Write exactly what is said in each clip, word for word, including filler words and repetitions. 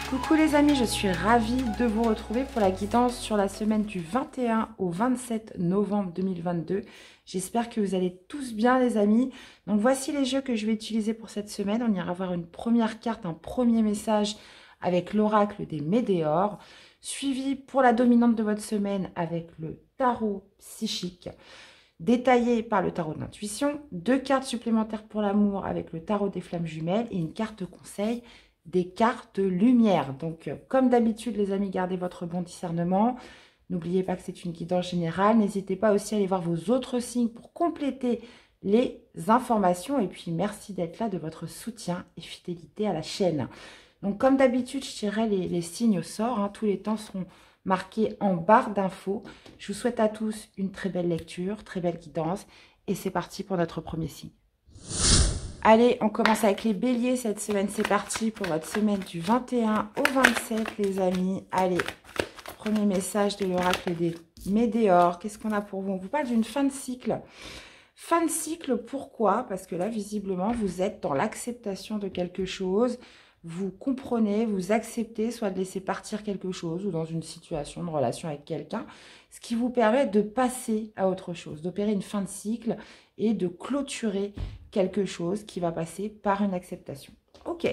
Coucou les amis, je suis ravie de vous retrouver pour la guidance sur la semaine du vingt et un au vingt-sept novembre deux mille vingt-deux. J'espère que vous allez tous bien les amis. Donc voici les jeux que je vais utiliser pour cette semaine. On ira voir une première carte, un premier message avec l'oracle des Médéors, suivi pour la dominante de votre semaine avec le tarot psychique, détaillé par le tarot de l'intuition, deux cartes supplémentaires pour l'amour avec le tarot des flammes jumelles et une carte conseil des cartes lumière. Donc, comme d'habitude, les amis, gardez votre bon discernement. N'oubliez pas que c'est une guidance générale. N'hésitez pas aussi à aller voir vos autres signes pour compléter les informations. Et puis, merci d'être là, de votre soutien et fidélité à la chaîne. Donc, comme d'habitude, je tirerai les, les signes au sort. Hein. Tous les temps seront marqués en barre d'infos. Je vous souhaite à tous une très belle lecture, très belle guidance. Et c'est parti pour notre premier signe. Allez, on commence avec les béliers cette semaine. C'est parti pour votre semaine du vingt et un au vingt-sept, les amis. Allez, premier message de l'oracle des Médéors. Qu'est-ce qu'on a pour vous? On vous parle d'une fin de cycle. Fin de cycle, pourquoi? Parce que là, visiblement, vous êtes dans l'acceptation de quelque chose. Vous comprenez, vous acceptez soit de laisser partir quelque chose ou dans une situation de relation avec quelqu'un, ce qui vous permet de passer à autre chose, d'opérer une fin de cycle et de clôturer quelque chose qui va passer par une acceptation. Ok.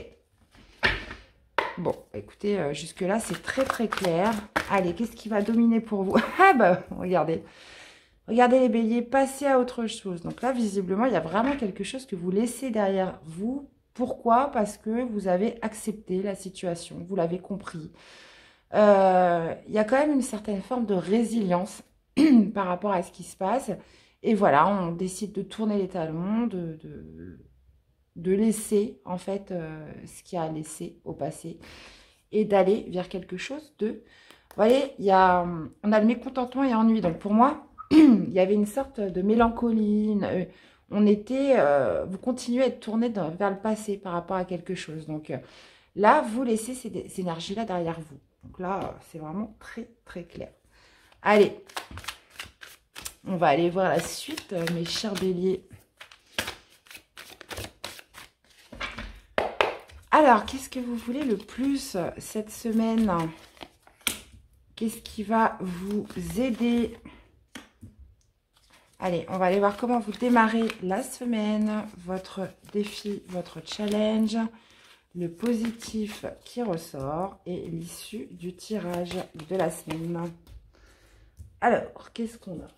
Bon, écoutez, euh, jusque-là, c'est très très clair. Allez, qu'est-ce qui va dominer pour vous? Ah bah, regardez. Regardez les béliers, passez à autre chose. Donc là, visiblement, il y a vraiment quelque chose que vous laissez derrière vous. Pourquoi? Parce que vous avez accepté la situation, vous l'avez compris. Euh, il y a quand même une certaine forme de résilience par rapport à ce qui se passe. Et voilà, on décide de tourner les talons, de, de, de laisser en fait euh, ce qu'il y a à laisser au passé et d'aller vers quelque chose de... Vous voyez, il y a, on a le mécontentement et ennui. Donc pour moi, il y avait une sorte de mélancolie, une, on était, euh, vous continuez à être tourné dans, vers le passé par rapport à quelque chose. Donc euh, là, vous laissez ces, ces énergies-là derrière vous. Donc là, c'est vraiment très, très clair. Allez, on va aller voir la suite, mes chers béliers. Alors, qu'est-ce que vous voulez le plus cette semaine? Qu'est-ce qui va vous aider? Allez, on va aller voir comment vous démarrez la semaine, votre défi, votre challenge, le positif qui ressort et l'issue du tirage de la semaine. Alors, qu'est-ce qu'on a?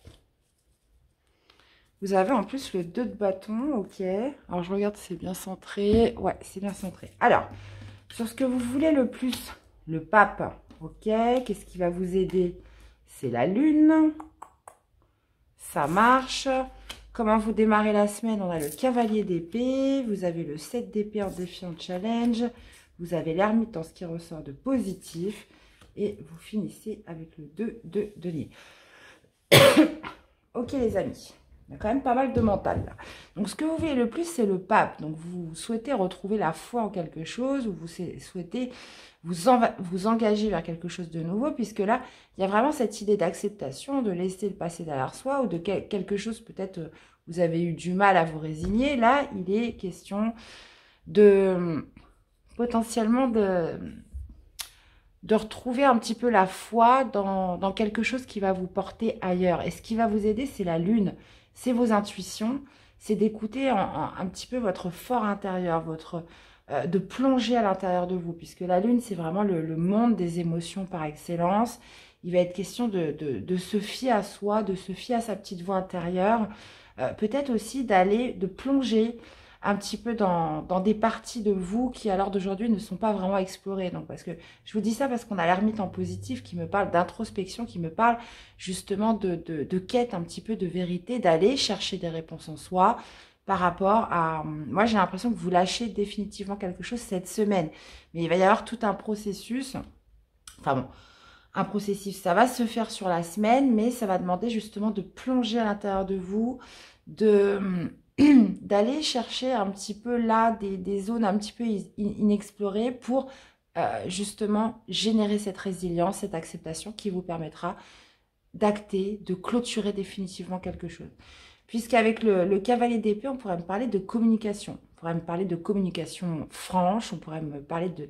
Vous avez en plus le deux de bâton, ok. Alors, je regarde si c'est bien centré. Ouais, c'est bien centré. Alors, sur ce que vous voulez le plus, le pape, ok. Qu'est-ce qui va vous aider? C'est la lune. Ça marche. Comment vous démarrez la semaine? On a le cavalier d'épée. Vous avez le sept d'épée en défi en challenge. Vous avez l'ermite en ce qui ressort de positif. Et vous finissez avec le deux de denier. Ok les amis. Il y a quand même pas mal de mental là. Donc ce que vous voulez le plus, c'est le pape. Donc vous souhaitez retrouver la foi en quelque chose, ou vous souhaitez vous, en, vous engager vers quelque chose de nouveau, puisque là, il y a vraiment cette idée d'acceptation, de laisser le passé derrière soi, ou de quel, quelque chose peut-être vous avez eu du mal à vous résigner. Là, il est question de potentiellement de, de retrouver un petit peu la foi dans, dans quelque chose qui va vous porter ailleurs. Et ce qui va vous aider, c'est la lune. C'est vos intuitions, c'est d'écouter un, un, un petit peu votre fort intérieur, votre, euh, de plonger à l'intérieur de vous, puisque la lune, c'est vraiment le, le monde des émotions par excellence. Il va être question de, de, de se fier à soi, de se fier à sa petite voix intérieure, euh, peut-être aussi d'aller, de plonger un petit peu dans, dans des parties de vous qui, à l'heure d'aujourd'hui, ne sont pas vraiment explorées. Donc, parce que je vous dis ça parce qu'on a l'ermite en positif qui me parle d'introspection, qui me parle justement de, de, de quête, un petit peu de vérité, d'aller chercher des réponses en soi par rapport à... Moi, j'ai l'impression que vous lâchez définitivement quelque chose cette semaine. Mais il va y avoir tout un processus. Enfin bon, un processus, ça va se faire sur la semaine, mais ça va demander justement de plonger à l'intérieur de vous, de... d'aller chercher un petit peu là des, des zones un petit peu inexplorées pour euh, justement générer cette résilience, cette acceptation qui vous permettra d'acter, de clôturer définitivement quelque chose. Puisqu'avec le, le cavalier d'épée, on pourrait me parler de communication. On pourrait me parler de communication franche, on pourrait me parler de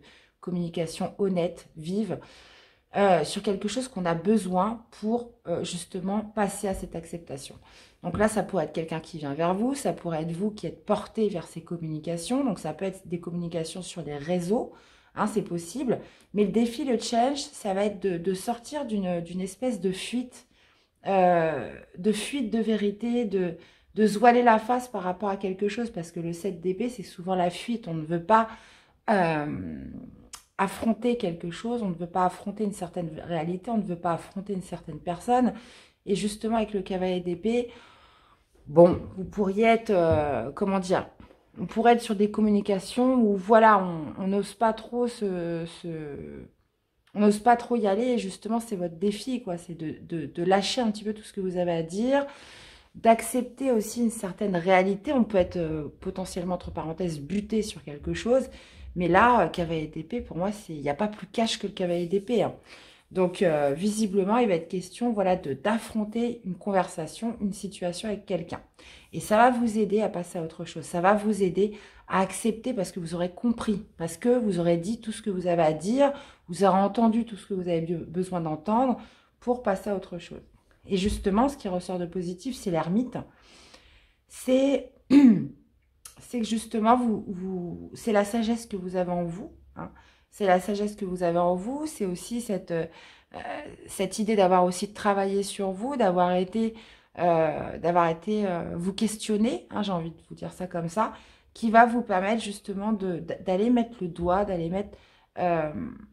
communication honnête, vive, euh, sur quelque chose qu'on a besoin pour euh, justement passer à cette acceptation. Donc là, ça pourrait être quelqu'un qui vient vers vous, ça pourrait être vous qui êtes porté vers ces communications, donc ça peut être des communications sur les réseaux, hein, c'est possible, mais le défi, le challenge, ça va être de, de sortir d'une d'une espèce de fuite, euh, de fuite de vérité, de, de se voiler la face par rapport à quelque chose, parce que le sept d'épée, c'est souvent la fuite, on ne veut pas euh, affronter quelque chose, on ne veut pas affronter une certaine réalité, on ne veut pas affronter une certaine personne, et justement avec le cavalier d'épée, bon, vous pourriez être, euh, comment dire, on pourrait être sur des communications où, voilà, on n'ose pas trop se, se- on n'ose pas trop y aller, et justement, c'est votre défi, quoi, c'est de, de, de lâcher un petit peu tout ce que vous avez à dire, d'accepter aussi une certaine réalité. On peut être euh, potentiellement, entre parenthèses, buté sur quelque chose, mais là, euh, cavalier d'épée, pour moi, il n'y a pas plus cash que le cavalier d'épée, hein. Donc, euh, visiblement, il va être question, voilà, de d'affronter une conversation, une situation avec quelqu'un. Et ça va vous aider à passer à autre chose. Ça va vous aider à accepter parce que vous aurez compris, parce que vous aurez dit tout ce que vous avez à dire, vous aurez entendu tout ce que vous avez besoin d'entendre pour passer à autre chose. Et justement, ce qui ressort de positif, c'est l'ermite. C'est c'est que justement, vous, vous, c'est la sagesse que vous avez en vous, hein. C'est la sagesse que vous avez en vous, c'est aussi cette, euh, cette idée d'avoir aussi travaillé sur vous, d'avoir été, euh, d'avoir été euh, vous questionner, hein, j'ai envie de vous dire ça comme ça, qui va vous permettre justement de, d'aller mettre le doigt, d'aller mettre, euh,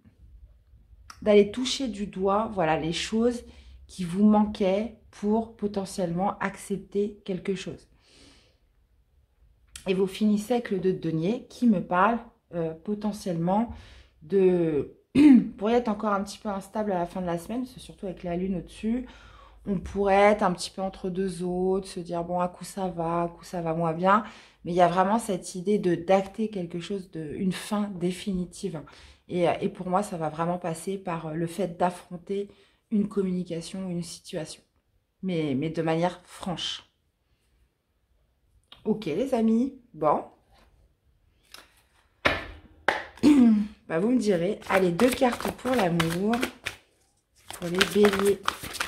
d'aller toucher du doigt, voilà, les choses qui vous manquaient pour potentiellement accepter quelque chose. Et vous finissez avec le deux de denier qui me parle euh, potentiellement de... pourrait être encore un petit peu instable à la fin de la semaine, c'est surtout avec la lune au-dessus. On pourrait être un petit peu entre deux autres, se dire bon, à coup ça va, à coup ça va moins bien. Mais il y a vraiment cette idée de d'acter quelque chose, de, une fin définitive. Et, et pour moi, ça va vraiment passer par le fait d'affronter une communication, une situation. Mais, mais de manière franche. Ok les amis, bon. Bah, vous me direz. Allez, deux cartes pour l'amour. Pour les béliers.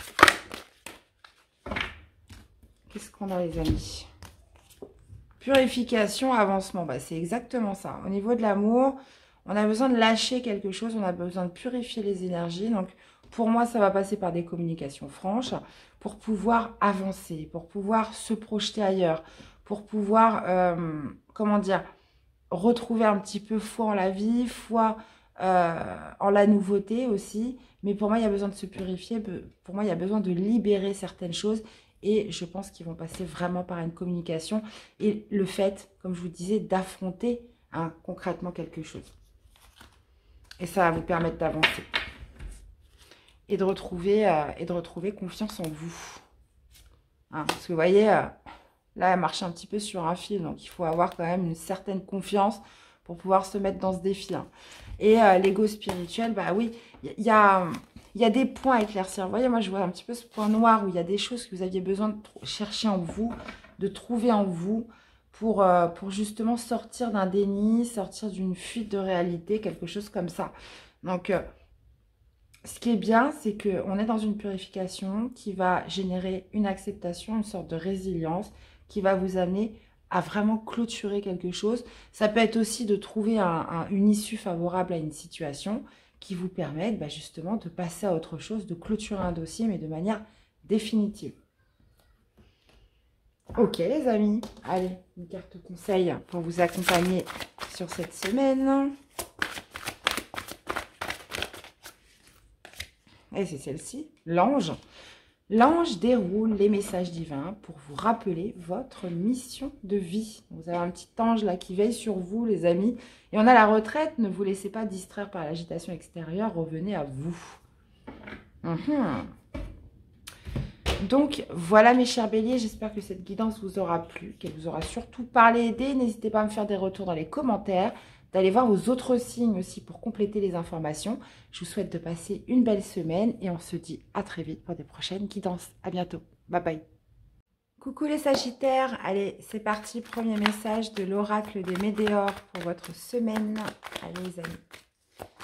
Qu'est-ce qu'on a les amis? Purification, avancement. Bah, c'est exactement ça. Au niveau de l'amour, on a besoin de lâcher quelque chose. On a besoin de purifier les énergies. Donc, pour moi, ça va passer par des communications franches pour pouvoir avancer, pour pouvoir se projeter ailleurs, pour pouvoir, euh, comment dire, retrouver un petit peu foi en la vie, foi euh, en la nouveauté aussi. Mais pour moi, il y a besoin de se purifier. Pour moi, il y a besoin de libérer certaines choses. Et je pense qu'ils vont passer vraiment par une communication. Et le fait, comme je vous disais, d'affronter hein, concrètement quelque chose. Et ça va vous permettre d'avancer. Et de retrouver, euh, et de retrouver confiance en vous. Hein, parce que vous voyez... Euh, Là, elle marche un petit peu sur un fil, donc il faut avoir quand même une certaine confiance pour pouvoir se mettre dans ce défi. Hein. Et euh, l'ego spirituel, bah oui, il y, y, a, y a des points à éclaircir. Vous voyez, moi, je vois un petit peu ce point noir où il y a des choses que vous aviez besoin de chercher en vous, de trouver en vous pour, euh, pour justement sortir d'un déni, sortir d'une fuite de réalité, quelque chose comme ça. Donc, euh, ce qui est bien, c'est qu'on est dans une purification qui va générer une acceptation, une sorte de résilience, qui va vous amener à vraiment clôturer quelque chose. Ça peut être aussi de trouver un, un, une issue favorable à une situation qui vous permette bah, justement de passer à autre chose, de clôturer un dossier, mais de manière définitive. Ok les amis, allez, une carte conseil pour vous accompagner sur cette semaine. Et c'est celle-ci, l'ange. L'ange déroule les messages divins pour vous rappeler votre mission de vie. Vous avez un petit ange là qui veille sur vous, les amis. Et on a la retraite. Ne vous laissez pas distraire par l'agitation extérieure. Revenez à vous. Mmh. Donc, voilà mes chers béliers. J'espère que cette guidance vous aura plu, qu'elle vous aura surtout parlé, aidé. N'hésitez pas à me faire des retours dans les commentaires, d'aller voir vos autres signes aussi pour compléter les informations. Je vous souhaite de passer une belle semaine et on se dit à très vite pour des prochaines guidances. À bientôt. Bye bye. Coucou les Sagittaires. Allez, c'est parti. Premier message de l'oracle des Médéors pour votre semaine. Allez les amis.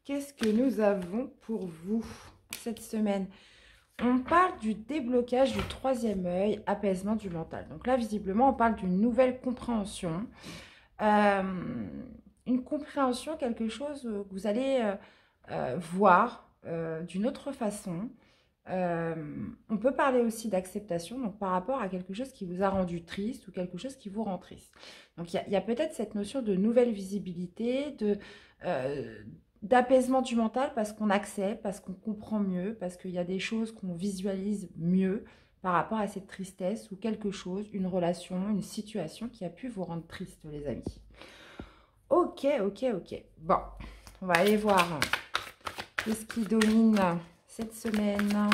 qu'est-ce que nous avons pour vous cette semaine? On parle du déblocage du troisième œil, apaisement du mental. Donc là, visiblement, on parle d'une nouvelle compréhension. Euh, une compréhension, quelque chose que vous allez euh, euh, voir euh, d'une autre façon. Euh, on peut parler aussi d'acceptation, donc par rapport à quelque chose qui vous a rendu triste ou quelque chose qui vous rend triste. Donc il y a, a peut-être cette notion de nouvelle visibilité, de, euh, d'apaisement du mental parce qu'on accepte, parce qu'on comprend mieux, parce qu'il y a des choses qu'on visualise mieux par rapport à cette tristesse ou quelque chose, une relation, une situation qui a pu vous rendre triste, les amis. Ok, ok, ok. Bon, on va aller voir qu'est-ce qui domine cette semaine.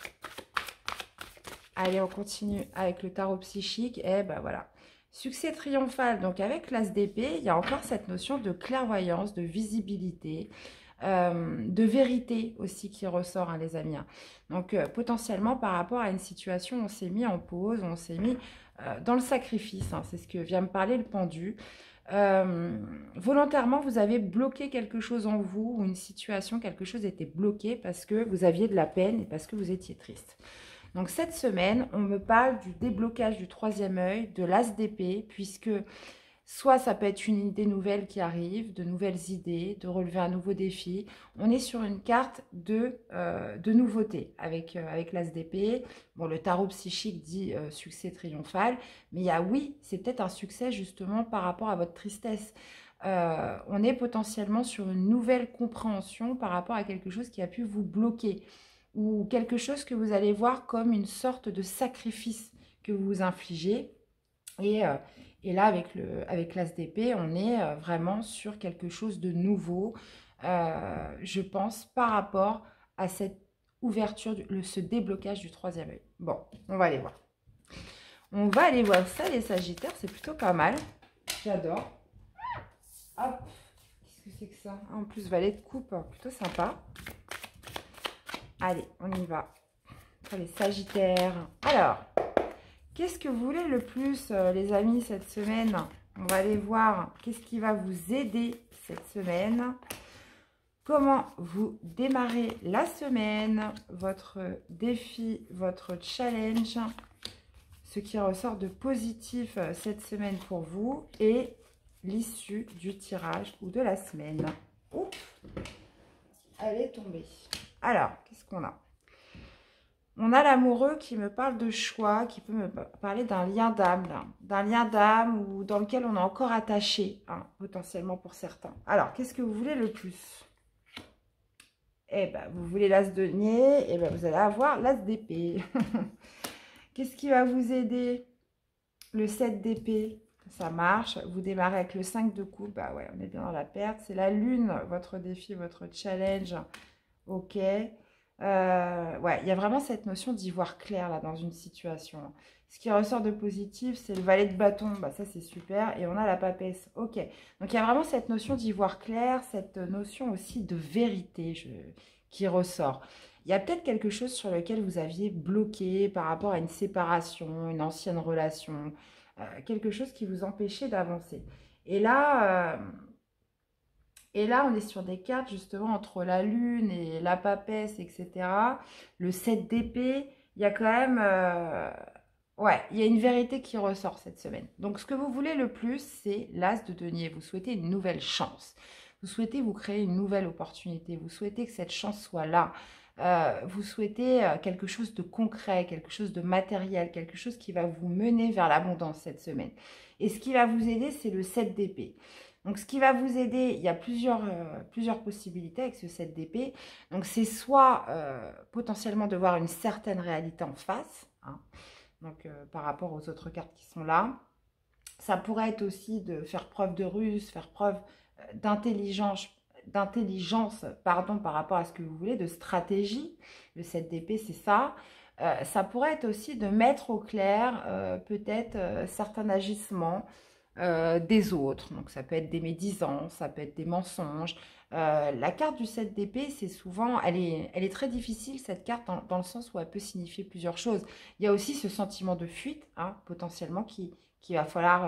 Allez, on continue avec le tarot psychique. Et ben voilà. Succès triomphal. Donc avec l'as d'épée, il y a encore cette notion de clairvoyance, de visibilité, euh, de vérité aussi qui ressort, hein, les amis. Donc euh, potentiellement par rapport à une situation, on s'est mis en pause, on s'est mis euh, dans le sacrifice. Hein, c'est ce que vient me parler le pendu. Euh, volontairement, vous avez bloqué quelque chose en vous, ou une situation, quelque chose était bloqué parce que vous aviez de la peine et parce que vous étiez triste. Donc cette semaine, on me parle du déblocage du troisième œil, de l'as d'épée, puisque soit ça peut être une idée nouvelle qui arrive, de nouvelles idées, de relever un nouveau défi. On est sur une carte de, euh, de nouveauté avec, euh, avec l'as d'épée. Bon, le tarot psychique dit euh, succès triomphal, mais il y a oui, c'est peut-être un succès justement par rapport à votre tristesse. Euh, on est potentiellement sur une nouvelle compréhension par rapport à quelque chose qui a pu vous bloquer ou quelque chose que vous allez voir comme une sorte de sacrifice que vous vous infligez. Et, euh, et là, avec le, avec l'as d'épée, on est euh, vraiment sur quelque chose de nouveau, euh, je pense, par rapport à cette ouverture, du, le, ce déblocage du troisième œil. Bon, on va aller voir. On va aller voir ça, les Sagittaires, c'est plutôt pas mal. J'adore. Hop, qu'est-ce que c'est que ça? En plus, valet de coupe, plutôt sympa. Allez, on y va. Pour les Sagittaires. Alors, qu'est-ce que vous voulez le plus, euh, les amis, cette semaine? On va aller voir qu'est-ce qui va vous aider cette semaine. Comment vous démarrez la semaine, votre défi, votre challenge, ce qui ressort de positif cette semaine pour vous et l'issue du tirage ou de la semaine. Oups, elle est tombée. Alors, qu'est-ce qu'on a? On a l'amoureux qui me parle de choix, qui peut me parler d'un lien d'âme, d'un lien d'âme ou dans lequel on est encore attaché, hein, potentiellement pour certains. Alors, qu'est-ce que vous voulez le plus? Eh bien, vous voulez l'as de denier, eh bien, vous allez avoir l'as d'épée. Qu'est-ce qui va vous aider? Le sept d'épée, ça marche. Vous démarrez avec le cinq de coupe, bah ouais, on est bien dans la perte. C'est la lune, votre défi, votre challenge. Ok. Euh, ouais, il y a vraiment cette notion d'y voir clair là dans une situation. Ce qui ressort de positif, c'est le valet de bâton. Bah, ça, c'est super. Et on a la papesse. Ok. Donc, il y a vraiment cette notion d'y voir clair, cette notion aussi de vérité je... qui ressort. Il y a peut-être quelque chose sur lequel vous aviez bloqué par rapport à une séparation, une ancienne relation, euh, quelque chose qui vous empêchait d'avancer. Et là... Euh... Et là, on est sur des cartes justement entre la lune et la papesse, et cetera. Le sept d'épée, il y a quand même... Euh, ouais, il y a une vérité qui ressort cette semaine. Donc, ce que vous voulez le plus, c'est l'as de denier. Vous souhaitez une nouvelle chance. Vous souhaitez vous créer une nouvelle opportunité. Vous souhaitez que cette chance soit là. Euh, vous souhaitez quelque chose de concret, quelque chose de matériel, quelque chose qui va vous mener vers l'abondance cette semaine. Et ce qui va vous aider, c'est le sept d'épée. Donc, ce qui va vous aider, il y a plusieurs, euh, plusieurs possibilités avec ce sept d'épée. Donc, c'est soit euh, potentiellement de voir une certaine réalité en face, hein, donc euh, par rapport aux autres cartes qui sont là. Ça pourrait être aussi de faire preuve de ruse, faire preuve euh, d'intelligence, d'intelligence, pardon, par rapport à ce que vous voulez, de stratégie. Le sept d'épée, c'est ça. Euh, ça pourrait être aussi de mettre au clair euh, peut-être euh, certains agissements, Euh, des autres, donc ça peut être des médisances, ça peut être des mensonges. Euh, la carte du sept d'épée, c'est souvent, elle est, elle est très difficile cette carte dans, dans le sens où elle peut signifier plusieurs choses. Il y a aussi ce sentiment de fuite, hein, potentiellement, qui qu'il va falloir euh,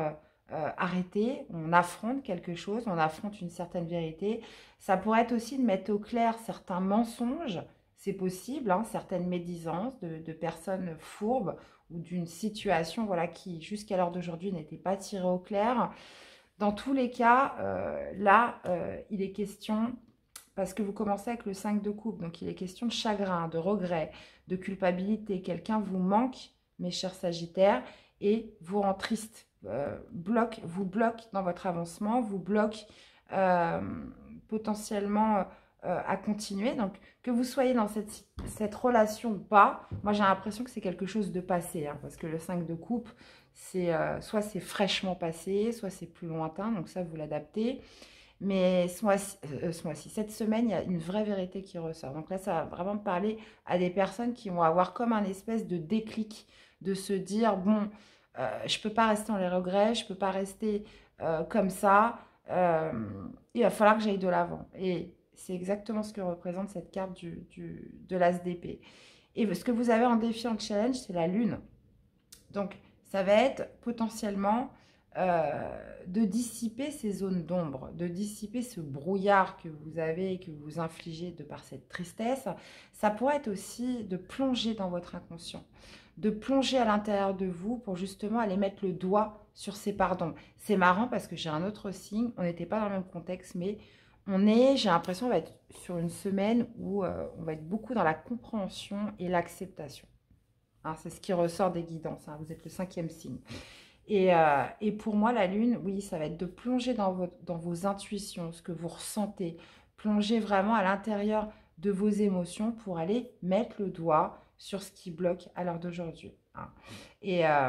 euh, arrêter, on affronte quelque chose, on affronte une certaine vérité. Ça pourrait être aussi de mettre au clair certains mensonges, c'est possible, hein, certaines médisances de, de personnes fourbes ou d'une situation voilà, qui, jusqu'à l'heure d'aujourd'hui, n'était pas tirée au clair. Dans tous les cas, euh, là, euh, il est question, parce que vous commencez avec le cinq de coupe, donc il est question de chagrin, de regret, de culpabilité. Quelqu'un vous manque, mes chers Sagittaires, et vous rend triste, euh, bloque, vous bloque dans votre avancement, vous bloque euh, potentiellement euh, à continuer. Donc, que vous soyez dans cette, cette relation ou pas, moi j'ai l'impression que c'est quelque chose de passé, hein, parce que le cinq de coupe, c'est euh, soit c'est fraîchement passé, soit c'est plus lointain, donc ça vous l'adaptez. Mais ce mois-ci, euh, ce mois-ci, cette semaine, il y a une vraie vérité qui ressort. Donc là, ça va vraiment parler à des personnes qui vont avoir comme un espèce de déclic, de se dire, bon, euh, je ne peux pas rester dans les regrets, je ne peux pas rester euh, comme ça, euh, il va falloir que j'aille de l'avant. Et c'est exactement ce que représente cette carte du, du, de l'As d'épée. Et ce que vous avez en défi, en challenge, c'est la lune. Donc, ça va être potentiellement euh, de dissiper ces zones d'ombre, de dissiper ce brouillard que vous avez et que vous infligez de par cette tristesse. Ça pourrait être aussi de plonger dans votre inconscient, de plonger à l'intérieur de vous pour justement aller mettre le doigt sur ces pardons. C'est marrant parce que j'ai un autre signe, on n'était pas dans le même contexte, mais on est, j'ai l'impression, on va être sur une semaine où euh, on va être beaucoup dans la compréhension et l'acceptation. Hein, c'est ce qui ressort des guidances. Hein, vous êtes le cinquième signe. Et, euh, et pour moi, la lune, oui, ça va être de plonger dans, votre, dans vos intuitions, ce que vous ressentez. Plonger vraiment à l'intérieur de vos émotions pour aller mettre le doigt sur ce qui bloque à l'heure d'aujourd'hui. Hein. Et euh,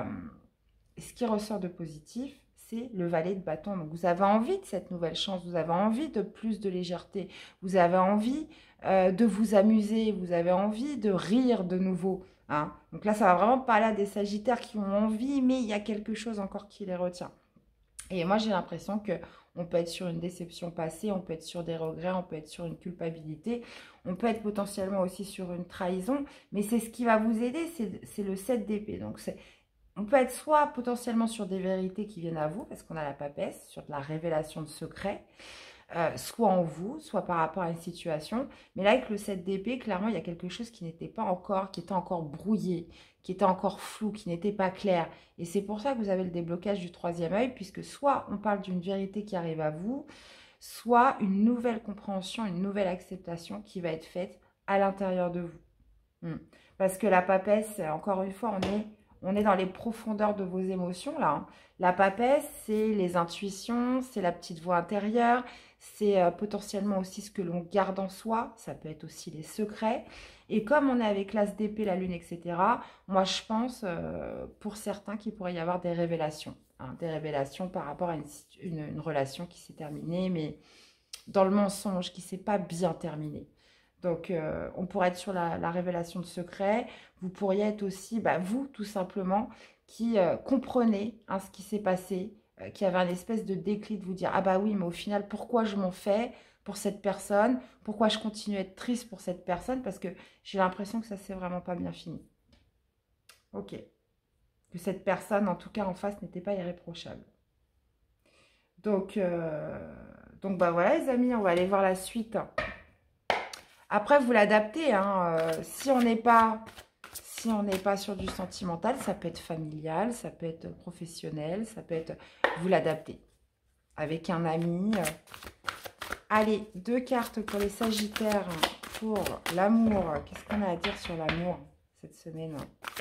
ce qui ressort de positif, c'est le valet de bâton. Donc, vous avez envie de cette nouvelle chance, vous avez envie de plus de légèreté, vous avez envie euh, de vous amuser, vous avez envie de rire de nouveau. Hein. Donc là, ça va vraiment parler à des Sagittaires qui ont envie, mais il y a quelque chose encore qui les retient. Et moi, j'ai l'impression que on peut être sur une déception passée, on peut être sur des regrets, on peut être sur une culpabilité, on peut être potentiellement aussi sur une trahison, mais c'est ce qui va vous aider, c'est le sept d'épée. Donc, on peut être soit potentiellement sur des vérités qui viennent à vous, parce qu'on a la papesse, sur de la révélation de secrets, Euh, soit en vous, soit par rapport à une situation. Mais là, avec le sept d'épée, clairement, il y a quelque chose qui n'était pas encore, qui était encore brouillé, qui était encore flou, qui n'était pas clair. Et c'est pour ça que vous avez le déblocage du troisième œil, puisque soit on parle d'une vérité qui arrive à vous, soit une nouvelle compréhension, une nouvelle acceptation qui va être faite à l'intérieur de vous. Hmm. Parce que la papesse, encore une fois, on est... On est dans les profondeurs de vos émotions, là. Hein. La papesse, c'est les intuitions, c'est la petite voix intérieure, c'est euh, potentiellement aussi ce que l'on garde en soi. Ça peut être aussi les secrets. Et comme on est avec l'as d'épée, la lune, et cetera, moi, je pense, euh, pour certains, qu'il pourrait y avoir des révélations. Hein, des révélations par rapport à une, une, une relation qui s'est terminée, mais dans le mensonge, qui ne s'est pas bien terminée. Donc, euh, on pourrait être sur la, la révélation de secrets. Vous pourriez être aussi, bah, vous, tout simplement, qui euh, comprenez hein, ce qui s'est passé, euh, qui avait un espèce de déclic de vous dire « Ah bah oui, mais au final, pourquoi je m'en fais pour cette personne? Pourquoi je continue à être triste pour cette personne? Parce que j'ai l'impression que ça s'est vraiment pas bien fini. » Ok. Que cette personne, en tout cas en face, n'était pas irréprochable. Donc, euh, donc bah voilà les amis, on va aller voir la suite. Après, vous l'adaptez. Hein. Euh, si on n'est pas, si on n'est pas sur du sentimental, ça peut être familial, ça peut être professionnel, ça peut être... Vous l'adaptez. Avec un ami. Allez, deux cartes pour les Sagittaires pour l'amour. Qu'est-ce qu'on a à dire sur l'amour cette semaine?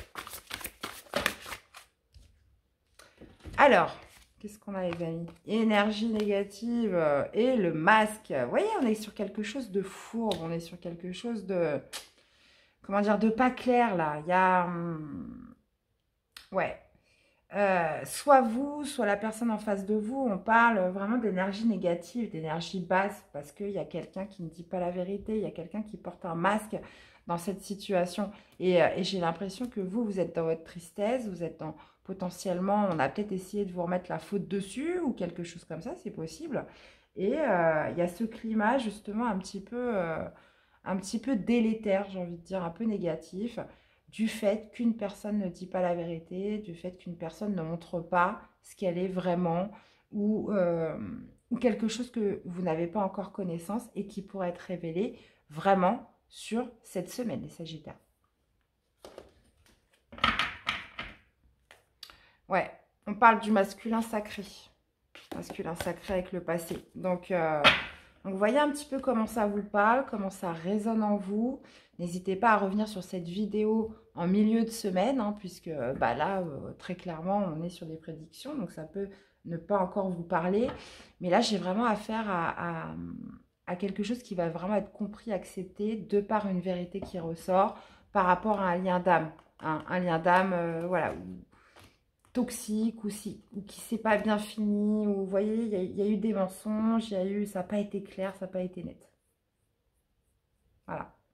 Alors... Qu'est-ce qu'on a, les amis? Énergie négative et le masque. Vous voyez, on est sur quelque chose de fourbe. On est sur quelque chose de... Comment dire? De pas clair, là. Il y a... Hum, ouais. Euh, soit vous, soit la personne en face de vous, on parle vraiment d'énergie négative, d'énergie basse, parce qu'il y a quelqu'un qui ne dit pas la vérité. Il y a quelqu'un qui porte un masque dans cette situation. Et, et j'ai l'impression que vous, vous êtes dans votre tristesse, vous êtes dans... Potentiellement, on a peut-être essayé de vous remettre la faute dessus ou quelque chose comme ça, c'est possible. Et euh, il y a ce climat justement un petit peu, euh, un petit peu délétère, j'ai envie de dire, un peu négatif. du fait qu'une personne ne dit pas la vérité, du fait qu'une personne ne montre pas ce qu'elle est vraiment, ou, euh, ou quelque chose que vous n'avez pas encore connaissance et qui pourrait être révélé vraiment sur cette semaine, les Sagittaires. Ouais, on parle du masculin sacré. Masculin sacré avec le passé. Donc, euh, donc, vous voyez un petit peu comment ça vous parle, comment ça résonne en vous. N'hésitez pas à revenir sur cette vidéo en milieu de semaine, hein, puisque bah là, euh, très clairement, on est sur des prédictions. Donc, ça peut ne pas encore vous parler. Mais là, j'ai vraiment affaire à, à, à quelque chose qui va vraiment être compris, accepté, de par une vérité qui ressort par rapport à un lien d'âme. Hein, un lien d'âme, euh, voilà, toxique ou, si, ou qui s'est pas bien fini, ou vous voyez, il y, y a eu des mensonges, y a eu, ça n'a pas été clair, ça n'a pas été net. Voilà.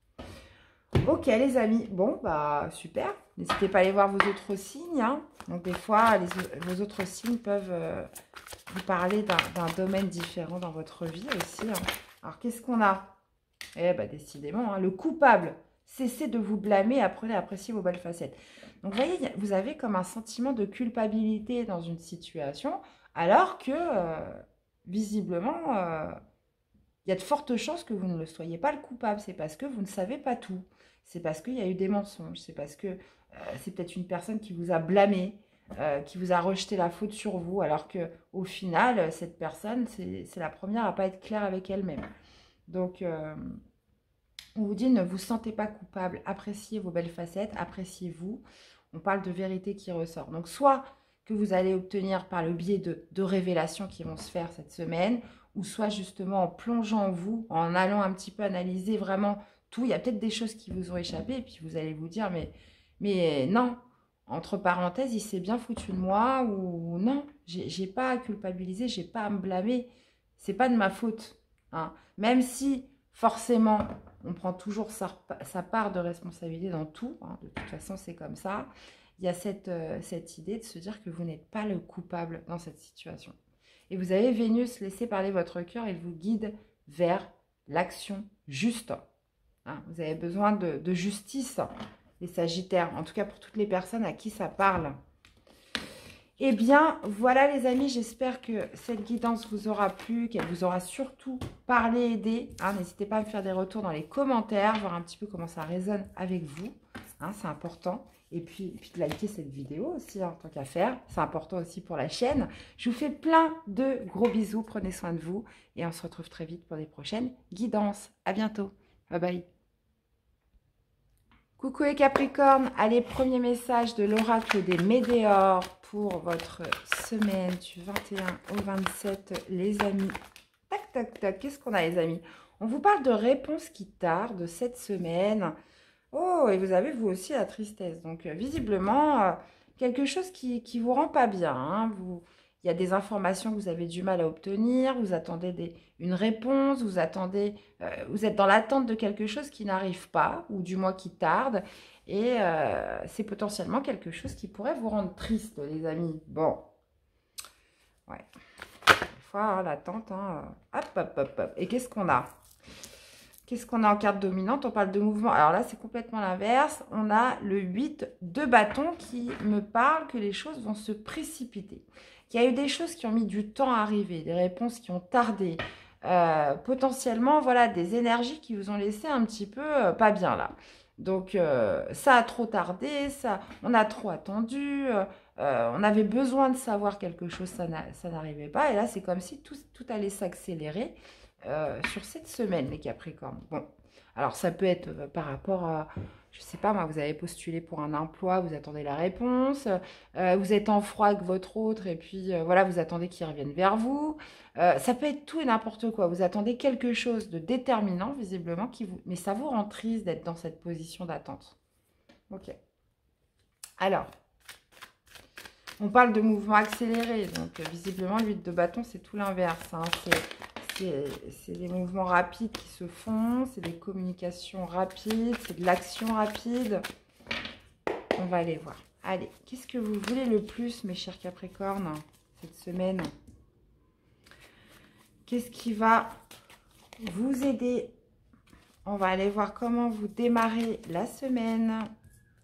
Ok les amis, bon bah super, n'hésitez pas à aller voir vos autres signes, hein. Donc des fois les, vos autres signes peuvent euh, vous parler d'un domaine différent dans votre vie aussi, hein. Alors qu'est-ce qu'on a? Eh bah décidément, hein, le coupable. Cessez de vous blâmer, apprenez à apprécier vos belles facettes. Donc, vous voyez, vous avez comme un sentiment de culpabilité dans une situation, alors que, euh, visiblement, euh, il y a de fortes chances que vous ne le soyez pas le coupable. C'est parce que vous ne savez pas tout. C'est parce qu'il y a eu des mensonges. C'est parce que euh, c'est peut-être une personne qui vous a blâmé, euh, qui vous a rejeté la faute sur vous, alors que au final, cette personne, c'est la première à ne pas être claire avec elle-même. Donc... Euh, on vous dit, ne vous sentez pas coupable, appréciez vos belles facettes, appréciez-vous. On parle de vérité qui ressort. Donc, soit que vous allez obtenir par le biais de, de révélations qui vont se faire cette semaine, ou soit justement en plongeant en vous, en allant un petit peu analyser vraiment tout. Il y a peut-être des choses qui vous ont échappé, et puis vous allez vous dire, mais, mais non, entre parenthèses, il s'est bien foutu de moi, ou non, j'ai pas à culpabiliser, j'ai pas à me blâmer, c'est pas de ma faute. Hein. Même si, forcément... on prend toujours sa, sa part de responsabilité dans tout. Hein. De toute façon, c'est comme ça. Il y a cette, euh, cette idée de se dire que vous n'êtes pas le coupable dans cette situation. Et vous avez Vénus, laissez parler votre cœur, il vous guide vers l'action juste. Hein. Vous avez besoin de, de justice, les Sagittaires. En tout cas, pour toutes les personnes à qui ça parle. Eh bien, voilà les amis, j'espère que cette guidance vous aura plu, qu'elle vous aura surtout parlé, aidé. Hein, n'hésitez pas à me faire des retours dans les commentaires, voir un petit peu comment ça résonne avec vous. Hein, c'est important. Et puis, et puis de liker cette vidéo aussi, hein, tant qu'à faire. C'est important aussi pour la chaîne. Je vous fais plein de gros bisous, prenez soin de vous. Et on se retrouve très vite pour des prochaines guidances. À bientôt. Bye bye. Coucou les Capricornes, allez, premier message de l'oracle des Médéors pour votre semaine du vingt et un au vingt-sept, les amis. Tac, tac, tac, qu'est-ce qu'on a les amis? On vous parle de réponses qui tardent cette semaine. Oh, et vous avez vous aussi la tristesse. Donc, euh, visiblement, euh, quelque chose qui ne vous rend pas bien. Hein. Vous... Il y a des informations que vous avez du mal à obtenir, vous attendez des, une réponse, vous attendez, euh, vous êtes dans l'attente de quelque chose qui n'arrive pas, ou du moins qui tarde, et euh, c'est potentiellement quelque chose qui pourrait vous rendre triste, les amis. Bon, ouais, des fois, hein, l'attente, hein, hop, hop, hop, hop. Et qu'est-ce qu'on a? Qu'est-ce qu'on a en carte dominante? On parle de mouvement. Alors là, c'est complètement l'inverse. On a le huit de bâton qui me parle que les choses vont se précipiter. Il y a eu des choses qui ont mis du temps à arriver, des réponses qui ont tardé. Euh, potentiellement, voilà, des énergies qui vous ont laissé un petit peu euh, pas bien là. Donc, euh, ça a trop tardé, ça, on a trop attendu, euh, on avait besoin de savoir quelque chose, ça n'arrivait pas. Et là, c'est comme si tout, tout allait s'accélérer. Euh, sur cette semaine, les Capricornes. Bon, alors ça peut être euh, par rapport à, je sais pas moi, vous avez postulé pour un emploi, vous attendez la réponse, euh, vous êtes en froid avec votre autre et puis euh, voilà, vous attendez qu'il revienne vers vous. Euh, ça peut être tout et n'importe quoi. Vous attendez quelque chose de déterminant, visiblement, qui vous, mais ça vous rend triste d'être dans cette position d'attente. Ok. Alors, on parle de mouvement accéléré, donc euh, visiblement, l'huile de bâton, c'est tout l'inverse. Hein. C'est des mouvements rapides qui se font, c'est des communications rapides, c'est de l'action rapide. On va aller voir. Allez, qu'est-ce que vous voulez le plus, mes chers Capricornes, cette semaine? Qu'est-ce qui va vous aider? On va aller voir comment vous démarrez la semaine.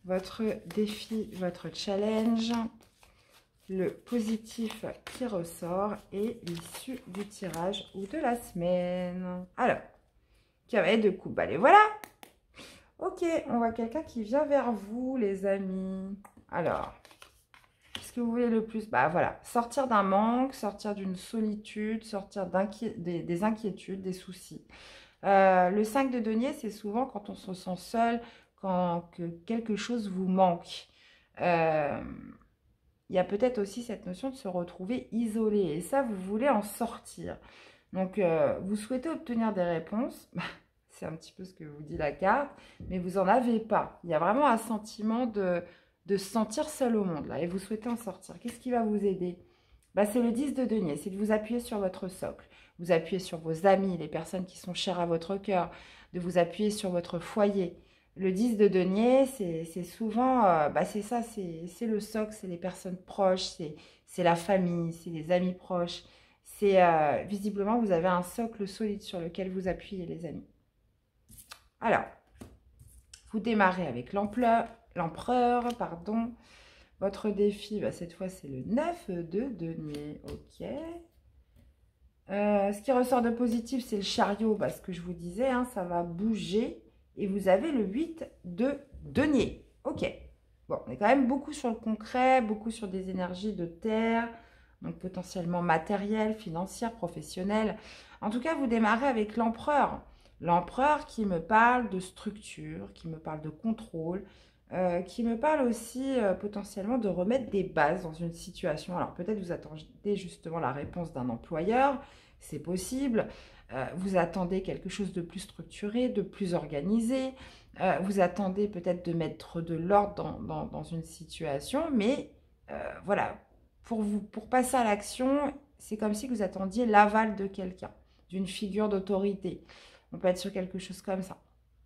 votre défi, votre challenge, le positif qui ressort et l'issue du tirage ou de la semaine. Alors, cavalier de coupe. Allez, voilà. Ok, on voit quelqu'un qui vient vers vous, les amis. Alors, qu'est-ce que vous voulez le plus? Bah voilà, sortir d'un manque, sortir d'une solitude, sortir des, des inquiétudes, des soucis. Euh, le cinq de denier, c'est souvent quand on se sent seul, quand que quelque chose vous manque. Euh, il y a peut-être aussi cette notion de se retrouver isolé. Et ça, vous voulez en sortir. Donc, euh, vous souhaitez obtenir des réponses. C'est un petit peu ce que vous dit la carte. Mais vous n'en avez pas. Il y a vraiment un sentiment de, de se sentir seul au monde. Là, et vous souhaitez en sortir. Qu'est-ce qui va vous aider? Bah, c'est le dix de denier. C'est de vous appuyer sur votre socle. Vous appuyer sur vos amis, les personnes qui sont chères à votre cœur. De vous appuyer sur votre foyer. Le dix de denier, c'est souvent, euh, bah c'est ça, c'est le socle, c'est les personnes proches, c'est la famille, c'est les amis proches. C'est euh, visiblement, vous avez un socle solide sur lequel vous appuyez, les amis. Alors, vous démarrez avec l'empereur, pardon. Votre défi, bah, cette fois, c'est le neuf de denier. Ok. Euh, ce qui ressort de positif, c'est le chariot, bah, ce que je vous disais, hein, ça va bouger. Et vous avez le huit de denier. Ok. Bon, on est quand même beaucoup sur le concret, beaucoup sur des énergies de terre, donc potentiellement matérielles, financières, professionnelles. En tout cas, vous démarrez avec l'empereur. L'empereur qui me parle de structure, qui me parle de contrôle, euh, qui me parle aussi euh, potentiellement de remettre des bases dans une situation. Alors peut-être vous attendez justement la réponse d'un employeur, c'est possible. Euh, vous attendez quelque chose de plus structuré, de plus organisé. Euh, vous attendez peut-être de mettre de l'ordre dans, dans, dans une situation. Mais euh, voilà, pour, vous, pour passer à l'action, c'est comme si vous attendiez l'aval de quelqu'un, d'une figure d'autorité. On peut être sur quelque chose comme ça.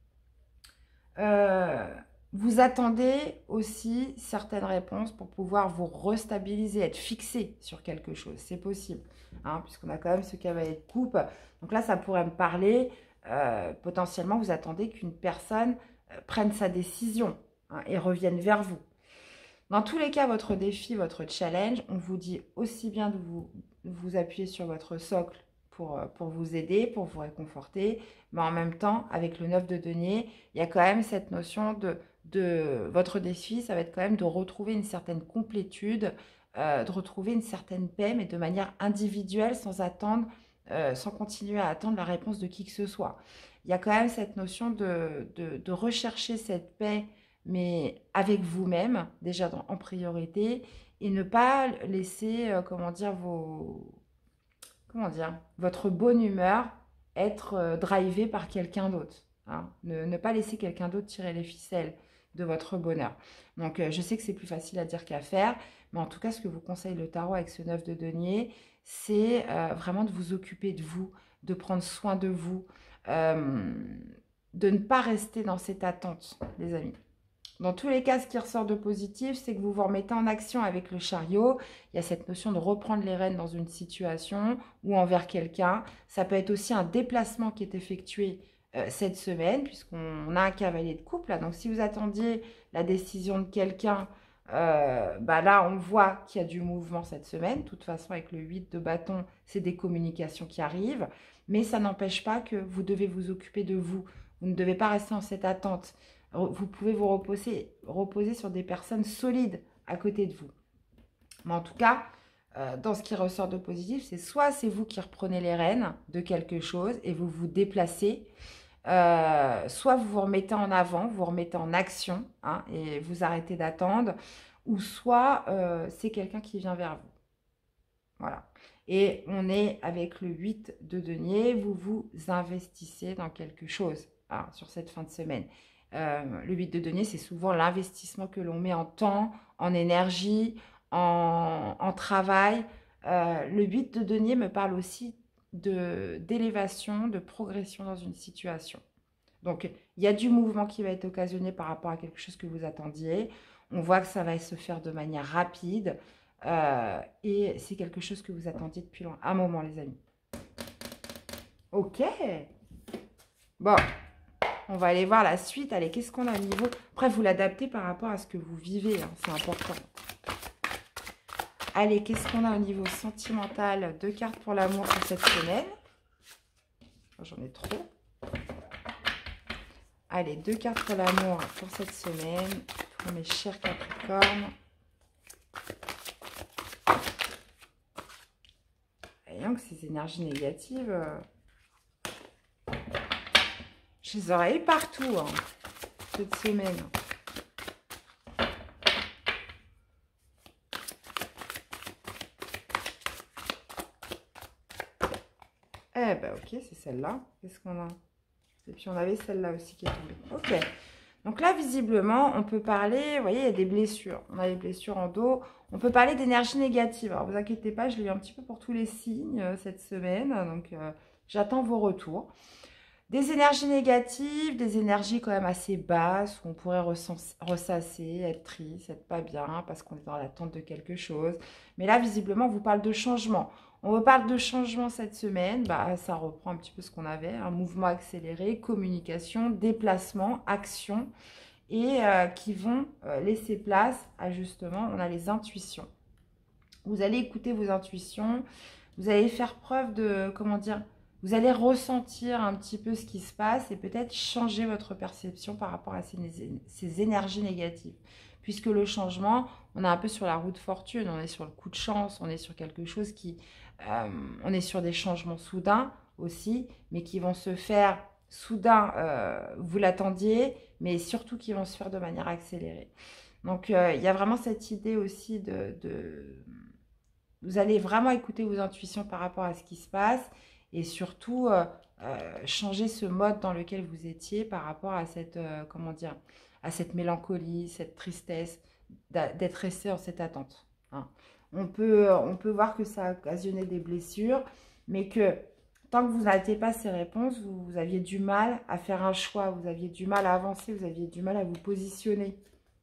Euh, vous attendez aussi certaines réponses pour pouvoir vous restabiliser, être fixé sur quelque chose. C'est possible, hein, puisqu'on a quand même ce cavalier de coupe. Donc là, ça pourrait me parler, euh, potentiellement, vous attendez qu'une personne euh, prenne sa décision, hein, et revienne vers vous. Dans tous les cas, votre défi, votre challenge, on vous dit aussi bien de vous, de vous appuyer sur votre socle pour, pour vous aider, pour vous réconforter, mais en même temps, avec le neuf de denier, il y a quand même cette notion de, de votre défi, ça va être quand même de retrouver une certaine complétude, euh, de retrouver une certaine paix, mais de manière individuelle, sans attendre, euh, sans continuer à attendre la réponse de qui que ce soit. Il y a quand même cette notion de, de, de rechercher cette paix, mais avec vous-même, déjà dans, en priorité, et ne pas laisser, euh, comment dire, vos, comment dire, votre bonne humeur être euh, drivée par quelqu'un d'autre. Hein. Ne, ne pas laisser quelqu'un d'autre tirer les ficelles de votre bonheur. Donc, euh, je sais que c'est plus facile à dire qu'à faire, mais en tout cas, ce que vous conseille le tarot avec ce neuf de denier, c'est euh, vraiment de vous occuper de vous, de prendre soin de vous, euh, de ne pas rester dans cette attente, les amis. Dans tous les cas, ce qui ressort de positif, c'est que vous vous remettez en action avec le chariot. Il y a cette notion de reprendre les rênes dans une situation ou envers quelqu'un. Ça peut être aussi un déplacement qui est effectué euh, cette semaine, puisqu'on a un cavalier de coupe là. Donc, si vous attendiez la décision de quelqu'un, euh, bah là, on voit qu'il y a du mouvement cette semaine. De toute façon, avec le huit de bâton, c'est des communications qui arrivent. Mais ça n'empêche pas que vous devez vous occuper de vous. Vous ne devez pas rester en cette attente. Vous pouvez vous reposer, reposer sur des personnes solides à côté de vous. Mais en tout cas, euh, dans ce qui ressort de positif, c'est soit c'est vous qui reprenez les rênes de quelque chose et vous vous déplacez, euh, soit vous vous remettez en avant, vous vous remettez en action, hein, et vous arrêtez d'attendre, ou soit euh, c'est quelqu'un qui vient vers vous. Voilà. Et on est avec le huit de denier, vous vous investissez dans quelque chose, hein, sur cette fin de semaine. Euh, le huit de denier, c'est souvent l'investissement que l'on met en temps, en énergie, en, en travail. Euh, le huit de denier me parle aussi d'élévation, de, de progression dans une situation. Donc, il y a du mouvement qui va être occasionné par rapport à quelque chose que vous attendiez. On voit que ça va se faire de manière rapide. Euh, et c'est quelque chose que vous attendiez depuis un moment, les amis. Ok. Bon. on va aller voir la suite. Allez, qu'est-ce qu'on a au niveau... Après, vous l'adaptez par rapport à ce que vous vivez, hein, c'est important. Allez, qu'est-ce qu'on a au niveau sentimental? Deux cartes pour l'amour pour cette semaine. J'en ai trop. Allez, deux cartes pour l'amour pour cette semaine, pour mes chers Capricornes. Voyons que ces énergies négatives, euh, je les aurais eu partout hein, cette semaine. Eh ben ok, c'est celle-là. Qu'est-ce qu'on a? Et puis on avait celle-là aussi qui est tombée. Ok. Donc là, visiblement, on peut parler, vous voyez, il y a des blessures. On a des blessures en dos. On peut parler d'énergie négative. Alors, vous inquiétez pas, je l'ai eu un petit peu pour tous les signes euh, cette semaine. Donc, euh, j'attends vos retours. Des énergies négatives, des énergies quand même assez basses, où on pourrait ressasser, être triste, être pas bien, parce qu'on est dans l'attente de quelque chose. Mais là, visiblement, on vous parle de changement. On vous parle de changement cette semaine. Bah, ça reprend un petit peu ce qu'on avait. Un mouvement accéléré, communication, déplacement, action. Et euh, qui vont euh, laisser place à justement, on a les intuitions. Vous allez écouter vos intuitions. Vous allez faire preuve de, comment dire, vous allez ressentir un petit peu ce qui se passe et peut-être changer votre perception par rapport à ces, ces énergies négatives. Puisque le changement, on est un peu sur la roue de fortune, on est sur le coup de chance, on est sur quelque chose qui... Euh, on est sur des changements soudains aussi, mais qui vont se faire soudain, euh, vous l'attendiez, mais surtout qui vont se faire de manière accélérée. Donc, euh, il y a vraiment cette idée aussi de, de... Vous allez vraiment écouter vos intuitions par rapport à ce qui se passe et surtout euh, euh, changer ce mode dans lequel vous étiez par rapport à cette, euh, comment dire, à cette mélancolie, cette tristesse, d'être resté dans cette attente. Hein. On peut, on peut voir que ça a occasionné des blessures, mais que tant que vous n'avez pas ces réponses, vous, vous aviez du mal à faire un choix, vous aviez du mal à avancer, vous aviez du mal à vous positionner.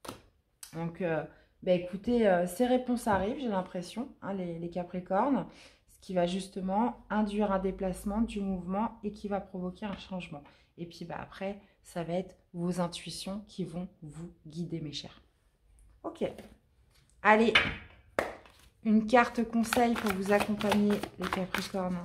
Donc, euh, ben écoutez, euh, ces réponses arrivent, j'ai l'impression, hein, les, les Capricornes, ce qui va justement induire un déplacement du mouvement et qui va provoquer un changement. Et puis ben, après, ça va être vos intuitions qui vont vous guider, mes chers. Ok. Allez, une carte conseil pour vous accompagner, les Capricornes.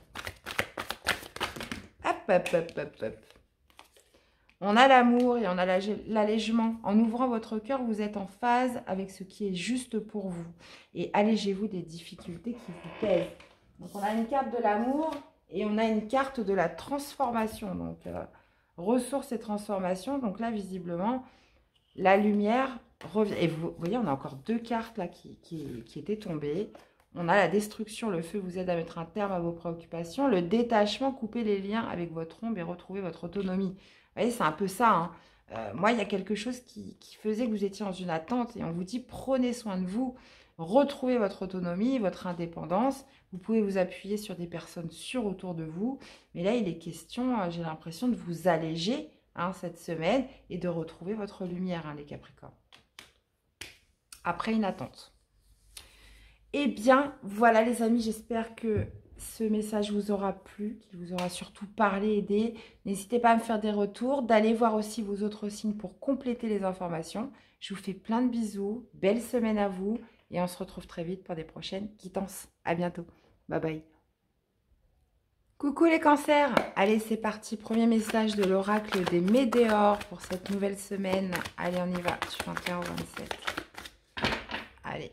Hop, hop, hop, hop, hop. On a l'amour et on a l'allègement. En ouvrant votre cœur, vous êtes en phase avec ce qui est juste pour vous. Et allégez-vous des difficultés qui vous pèsent. Donc, on a une carte de l'amour et on a une carte de la transformation. Donc, euh, ressources et transformation. Donc là, visiblement, la lumière revient. Et vous voyez, on a encore deux cartes là qui, qui, qui étaient tombées. On a la destruction, le feu vous aide à mettre un terme à vos préoccupations. Le détachement, couper les liens avec votre ombre et retrouver votre autonomie. Vous voyez, c'est un peu ça. Hein. Euh, moi, il y a quelque chose qui, qui faisait que vous étiez dans une attente. Et on vous dit, prenez soin de vous. Retrouvez votre autonomie, votre indépendance. Vous pouvez vous appuyer sur des personnes sûres autour de vous. Mais là, il est question, j'ai l'impression, de vous alléger hein, cette semaine et de retrouver votre lumière, hein, les Capricornes. Après une attente. Eh bien, voilà les amis, j'espère que ce message vous aura plu, qu'il vous aura surtout parlé, aidé. N'hésitez pas à me faire des retours, d'aller voir aussi vos autres signes pour compléter les informations. Je vous fais plein de bisous, belle semaine à vous et on se retrouve très vite pour des prochaines quittances. À bientôt, bye bye. Coucou les cancers, allez c'est parti, premier message de l'oracle des Météores pour cette nouvelle semaine. Allez on y va, du vingt et un au vingt-sept. Allez.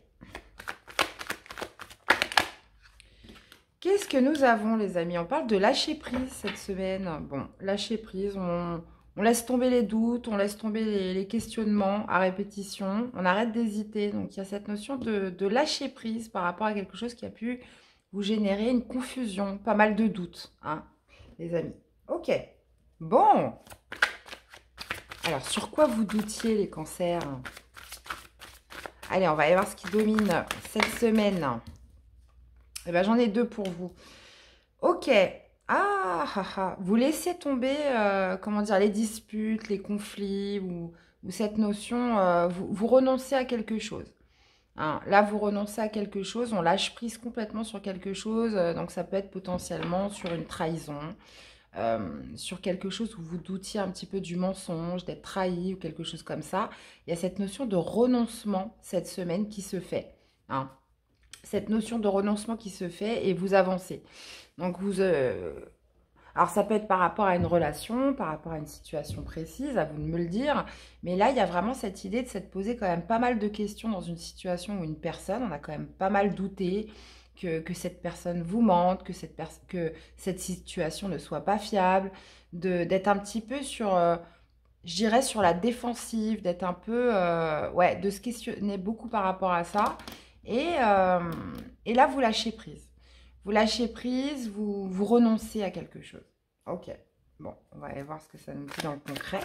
Qu'est-ce que nous avons, les amis? On parle de lâcher prise cette semaine. Bon, lâcher prise, on, on laisse tomber les doutes, on laisse tomber les, les questionnements à répétition, on arrête d'hésiter. Donc, il y a cette notion de, de lâcher prise par rapport à quelque chose qui a pu vous générer une confusion, pas mal de doutes, hein, les amis. Ok, bon. Alors, sur quoi vous doutiez, les cancers? Allez, on va aller voir ce qui domine cette semaine. Eh ben, j'en ai deux pour vous. Ok. Ah, ah, ah. Vous laissez tomber, euh, comment dire, les disputes, les conflits, ou, ou cette notion, euh, vous, vous renoncez à quelque chose. Hein, là, vous renoncez à quelque chose, on lâche prise complètement sur quelque chose, euh, donc ça peut être potentiellement sur une trahison, euh, sur quelque chose où vous doutiez un petit peu du mensonge, d'être trahi ou quelque chose comme ça. Il y a cette notion de renoncement cette semaine qui se fait. Hein. Cette notion de renoncement qui se fait et vous avancez. Donc, vous... Euh, alors, ça peut être par rapport à une relation, par rapport à une situation précise, à vous de me le dire. Mais là, il y a vraiment cette idée de s'être posé quand même pas mal de questions dans une situation ou une personne. On a quand même pas mal douté que, que cette personne vous mente, que cette, que cette situation ne soit pas fiable, d'être un petit peu sur, euh, je dirais, sur la défensive, d'être un peu, euh, ouais, de se questionner beaucoup par rapport à ça. Et, euh, et là, vous lâchez prise. Vous lâchez prise, vous, vous renoncez à quelque chose. Ok. Bon, on va aller voir ce que ça nous dit dans le concret.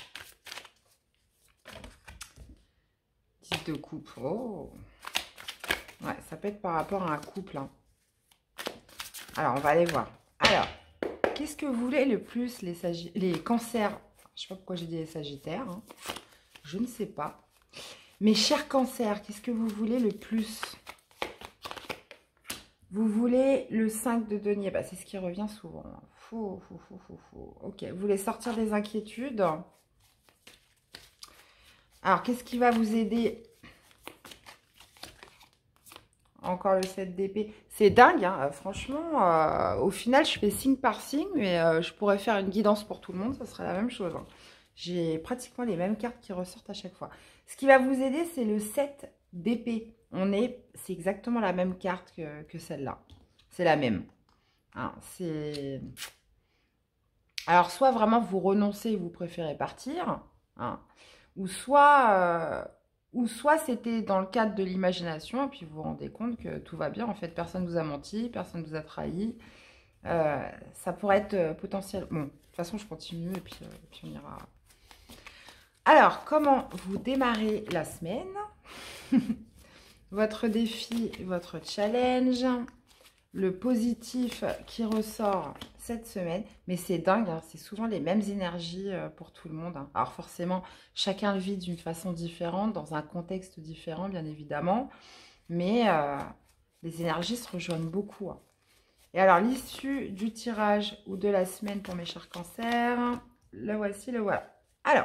dix de coupe. Oh. Ouais, ça peut être par rapport à un couple. Hein. Alors, on va aller voir. Alors, qu'est-ce que vous voulez le plus, les, les cancers? Je ne sais pas pourquoi j'ai dit les sagittaires. Hein. Je ne sais pas. Mes chers cancers, qu'est-ce que vous voulez le plus? Vous voulez le cinq de denier, bah, c'est ce qui revient souvent. Fou, fou, fou, fou, fou. Ok, vous voulez sortir des inquiétudes. Alors, qu'est-ce qui va vous aider? Encore le sept d'épée. C'est dingue, hein, franchement. Euh, au final, je fais signe par signe, mais euh, je pourrais faire une guidance pour tout le monde, ça serait la même chose. Hein. J'ai pratiquement les mêmes cartes qui ressortent à chaque fois. Ce qui va vous aider, c'est le sept d'épée. On est, c'est exactement la même carte que, que celle-là. C'est la même. Hein, c'est... Alors, soit vraiment vous renoncez et vous préférez partir, hein, ou soit, euh, ou soit c'était dans le cadre de l'imagination et puis vous vous rendez compte que tout va bien. En fait, personne ne vous a menti, personne ne vous a trahi. Euh, ça pourrait être euh, potentiel. Bon, de toute façon, je continue et puis, euh, et puis on ira. Alors, comment vous démarrez la semaine? Votre défi, votre challenge, le positif qui ressort cette semaine. Mais c'est dingue, hein, c'est souvent les mêmes énergies pour tout le monde. Hein. Alors forcément, chacun le vit d'une façon différente, dans un contexte différent, bien évidemment. Mais euh, les énergies se rejoignent beaucoup. Hein. Et alors, l'issue du tirage ou de la semaine pour mes chers cancers, le voici, le voilà. Alors,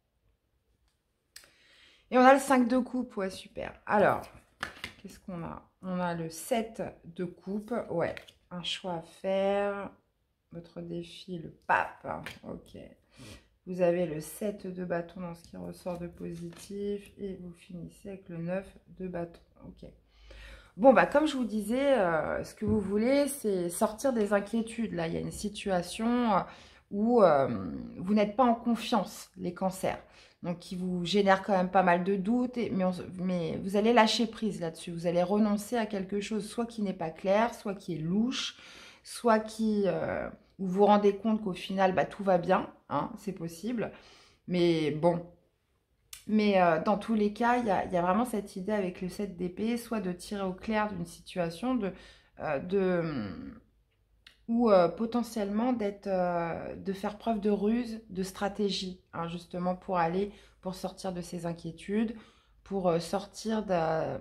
et on a le cinq de coupe, ouais, super. Alors, qu'est-ce qu'on a? On a le sept de coupe, ouais, un choix à faire. Votre défi, le pape, ok. Vous avez le sept de bâton dans ce qui ressort de positif et vous finissez avec le neuf de bâton, ok. Bon, bah comme je vous disais, euh, ce que vous voulez, c'est sortir des inquiétudes. Là, il y a une situation euh, où euh, vous n'êtes pas en confiance, les cancers. Donc, qui vous génère quand même pas mal de doutes. Et, mais, on, mais vous allez lâcher prise là-dessus. Vous allez renoncer à quelque chose, soit qui n'est pas clair, soit qui est louche, soit qui... Euh, vous vous rendez compte qu'au final, bah, tout va bien. Hein, c'est possible. Mais bon... Mais euh, dans tous les cas, il y a, y a vraiment cette idée avec le sept d'épée, soit de tirer au clair d'une situation, de, euh, de, ou euh, potentiellement d'être, euh, de faire preuve de ruse, de stratégie, hein, justement pour aller, pour sortir de ces inquiétudes, pour euh, sortir de,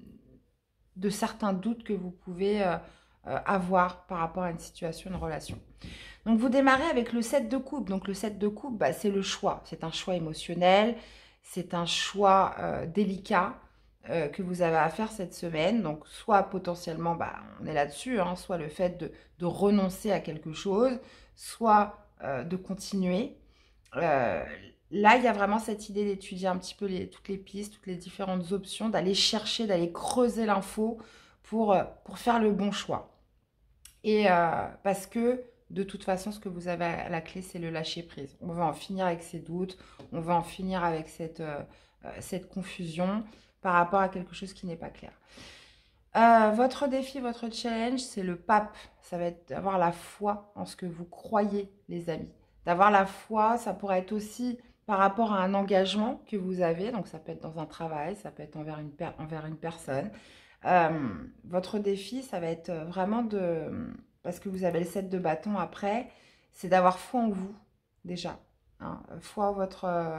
de certains doutes que vous pouvez euh, euh, avoir par rapport à une situation, une relation. Donc vous démarrez avec le sept de coupe. Donc le sept de coupe, bah, c'est le choix, c'est un choix émotionnel. C'est un choix euh, délicat euh, que vous avez à faire cette semaine. Donc, soit potentiellement, bah, on est là-dessus, hein, soit le fait de, de renoncer à quelque chose, soit euh, de continuer. Euh, là, il y a vraiment cette idée d'étudier un petit peu les, toutes les pistes, toutes les différentes options, d'aller chercher, d'aller creuser l'info pour, euh, pour faire le bon choix. Et euh, parce que... De toute façon, ce que vous avez à la clé, c'est le lâcher prise. On va en finir avec ces doutes, on va en finir avec cette, euh, cette confusion par rapport à quelque chose qui n'est pas clair. Euh, votre défi, votre challenge, c'est le pape. Ça va être d'avoir la foi en ce que vous croyez, les amis. D'avoir la foi, ça pourrait être aussi par rapport à un engagement que vous avez. Donc, ça peut être dans un travail, ça peut être envers une, per envers une personne. Euh, votre défi, ça va être vraiment de... Parce que vous avez le sept de bâton après, c'est d'avoir foi en vous, déjà. Hein, foi en votre, euh,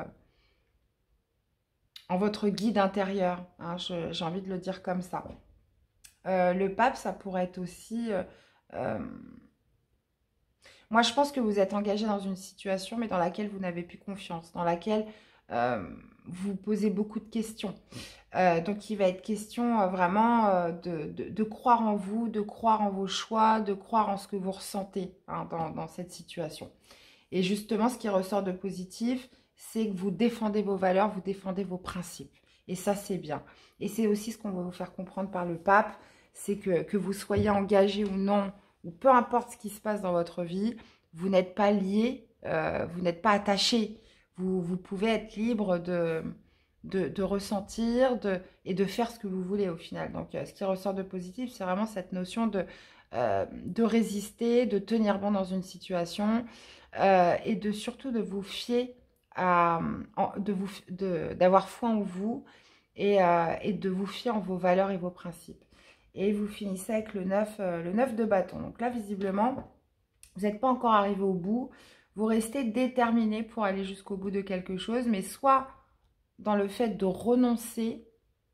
en votre guide intérieur. Hein, j'ai envie de le dire comme ça. Euh, le pape, ça pourrait être aussi... Euh, euh, Moi, je pense que vous êtes engagé dans une situation, mais dans laquelle vous n'avez plus confiance, dans laquelle euh, vous posez beaucoup de questions. Euh, donc, il va être question euh, vraiment euh, de, de, de croire en vous, de croire en vos choix, de croire en ce que vous ressentez hein, dans, dans cette situation. Et justement, ce qui ressort de positif, c'est que vous défendez vos valeurs, vous défendez vos principes. Et ça, c'est bien. Et c'est aussi ce qu'on va vous faire comprendre par le pape, c'est que, que vous soyez engagé ou non, ou peu importe ce qui se passe dans votre vie, vous n'êtes pas lié, euh, vous n'êtes pas attaché. Vous, vous pouvez être libre de, de, de ressentir de, et de faire ce que vous voulez au final. Donc, euh, ce qui ressort de positif, c'est vraiment cette notion de, euh, de résister, de tenir bon dans une situation euh, et de surtout de vous fier à, de vous, de, d'avoir foi en vous et, euh, et de vous fier en vos valeurs et vos principes. Et vous finissez avec le neuf, euh, le neuf de bâton. Donc là, visiblement, vous n'êtes pas encore arrivé au bout. Vous restez déterminé pour aller jusqu'au bout de quelque chose, mais soit dans le fait de renoncer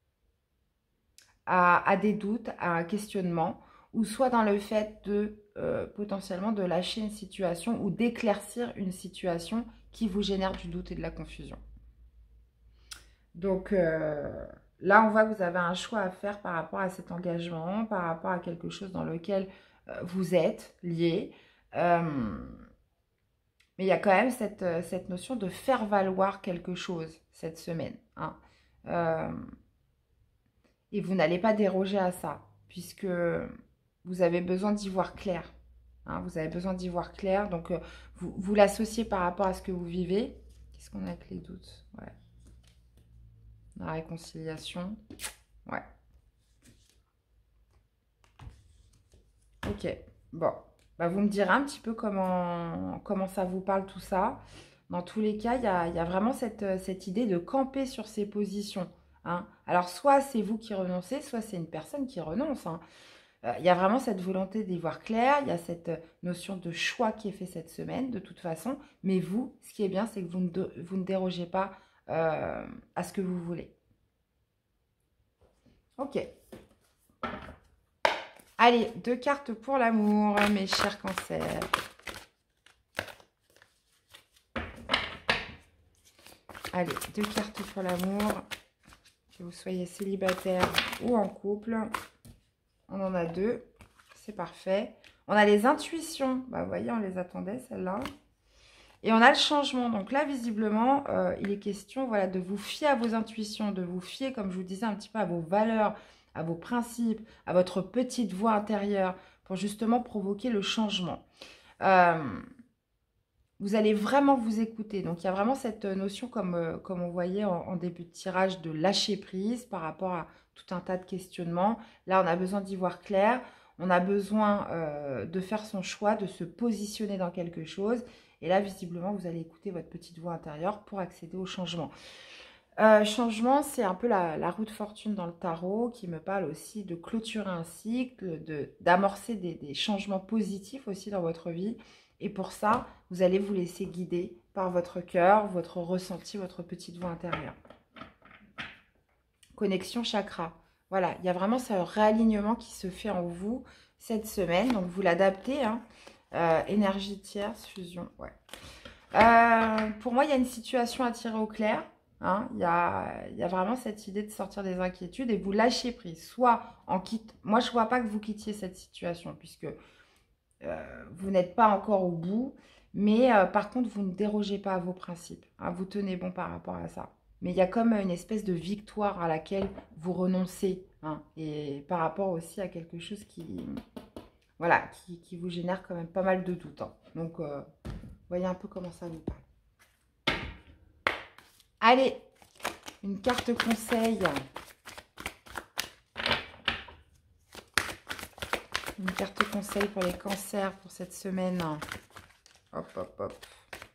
à, à des doutes, à un questionnement, ou soit dans le fait de euh, potentiellement de lâcher une situation ou d'éclaircir une situation qui vous génère du doute et de la confusion. Donc euh, là, on voit que vous avez un choix à faire par rapport à cet engagement, par rapport à quelque chose dans lequel euh, vous êtes lié. Euh, mais il y a quand même cette, cette notion de faire valoir quelque chose cette semaine. Hein. Euh, et vous n'allez pas déroger à ça, puisque vous avez besoin d'y voir clair. Hein, vous avez besoin d'y voir clair. Donc, euh, vous, vous l'associez par rapport à ce que vous vivez. Qu'est-ce qu'on a avec les doutes? Ouais. La réconciliation. Ouais. Ok. Bon. Bah, vous me direz un petit peu comment, comment ça vous parle tout ça. Dans tous les cas, il y a, y a vraiment cette, cette idée de camper sur ses positions. Hein. Alors, soit c'est vous qui renoncez, soit c'est une personne qui renonce. Hein. Euh, il y a vraiment cette volonté d'y voir clair. Il y a cette notion de choix qui est fait cette semaine, de toute façon. Mais vous, ce qui est bien, c'est que vous ne, de, vous ne dérogez pas euh, à ce que vous voulez. Ok. Allez, deux cartes pour l'amour, mes chers cancers. Allez, deux cartes pour l'amour. Que vous soyez célibataire ou en couple. On en a deux. C'est parfait. On a les intuitions. Bah, vous voyez, on les attendait, celles-là. Et on a le changement. Donc là, visiblement, euh, il est question voilà, de vous fier à vos intuitions, de vous fier, comme je vous disais, un petit peu à vos valeurs, à vos principes, à votre petite voix intérieure pour justement provoquer le changement. Euh, vous allez vraiment vous écouter. Donc, il y a vraiment cette notion, comme, euh, comme on voyait en, en début de tirage, de lâcher prise par rapport à tout un tas de questionnements. Là, on a besoin d'y voir clair. On a besoin euh, de faire son choix, de se positionner dans quelque chose. Et là, visiblement, vous allez écouter votre petite voix intérieure pour accéder au changement. Euh, changement, c'est un peu la, la roue de fortune dans le tarot qui me parle aussi de clôturer un cycle, de, d'amorcer des, des changements positifs aussi dans votre vie. Et pour ça, vous allez vous laisser guider par votre cœur, votre ressenti, votre petite voix intérieure. Connexion chakra. Voilà, il y a vraiment ce réalignement qui se fait en vous cette semaine. Donc, vous l'adaptez. Hein. Euh, énergie tierce, fusion. Ouais. Euh, pour moi, il y a une situation à tirer au clair. Hein. Il y a, il y a vraiment cette idée de sortir des inquiétudes et vous lâchez prise. Soit en quitte. Moi, je ne vois pas que vous quittiez cette situation puisque euh, vous n'êtes pas encore au bout. Mais euh, par contre, vous ne dérogez pas à vos principes. Hein. Vous tenez bon par rapport à ça. Mais il y a comme une espèce de victoire à laquelle vous renoncez. Hein, et par rapport aussi à quelque chose qui, voilà, qui, qui vous génère quand même pas mal de doutes. Hein. Donc, euh, voyez un peu comment ça vous parle. Allez, une carte conseil. Une carte conseil pour les cancers pour cette semaine. Hop, hop, hop.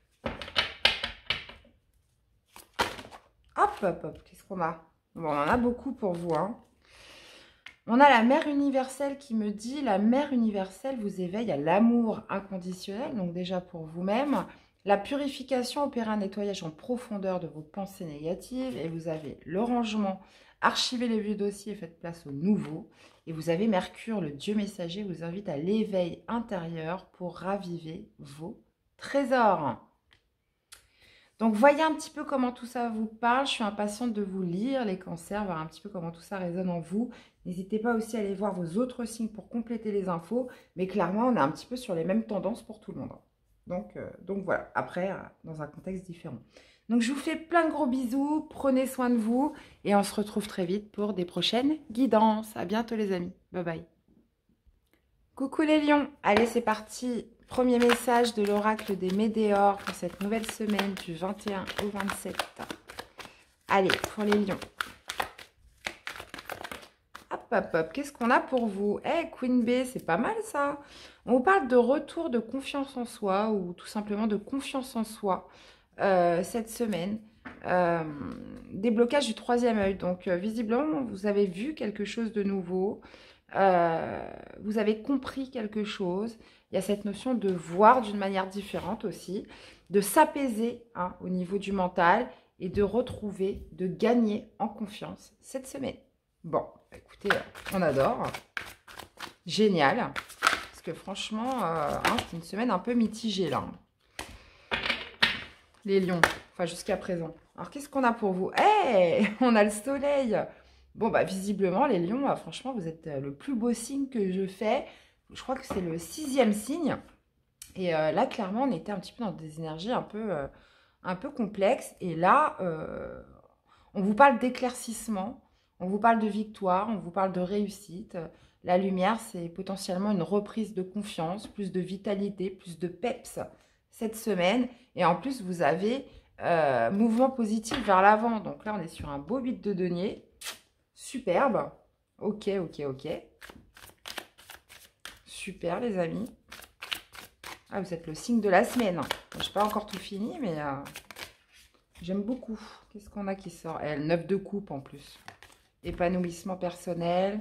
Hop, hop, hop, qu'est-ce qu'on a? Bon, on en a beaucoup pour vous. Hein. On a la mère universelle qui me dit, la mère universelle vous éveille à l'amour inconditionnel, donc déjà pour vous-même. La purification opère un nettoyage en profondeur de vos pensées négatives. Et vous avez le rangement, archivez les vieux dossiers et faites place aux nouveaux. Et vous avez Mercure, le dieu messager, vous invite à l'éveil intérieur pour raviver vos trésors. Donc, voyez un petit peu comment tout ça vous parle. Je suis impatiente de vous lire, les cancers, voir un petit peu comment tout ça résonne en vous. N'hésitez pas aussi à aller voir vos autres signes pour compléter les infos. Mais clairement, on est un petit peu sur les mêmes tendances pour tout le monde. Donc, euh, donc voilà, après, euh, dans un contexte différent. Donc, je vous fais plein de gros bisous. Prenez soin de vous. Et on se retrouve très vite pour des prochaines guidances. À bientôt les amis. Bye bye. Coucou les lions. Allez, c'est parti. Premier message de l'oracle des Médéors pour cette nouvelle semaine du vingt et un au vingt-sept. Allez, pour les lions. Hop, hop, hop. Qu'est-ce qu'on a pour vous? Eh, hey, Queen B, c'est pas mal ça. On vous parle de retour de confiance en soi ou tout simplement de confiance en soi euh, cette semaine. Euh, déblocage du troisième œil. Donc, euh, visiblement, vous avez vu quelque chose de nouveau. Euh, vous avez compris quelque chose. Il y a cette notion de voir d'une manière différente aussi, de s'apaiser hein, au niveau du mental et de retrouver, de gagner en confiance cette semaine. Bon, écoutez, on adore. Génial. Parce que franchement, euh, hein, c'est une semaine un peu mitigée là. Les lions, enfin jusqu'à présent. Alors, qu'est-ce qu'on a pour vous? Eh, hey, on a le soleil. Bon, bah visiblement, les lions, euh, franchement, vous êtes euh, le plus beau signe que je fais. Je crois que c'est le sixième signe. Et euh, là, clairement, on était un petit peu dans des énergies un peu, euh, un peu complexes. Et là, euh, on vous parle d'éclaircissement, on vous parle de victoire, on vous parle de réussite. La lumière, c'est potentiellement une reprise de confiance, plus de vitalité, plus de peps cette semaine. Et en plus, vous avez euh, mouvement positif vers l'avant. Donc là, on est sur un beau huit de denier. Superbe. Ok, ok, ok. Super, les amis. Ah, vous êtes le signe de la semaine. Je n'ai pas encore tout fini, mais euh, j'aime beaucoup. Qu'est-ce qu'on a qui sort? Elle, neuf de coupe en plus. Épanouissement personnel.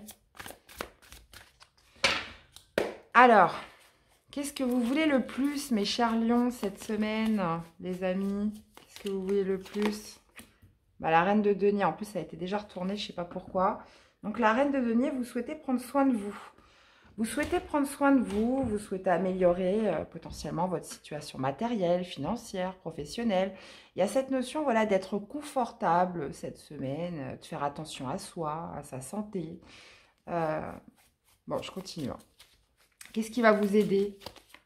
Alors, qu'est-ce que vous voulez le plus, mes chers lions, cette semaine, les amis? Qu'est-ce que vous voulez le plus? Bah, la reine de denier, en plus, ça a été déjà retourné, je ne sais pas pourquoi. Donc, la reine de denier, vous souhaitez prendre soin de vous. Vous souhaitez prendre soin de vous, vous souhaitez améliorer euh, potentiellement votre situation matérielle, financière, professionnelle. Il y a cette notion voilà, d'être confortable cette semaine, euh, de faire attention à soi, à sa santé. Euh, bon, je continue. Hein. Qu'est-ce qui va vous aider?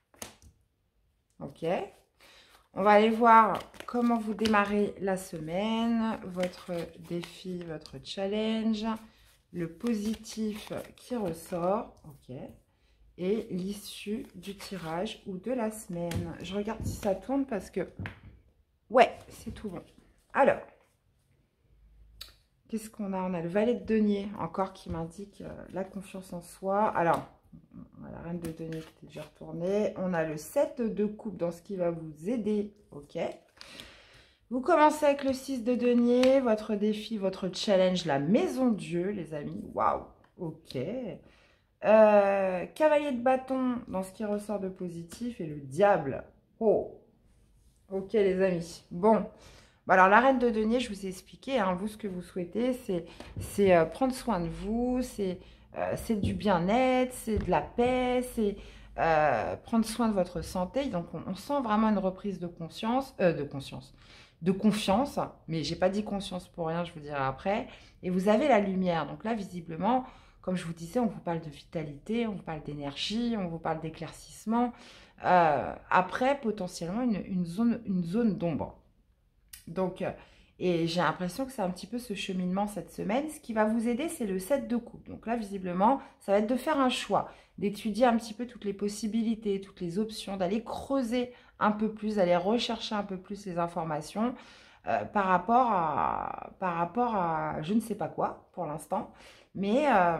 Ok. On va aller voir comment vous démarrez la semaine, votre défi, votre challenge. Le positif qui ressort, ok, et l'issue du tirage ou de la semaine. Je regarde si ça tourne parce que, ouais, c'est tout bon. Alors, qu'est-ce qu'on a? On a le valet de denier, encore qui m'indique euh, la confiance en soi. Alors, on a la reine de denier qui est déjà retournée. On a le sept de coupe dans ce qui va vous aider, ok. Vous commencez avec le six de denier, votre défi, votre challenge, la maison Dieu, les amis. Waouh, ok. Euh, cavalier de bâton dans ce qui ressort de positif et le diable. Oh, ok les amis. Bon, bon alors la reine de denier, je vous ai expliqué, hein, vous ce que vous souhaitez, c'est euh, prendre soin de vous, c'est euh, du bien-être, c'est de la paix, c'est euh, prendre soin de votre santé. Donc on, on sent vraiment une reprise de conscience, euh, de conscience. de confiance, mais j'ai pas dit conscience pour rien, je vous dirai après. Et vous avez la lumière. Donc là, visiblement, comme je vous disais, on vous parle de vitalité, on vous parle d'énergie, on vous parle d'éclaircissement. Euh, après, potentiellement, une, une zone, une zone d'ombre. Donc, et j'ai l'impression que c'est un petit peu ce cheminement cette semaine. Ce qui va vous aider, c'est le sept de coupe. Donc là, visiblement, ça va être de faire un choix, d'étudier un petit peu toutes les possibilités, toutes les options, d'aller creuser un peu plus, d'aller rechercher un peu plus les informations euh, par, rapport à, par rapport à je ne sais pas quoi pour l'instant. Mais, euh,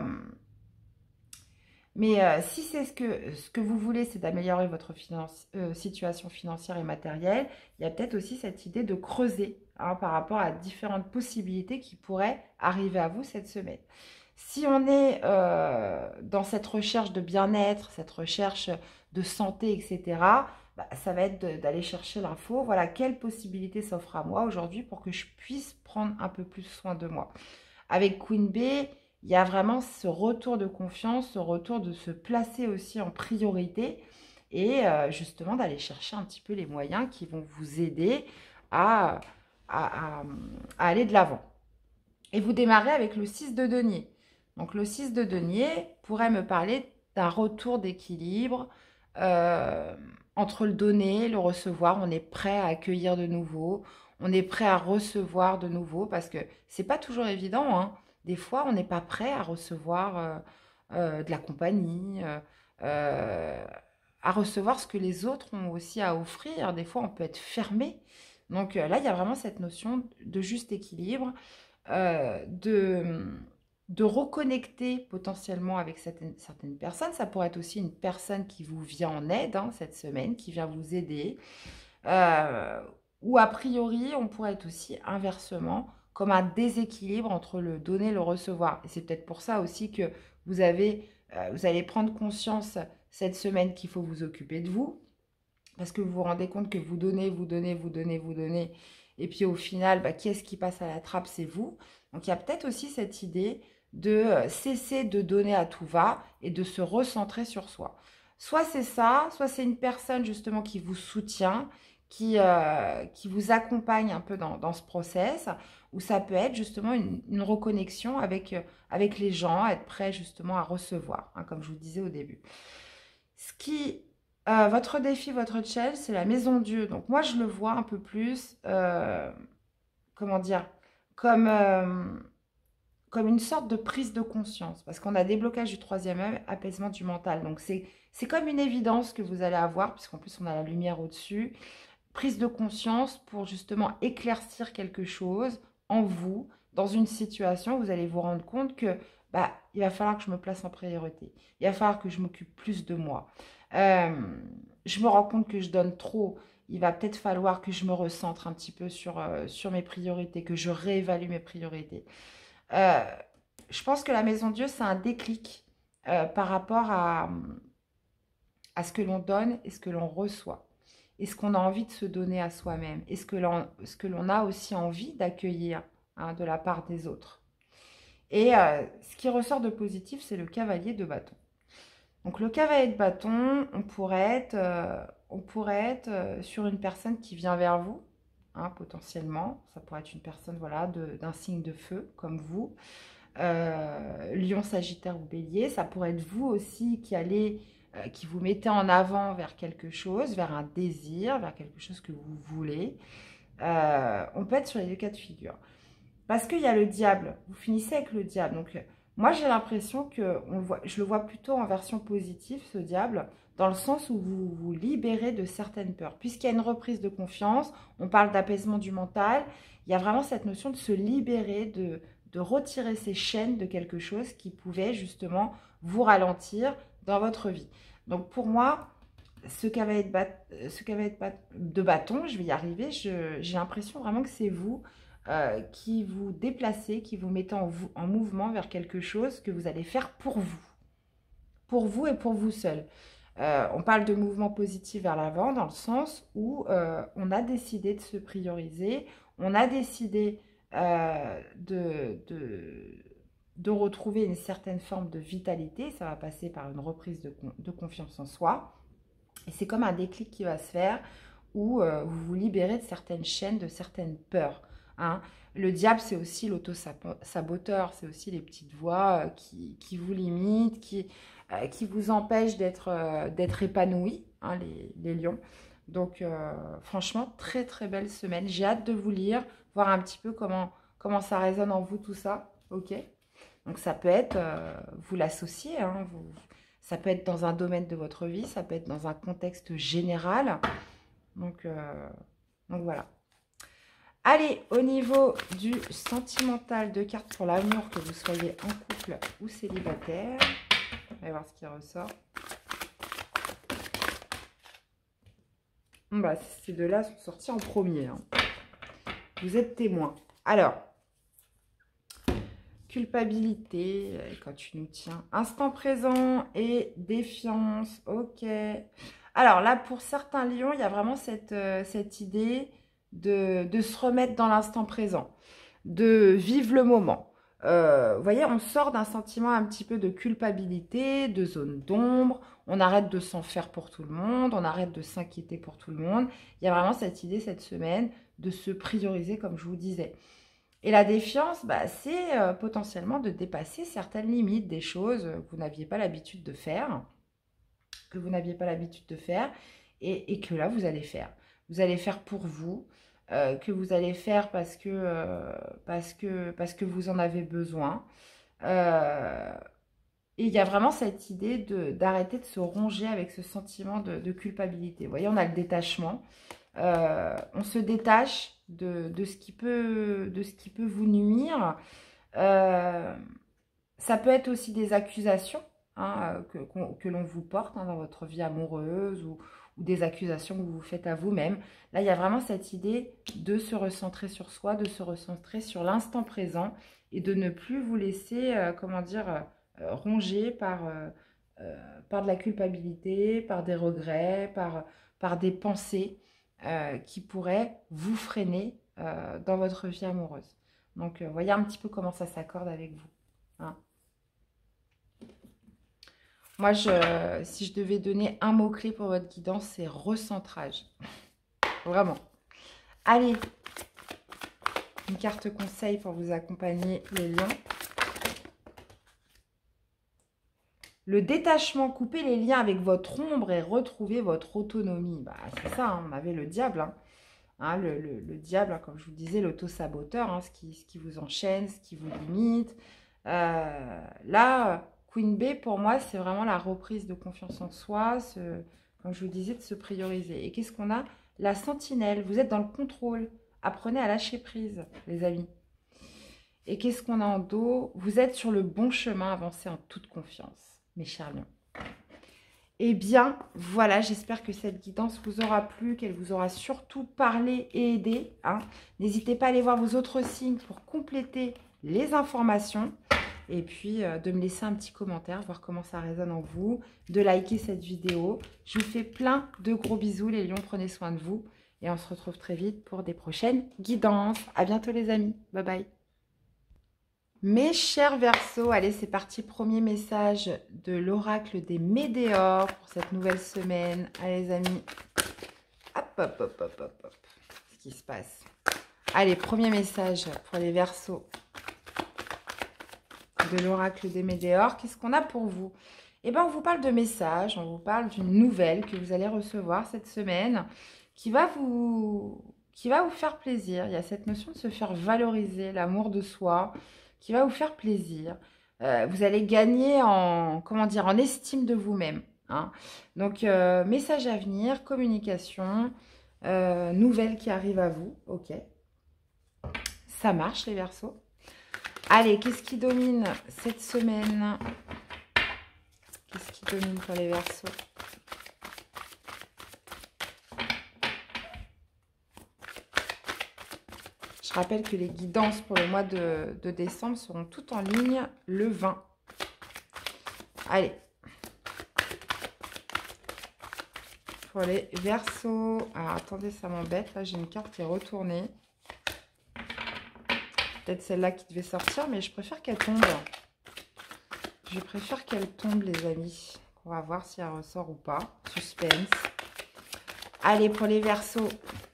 mais euh, si c'est ce que, ce que vous voulez, c'est d'améliorer votre finance, euh, situation financière et matérielle, il y a peut-être aussi cette idée de creuser hein, par rapport à différentes possibilités qui pourraient arriver à vous cette semaine. Si on est euh, dans cette recherche de bien-être, cette recherche de santé, et cetera, bah, ça va être d'aller chercher l'info. Voilà, quelle possibilité s'offre à moi aujourd'hui pour que je puisse prendre un peu plus soin de moi. Avec Queen B, il y a vraiment ce retour de confiance, ce retour de se placer aussi en priorité et euh, justement d'aller chercher un petit peu les moyens qui vont vous aider à, à, à, à aller de l'avant. Et vous démarrez avec le six de denier. Donc le six de denier pourrait me parler d'un retour d'équilibre euh, entre le donner, le recevoir. On est prêt à accueillir de nouveau, on est prêt à recevoir de nouveau parce que c'est pas toujours évident, hein. Des fois, on n'est pas prêt à recevoir euh, euh, de la compagnie, euh, euh, à recevoir ce que les autres ont aussi à offrir. Des fois, on peut être fermé. Donc euh, là, il y a vraiment cette notion de juste équilibre, euh, de, de reconnecter potentiellement avec certaines, certaines personnes. Ça pourrait être aussi une personne qui vous vient en aide hein, cette semaine, qui vient vous aider. Euh, ou a priori, on pourrait être aussi inversement comme un déséquilibre entre le donner et le recevoir. Et c'est peut-être pour ça aussi que vous, avez, euh, vous allez prendre conscience cette semaine qu'il faut vous occuper de vous. Parce que vous vous rendez compte que vous donnez, vous donnez, vous donnez, vous donnez. Et puis au final, bah, qui est-ce qui passe à la trappe? C'est vous. Donc il y a peut-être aussi cette idée de cesser de donner à tout va et de se recentrer sur soi. Soit c'est ça, soit c'est une personne justement qui vous soutient, qui, euh, qui vous accompagne un peu dans, dans ce process, ou ça peut être justement une, une reconnexion avec, avec les gens, être prêt justement à recevoir, hein, comme je vous disais au début. Ce qui Euh, votre défi, votre challenge, c'est la maison Dieu. Donc moi, je le vois un peu plus, euh, comment dire, comme, euh, comme une sorte de prise de conscience. Parce qu'on a déblocage du troisième œil, apaisement du mental. Donc c'est c'est comme une évidence que vous allez avoir, puisqu'en plus on a la lumière au-dessus. Prise de conscience pour justement éclaircir quelque chose en vous, dans une situation, vous allez vous rendre compte que bah, il va falloir que je me place en priorité. Il va falloir que je m'occupe plus de moi. Euh, je me rends compte que je donne trop. Il va peut-être falloir que je me recentre un petit peu sur, euh, sur mes priorités, que je réévalue mes priorités. Euh, je pense que la Maison Dieu, c'est un déclic euh, par rapport à, à ce que l'on donne et ce que l'on reçoit. Est-ce qu'on a envie de se donner à soi-même? Est-ce que l'on est-ce que l'on a aussi envie d'accueillir hein, de la part des autres? Et euh, ce qui ressort de positif, c'est le cavalier de bâton. Donc le cavalier de bâton, on pourrait être, euh, on pourrait être euh, sur une personne qui vient vers vous, hein, potentiellement. Ça pourrait être une personne voilà, de- d'un signe de feu, comme vous. Euh, Lion, Sagittaire ou Bélier. Ça pourrait être vous aussi qui allez, euh, qui vous mettez en avant vers quelque chose, vers un désir, vers quelque chose que vous voulez. Euh, on peut être sur les deux cas de figure. Parce qu'il y a le diable. Vous finissez avec le diable. Donc, moi, j'ai l'impression que on le voit, je le vois plutôt en version positive, ce diable, dans le sens où vous vous libérez de certaines peurs. Puisqu'il y a une reprise de confiance, on parle d'apaisement du mental, il y a vraiment cette notion de se libérer, de, de retirer ces chaînes de quelque chose qui pouvait justement vous ralentir dans votre vie. Donc, pour moi, ce cavalier de, bat, ce cavalier de, bat, de bâton, je vais y arriver, j'ai l'impression vraiment que c'est vous euh, qui vous déplacez, qui vous mettez en, en mouvement vers quelque chose que vous allez faire pour vous. Pour vous et pour vous seul. Euh, on parle de mouvement positif vers l'avant dans le sens où euh, on a décidé de se prioriser, on a décidé euh, de, de, de retrouver une certaine forme de vitalité. Ça va passer par une reprise de, de confiance en soi. Et c'est comme un déclic qui va se faire où euh, vous vous libérez de certaines chaînes, de certaines peurs. Hein. Le diable, c'est aussi l'auto-saboteur, c'est aussi les petites voix euh, qui, qui vous limitent, qui, euh, qui vous empêchent d'être euh, d'être épanoui, hein, les, les lions. Donc, euh, franchement, très très belle semaine. J'ai hâte de vous lire, voir un petit peu comment, comment ça résonne en vous tout ça. Ok. Donc, ça peut être, euh, vous l'associez, hein, vous ça peut être dans un domaine de votre vie, ça peut être dans un contexte général. Donc, euh, donc voilà. Allez, au niveau du sentimental de cartes pour l'amour, que vous soyez en couple ou célibataire. On va voir ce qui ressort. Bon, bah, ces deux-là sont sortis en premier. Hein. Vous êtes témoin. Alors, culpabilité, quand tu nous tiens. Instant présent et défiance. Ok. Alors là, pour certains lions, il y a vraiment cette, euh, cette idée de, de se remettre dans l'instant présent, de vivre le moment. Euh, vous voyez, on sort d'un sentiment un petit peu de culpabilité, de zone d'ombre. On arrête de s'en faire pour tout le monde. On arrête de s'inquiéter pour tout le monde. Il y a vraiment cette idée cette semaine de se prioriser, comme je vous disais. Et la défiance, bah, c'est euh, potentiellement de dépasser certaines limites, des choses que vous n'aviez pas l'habitude de faire, que vous n'aviez pas l'habitude de faire, et, et que là, vous allez faire. Vous allez faire pour vous, euh, que vous allez faire parce que, euh, parce que, parce que vous en avez besoin. Euh, et il y a vraiment cette idée de, d'arrêter de se ronger avec ce sentiment de, de culpabilité. Vous voyez, on a le détachement. Euh, on se détache de, de, ce qui peut, de ce qui peut vous nuire. Euh, ça peut être aussi des accusations hein, que, que l'on vous porte hein, dans votre vie amoureuse ou, ou des accusations que vous vous faites à vous-même. Là, il y a vraiment cette idée de se recentrer sur soi, de se recentrer sur l'instant présent et de ne plus vous laisser, euh, comment dire, euh, ronger par, euh, euh, par de la culpabilité, par des regrets, par, par des pensées euh, qui pourraient vous freiner euh, dans votre vie amoureuse. Donc, euh, voyez un petit peu comment ça s'accorde avec vous. Hein. Moi, je, si je devais donner un mot-clé pour votre guidance, c'est recentrage. Vraiment. Allez, une carte conseil pour vous accompagner, les lions. Le détachement, couper les liens avec votre ombre et retrouver votre autonomie. Bah, c'est ça, hein, on avait le diable. Hein. Hein, le, le, le diable, hein, comme je vous disais, l'auto-saboteur, hein, ce, qui, ce qui vous enchaîne, ce qui vous limite. Euh, là, Queen Bee, pour moi, c'est vraiment la reprise de confiance en soi, ce, comme je vous disais, de se prioriser. Et qu'est-ce qu'on a? La sentinelle, vous êtes dans le contrôle. Apprenez à lâcher prise, les amis. Et qu'est-ce qu'on a en dos? Vous êtes sur le bon chemin, avancez en toute confiance, mes chers lions. Eh bien, voilà, j'espère que cette guidance vous aura plu, qu'elle vous aura surtout parlé et aidé. Hein. N'hésitez pas à aller voir vos autres signes pour compléter les informations. Et puis, euh, de me laisser un petit commentaire, voir comment ça résonne en vous, de liker cette vidéo. Je vous fais plein de gros bisous, les lions, prenez soin de vous. Et on se retrouve très vite pour des prochaines guidances. À bientôt, les amis. Bye bye. Mes chers Verseaux, allez, c'est parti. Premier message de l'oracle des Médéors pour cette nouvelle semaine. Allez, les amis. Hop, hop, hop, hop, hop, hop. Ce qui se passe. Allez, premier message pour les Verseaux de l'oracle des Médéors. Qu'est-ce qu'on a pour vous? Eh bien, on vous parle de messages, on vous parle d'une nouvelle que vous allez recevoir cette semaine qui va vous, qui va vous faire plaisir. Il y a cette notion de se faire valoriser, l'amour de soi, qui va vous faire plaisir. Euh, vous allez gagner en, comment dire, en estime de vous-même. Hein. Donc, euh, message à venir, communication, euh, nouvelles qui arrivent à vous. Ok. Ça marche, les Verseaux. Allez, qu'est-ce qui domine cette semaine? Qu'est-ce qui domine pour les Verseaux? Je rappelle que les guidances pour le mois de, de décembre seront toutes en ligne le vingt. Allez. Pour les Verseaux. Alors, attendez, ça m'embête. Là, j'ai une carte qui est retournée. Peut-être celle-là qui devait sortir, mais je préfère qu'elle tombe. Je préfère qu'elle tombe, les amis. On va voir si elle ressort ou pas. Suspense. Allez, pour les Verseaux.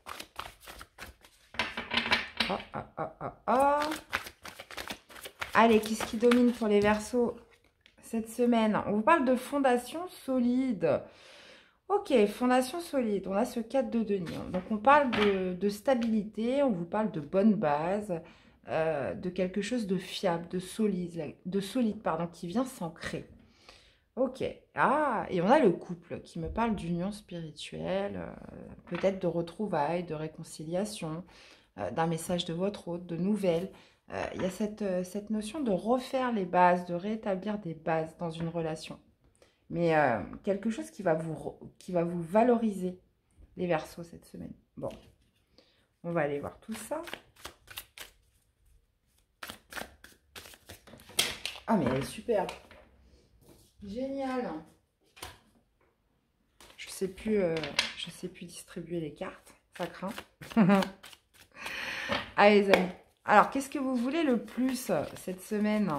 Oh, oh, oh, oh, oh. Allez, qu'est-ce qui domine pour les Verseaux cette semaine? On vous parle de fondation solide. Ok, fondation solide. On a ce quatre de denier. Donc, on parle de, de stabilité. On vous parle de bonne base, euh, de quelque chose de fiable, de solide, de solide pardon, qui vient s'ancrer. Ok. Ah, et on a le couple qui me parle d'union spirituelle, euh, peut-être de retrouvailles, de réconciliation, euh, d'un message de votre hôte, de nouvelles. Euh, il y a cette, euh, cette notion de refaire les bases, de rétablir des bases dans une relation. Mais euh, quelque chose qui va, vous, qui va vous valoriser, les Verseaux, cette semaine. Bon, on va aller voir tout ça. Ah, mais elle est super. Génial. Je sais plus, euh, je sais plus distribuer les cartes. Ça craint. Allez, les amis. Alors, qu'est-ce que vous voulez le plus cette semaine?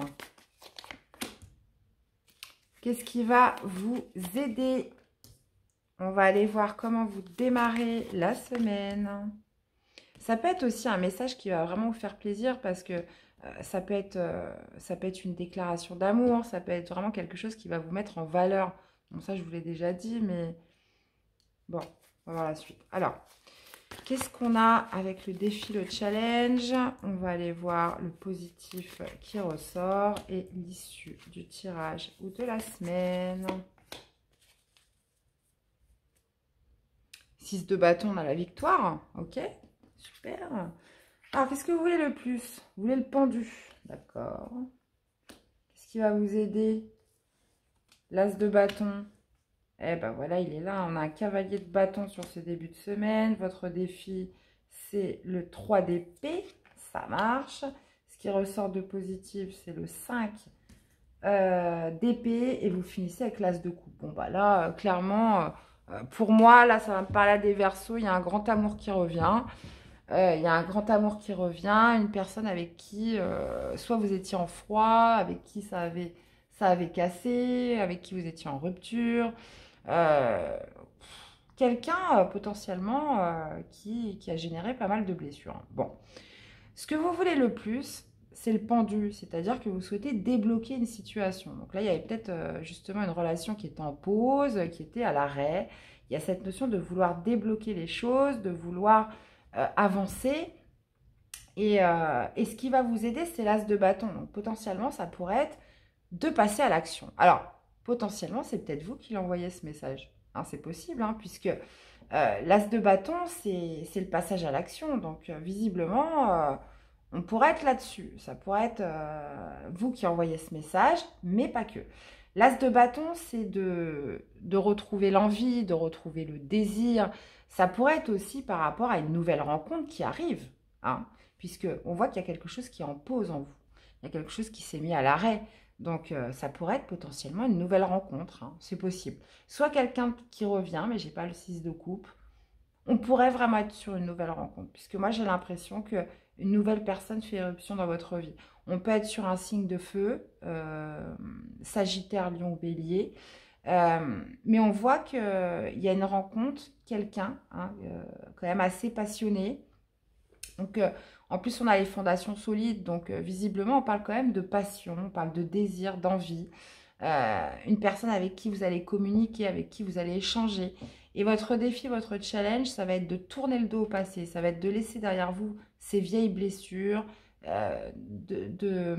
Qu'est-ce qui va vous aider? On va aller voir comment vous démarrez la semaine. Ça peut être aussi un message qui va vraiment vous faire plaisir parce que euh, ça peut être, euh, ça peut être une déclaration d'amour, ça peut être vraiment quelque chose qui va vous mettre en valeur. Bon, ça, je vous l'ai déjà dit, mais bon, on va voir la suite. Alors, qu'est-ce qu'on a avec le défi, le challenge? On va aller voir le positif qui ressort et l'issue du tirage ou de la semaine. six de bâton, on a la victoire. Ok, super. Alors, qu'est-ce que vous voulez le plus? Vous voulez le pendu. D'accord. Qu'est-ce qui va vous aider? L'as de bâton. Eh ben voilà, il est là. On a un cavalier de bâton sur ce début de semaine. Votre défi, c'est le trois d'épée. Ça marche. Ce qui ressort de positif, c'est le cinq euh, d'épée. Et vous finissez avec l'as de coupe. Bon, bah là, euh, clairement, euh, pour moi, là, ça va me parler des Verseaux. Il y a un grand amour qui revient. Euh, il y a un grand amour qui revient. Une personne avec qui, euh, soit vous étiez en froid, avec qui ça avait, ça avait cassé, avec qui vous étiez en rupture. Euh, Quelqu'un euh, potentiellement euh, qui, qui a généré pas mal de blessures. Bon, ce que vous voulez le plus, c'est le pendu, c'est-à-dire que vous souhaitez débloquer une situation. Donc là, il y avait peut-être euh, justement une relation qui était en pause, qui était à l'arrêt. Il y a cette notion de vouloir débloquer les choses, de vouloir euh, avancer. Et, euh, et ce qui va vous aider, c'est l'as de bâton. Donc potentiellement, ça pourrait être de passer à l'action. Alors, potentiellement, c'est peut-être vous qui l'envoyez ce message. Hein, c'est possible, hein, puisque euh, l'as de bâton, c'est le passage à l'action. Donc, euh, visiblement, euh, on pourrait être là-dessus. Ça pourrait être euh, vous qui envoyez ce message, mais pas que. L'as de bâton, c'est de, de retrouver l'envie, de retrouver le désir. Ça pourrait être aussi par rapport à une nouvelle rencontre qui arrive, hein, puisqu'on voit qu'il y a quelque chose qui est en pause en vous. Il y a quelque chose qui s'est mis à l'arrêt. Donc, euh, ça pourrait être potentiellement une nouvelle rencontre. Hein, c'est possible. Soit quelqu'un qui revient, mais je n'ai pas le six de coupe. On pourrait vraiment être sur une nouvelle rencontre. Puisque moi, j'ai l'impression qu'une nouvelle personne fait éruption dans votre vie. On peut être sur un signe de feu, euh, Sagittaire, Lion ou Bélier. Euh, mais on voit qu'il y a une rencontre, quelqu'un, hein, euh, quand même assez passionné. Donc, euh, en plus, on a les fondations solides. Donc, euh, visiblement, on parle quand même de passion, on parle de désir, d'envie. Euh, une personne avec qui vous allez communiquer, avec qui vous allez échanger. Et votre défi, votre challenge, ça va être de tourner le dos au passé. Ça va être de laisser derrière vous ces vieilles blessures. Euh, de, de...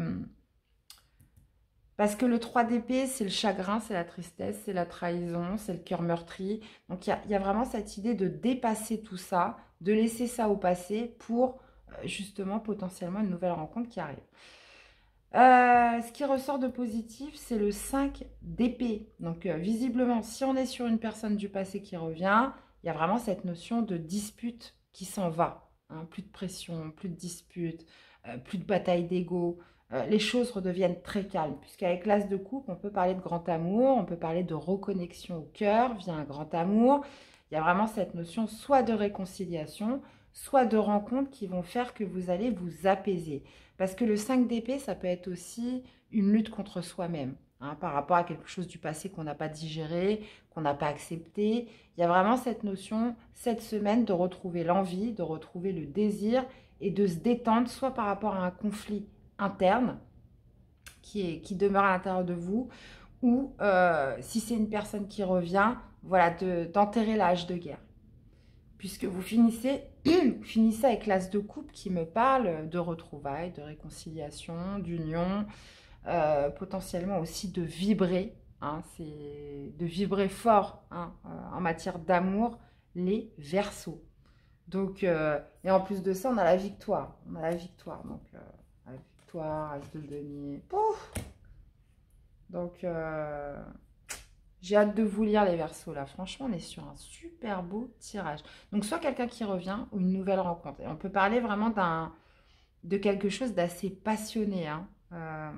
Parce que le trois d'épée, c'est le chagrin, c'est la tristesse, c'est la trahison, c'est le cœur meurtri. Donc, il y a, y a vraiment cette idée de dépasser tout ça, de laisser ça au passé pour euh, justement potentiellement une nouvelle rencontre qui arrive. Euh, ce qui ressort de positif, c'est le cinq d'épée. Donc, euh, visiblement, si on est sur une personne du passé qui revient, il y a vraiment cette notion de dispute qui s'en va. Hein. Plus de pression, plus de dispute, euh, plus de bataille d'ego. Euh, les choses redeviennent très calmes. Puisqu'avec l'as de coupe, on peut parler de grand amour, on peut parler de reconnexion au cœur via un grand amour. Il y a vraiment cette notion soit de réconciliation, soit de rencontres qui vont faire que vous allez vous apaiser. Parce que le cinq d'épée, ça peut être aussi une lutte contre soi-même, hein, par rapport à quelque chose du passé qu'on n'a pas digéré, qu'on n'a pas accepté. Il y a vraiment cette notion, cette semaine, de retrouver l'envie, de retrouver le désir et de se détendre, soit par rapport à un conflit interne qui, est, qui demeure à l'intérieur de vous, ou euh, si c'est une personne qui revient, voilà, d'enterrer l'âge de guerre. Puisque vous finissez, vous finissez avec l'as de coupe qui me parle de retrouvailles, de réconciliation, d'union, euh, potentiellement aussi de vibrer, hein, c'est de vibrer fort, hein, euh, en matière d'amour, les Verseaux. Donc, euh, et en plus de ça, on a la victoire, on a la victoire, donc euh, la victoire, as de denier, pouf. Donc, euh, j'ai hâte de vous lire les Verseaux là. Franchement, on est sur un super beau tirage. Donc, soit quelqu'un qui revient ou une nouvelle rencontre. Et on peut parler vraiment d'un de quelque chose d'assez passionné, hein, euh,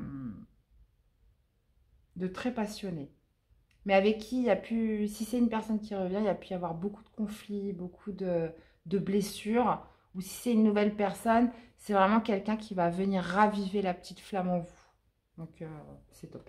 de très passionné. Mais avec qui il y a pu, si c'est une personne qui revient, il y a pu y avoir beaucoup de conflits, beaucoup de, de blessures. ou si c'est une nouvelle personne, c'est vraiment quelqu'un qui va venir raviver la petite flamme en vous. Donc, euh, c'est top.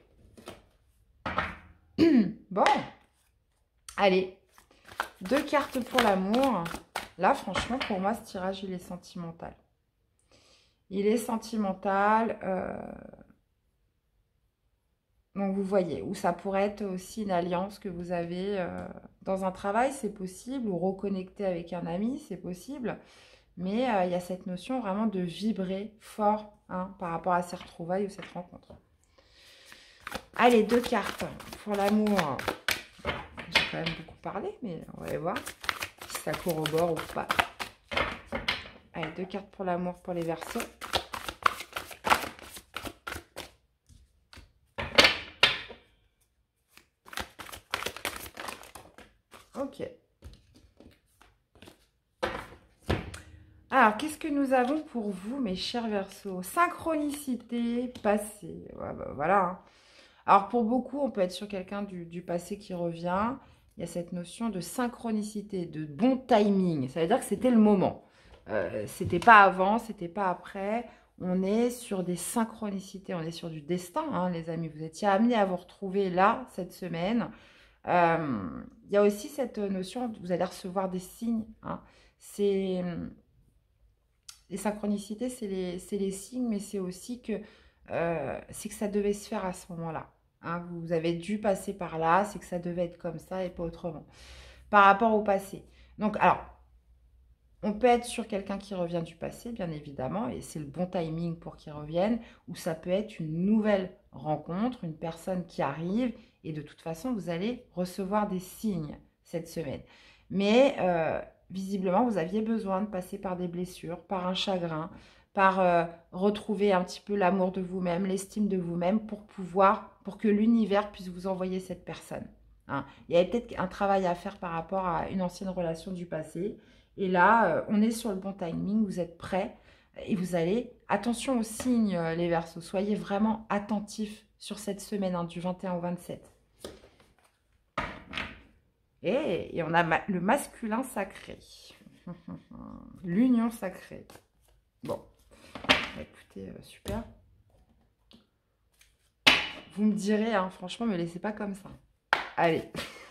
Bon. Allez. Deux cartes pour l'amour. Là, franchement, pour moi, ce tirage, il est sentimental. Il est sentimental. Euh... Donc, vous voyez, où ça pourrait être aussi une alliance que vous avez euh, dans un travail, c'est possible. Ou reconnecter avec un ami, c'est possible. Mais euh, il y a cette notion vraiment de vibrer fort hein, par rapport à ces retrouvailles ou cette rencontre. Allez, deux cartes pour l'amour. J'ai quand même beaucoup parlé, mais on va aller voir si ça corrobore ou pas. Allez, deux cartes pour l'amour pour les Verseaux. Ok. Alors, qu'est-ce que nous avons pour vous, mes chers Verseaux? Synchronicité, passé. Ouais, bah, voilà. Hein. Alors, pour beaucoup, on peut être sur quelqu'un du, du passé qui revient. Il y a cette notion de synchronicité, de bon timing. Ça veut dire que c'était le moment. Euh, c'était pas avant, c'était pas après. On est sur des synchronicités, on est sur du destin, hein, les amis. Vous étiez amenés à vous retrouver là, cette semaine. Euh, il y a aussi cette notion, vous allez recevoir des signes. Hein. C'est... Les synchronicités, c'est les, les signes, mais c'est aussi que, euh, c'est que ça devait se faire à ce moment-là. Hein. Vous avez dû passer par là, c'est que ça devait être comme ça et pas autrement. Par rapport au passé. Donc, alors, on peut être sur quelqu'un qui revient du passé, bien évidemment, et c'est le bon timing pour qu'il revienne, ou ça peut être une nouvelle rencontre, une personne qui arrive, et de toute façon, vous allez recevoir des signes cette semaine. Mais... Euh, visiblement, vous aviez besoin de passer par des blessures, par un chagrin, par euh, retrouver un petit peu l'amour de vous-même, l'estime de vous-même pour pouvoir, pour que l'univers puisse vous envoyer cette personne. Hein. Il y avait peut-être un travail à faire par rapport à une ancienne relation du passé. Et là, euh, on est sur le bon timing, vous êtes prêts et vous allez, attention aux signes, euh, les Verseaux, soyez vraiment attentifs sur cette semaine hein, du vingt et un au vingt-sept. Et, et on a ma le masculin sacré. L'union sacrée. Bon. Écoutez, euh, super. Vous me direz, hein, franchement, ne me laissez pas comme ça. Allez.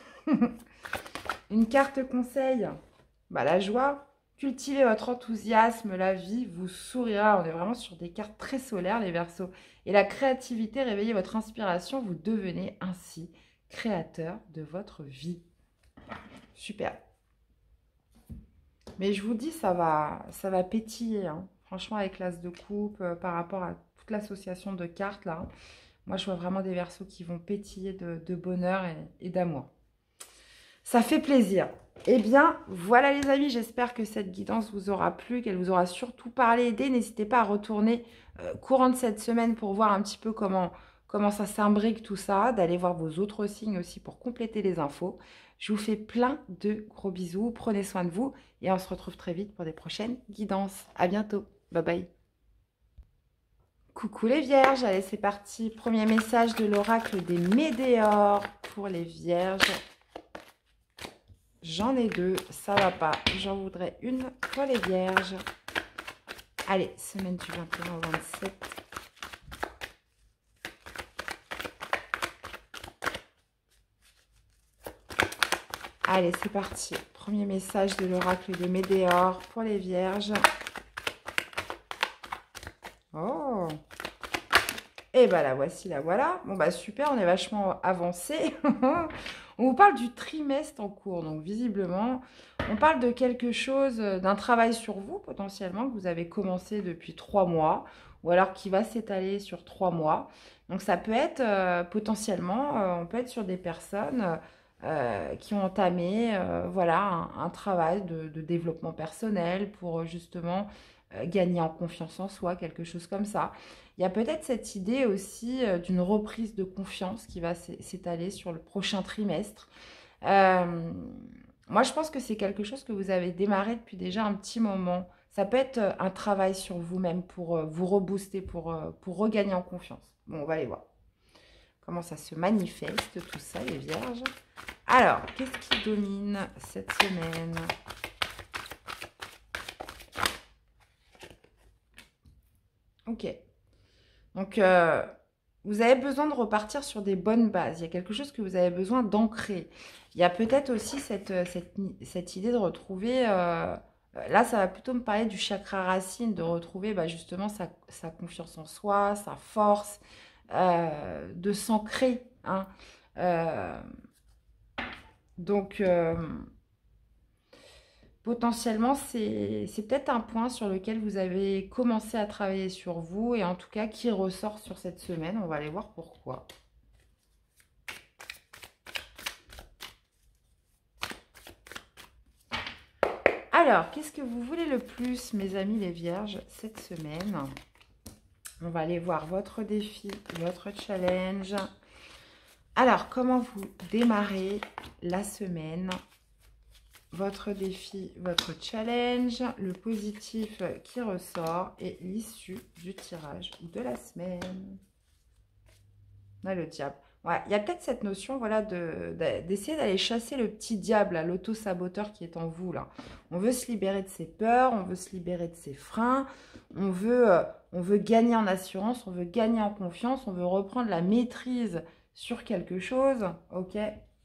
Une carte conseil. Bah, la joie. Cultivez votre enthousiasme. La vie vous sourira. On est vraiment sur des cartes très solaires, les Verseaux. Et la créativité, réveillez votre inspiration. Vous devenez ainsi créateur de votre vie. Super. Mais je vous dis, ça va, ça va pétiller. Hein. Franchement, avec l'as de coupe, euh, par rapport à toute l'association de cartes, là. Moi, je vois vraiment des Verseaux qui vont pétiller de, de bonheur et, et d'amour. Ça fait plaisir. Eh bien, voilà les amis. J'espère que cette guidance vous aura plu, qu'elle vous aura surtout parlé, aidé. N'hésitez pas à retourner euh, courant de cette semaine pour voir un petit peu comment, comment ça s'imbrique tout ça. D'aller voir vos autres signes aussi pour compléter les infos. Je vous fais plein de gros bisous. Prenez soin de vous et on se retrouve très vite pour des prochaines guidances. À bientôt. Bye bye. Coucou les vierges. Allez, c'est parti. Premier message de l'oracle des Médéors pour les vierges. J'en ai deux. Ça va pas. J'en voudrais une pour les vierges. Allez, semaine du vingt et un au vingt-sept. Allez, c'est parti. Premier message de l'oracle de Médéor pour les vierges. Oh. Et bah la voici, la voilà. Bon bah super, on est vachement avancé. On vous parle du trimestre en cours. Donc visiblement, on parle de quelque chose, d'un travail sur vous potentiellement que vous avez commencé depuis trois mois ou alors qui va s'étaler sur trois mois. Donc ça peut être euh, potentiellement, euh, on peut être sur des personnes... Euh, qui ont entamé euh, voilà, un, un travail de, de développement personnel pour justement euh, gagner en confiance en soi, quelque chose comme ça. Il y a peut-être cette idée aussi euh, d'une reprise de confiance qui va s'étaler sur le prochain trimestre. Euh, moi, je pense que c'est quelque chose que vous avez démarré depuis déjà un petit moment. Ça peut être un travail sur vous-même pour euh, vous rebooster, pour, euh, pour regagner en confiance. Bon, on va aller voir comment ça se manifeste, tout ça, les vierges. Alors, qu'est-ce qui domine cette semaine? Ok. Donc, euh, vous avez besoin de repartir sur des bonnes bases. Il y a quelque chose que vous avez besoin d'ancrer. Il y a peut-être aussi cette, euh, cette, cette idée de retrouver... euh, là, ça va plutôt me parler du chakra racine, de retrouver bah, justement sa, sa confiance en soi, sa force, euh, de s'ancrer. Hein. Euh, donc... euh, potentiellement, c'est c'est peut-être un point sur lequel vous avez commencé à travailler sur vous et en tout cas qui ressort sur cette semaine. On va aller voir pourquoi. Alors, qu'est-ce que vous voulez le plus, mes amis les vierges, cette semaine? On va aller voir votre défi, votre challenge. Alors, comment vous démarrez la semaine? Votre défi, votre challenge, le positif qui ressort et l'issue du tirage de la semaine. On a le diable. Ouais, il y a peut-être cette notion voilà, de, de, d'essayer d'aller chasser le petit diable, l'auto-saboteur qui est en vous. Là. On veut se libérer de ses peurs, on veut se libérer de ses freins, on veut, euh, on veut gagner en assurance, on veut gagner en confiance, on veut reprendre la maîtrise sur quelque chose. Ok.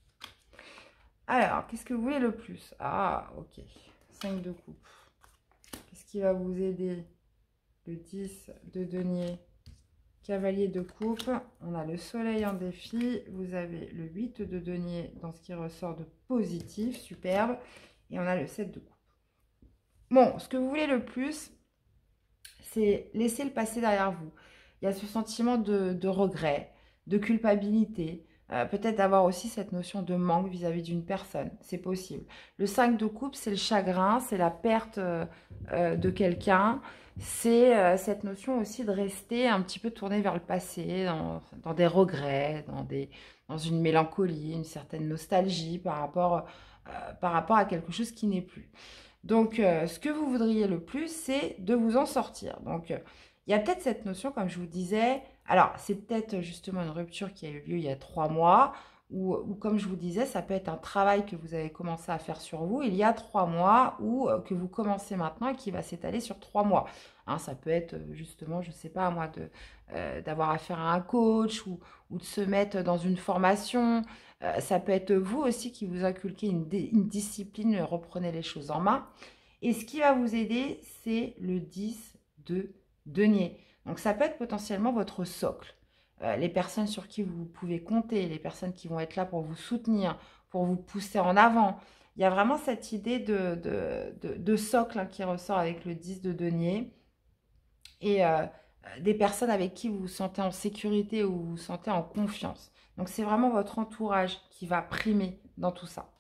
Alors, qu'est-ce que vous voulez le plus? Ah, ok. cinq de coupe. Qu'est-ce qui va vous aider? Le dix de denier. Cavalier de coupe. On a le soleil en défi. Vous avez le huit de denier dans ce qui ressort de positif. Superbe. Et on a le sept de coupe. Bon, ce que vous voulez le plus, c'est laisser le passé derrière vous. Il y a ce sentiment de, de regret, de culpabilité. Euh, peut-être d'avoir aussi cette notion de manque vis-à-vis d'une personne, c'est possible. Le cinq de coupe, c'est le chagrin, c'est la perte euh, euh, de quelqu'un, c'est euh, cette notion aussi de rester un petit peu tourné vers le passé, dans, dans des regrets, dans, des, dans une mélancolie, une certaine nostalgie par rapport, euh, par rapport à quelque chose qui n'est plus. Donc, euh, ce que vous voudriez le plus, c'est de vous en sortir. Donc, euh, il y a peut-être cette notion, comme je vous disais, alors c'est peut-être justement une rupture qui a eu lieu il y a trois mois, ou, ou comme je vous disais, ça peut être un travail que vous avez commencé à faire sur vous il y a trois mois, ou euh, que vous commencez maintenant et qui va s'étaler sur trois mois. Hein, ça peut être euh, justement, je ne sais pas à moi, de, euh, d'avoir affaire à un coach, ou, ou de se mettre dans une formation. Euh, ça peut être vous aussi qui vous inculquez une, une discipline, reprenez les choses en main. Et ce qui va vous aider, c'est le dix de denier. Donc, ça peut être potentiellement votre socle. Euh, les personnes sur qui vous pouvez compter, les personnes qui vont être là pour vous soutenir, pour vous pousser en avant. Il y a vraiment cette idée de, de, de, de socle hein, qui ressort avec le dix de denier. Et euh, des personnes avec qui vous vous sentez en sécurité ou vous vous sentez en confiance. Donc, c'est vraiment votre entourage qui va primer dans tout ça.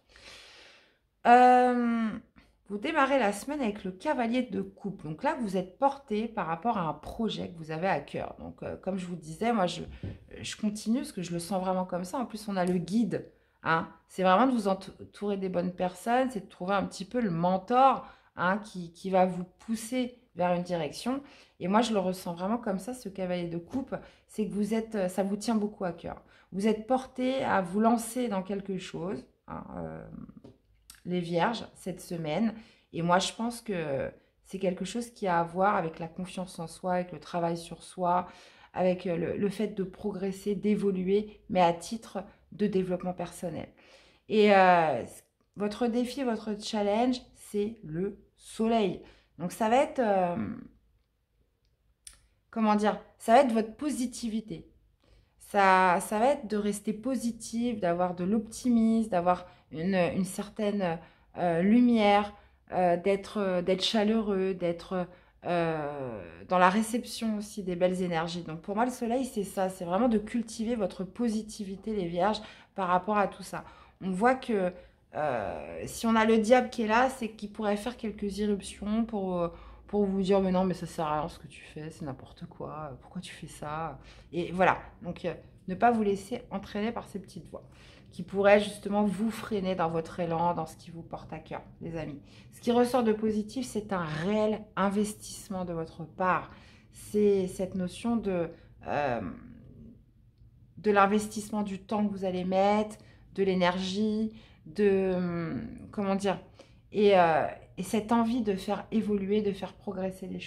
Euh, vous démarrez la semaine avec le cavalier de coupe. Donc là, vous êtes porté par rapport à un projet que vous avez à cœur. Donc, euh, comme je vous disais, moi, je, je continue parce que je le sens vraiment comme ça. En plus, on a le guide. Hein. C'est vraiment de vous entourer des bonnes personnes. C'est de trouver un petit peu le mentor hein, qui, qui va vous pousser vers une direction. Et moi, je le ressens vraiment comme ça, ce cavalier de coupe. C'est que vous êtes, ça vous tient beaucoup à cœur. Vous êtes porté à vous lancer dans quelque chose. Hein, euh, les vierges cette semaine. Et moi, je pense que c'est quelque chose qui a à voir avec la confiance en soi, avec le travail sur soi, avec le, le fait de progresser, d'évoluer, mais à titre de développement personnel. Et euh, votre défi, votre challenge, c'est le soleil. Donc, ça va être, euh, comment dire, ça va être votre positivité. Ça, ça va être de rester positif, d'avoir de l'optimisme, d'avoir une, une certaine euh, lumière, euh, d'être euh, d'être chaleureux, d'être euh, dans la réception aussi des belles énergies. Donc pour moi, le soleil, c'est ça, c'est vraiment de cultiver votre positivité, les vierges, par rapport à tout ça. On voit que euh, si on a le diable qui est là, c'est qu'il pourrait faire quelques irruptions pour... euh, pour vous dire mais non mais ça sert à rien ce que tu fais, c'est n'importe quoi, pourquoi tu fais ça? Et voilà, donc euh, ne pas vous laisser entraîner par ces petites voix qui pourraient justement vous freiner dans votre élan, dans ce qui vous porte à cœur, les amis. Ce qui ressort de positif, c'est un réel investissement de votre part. C'est cette notion de, euh, de l'investissement du temps que vous allez mettre, de l'énergie, de, hum, comment dire, et, euh, et cette envie de faire évoluer, de faire progresser les choses.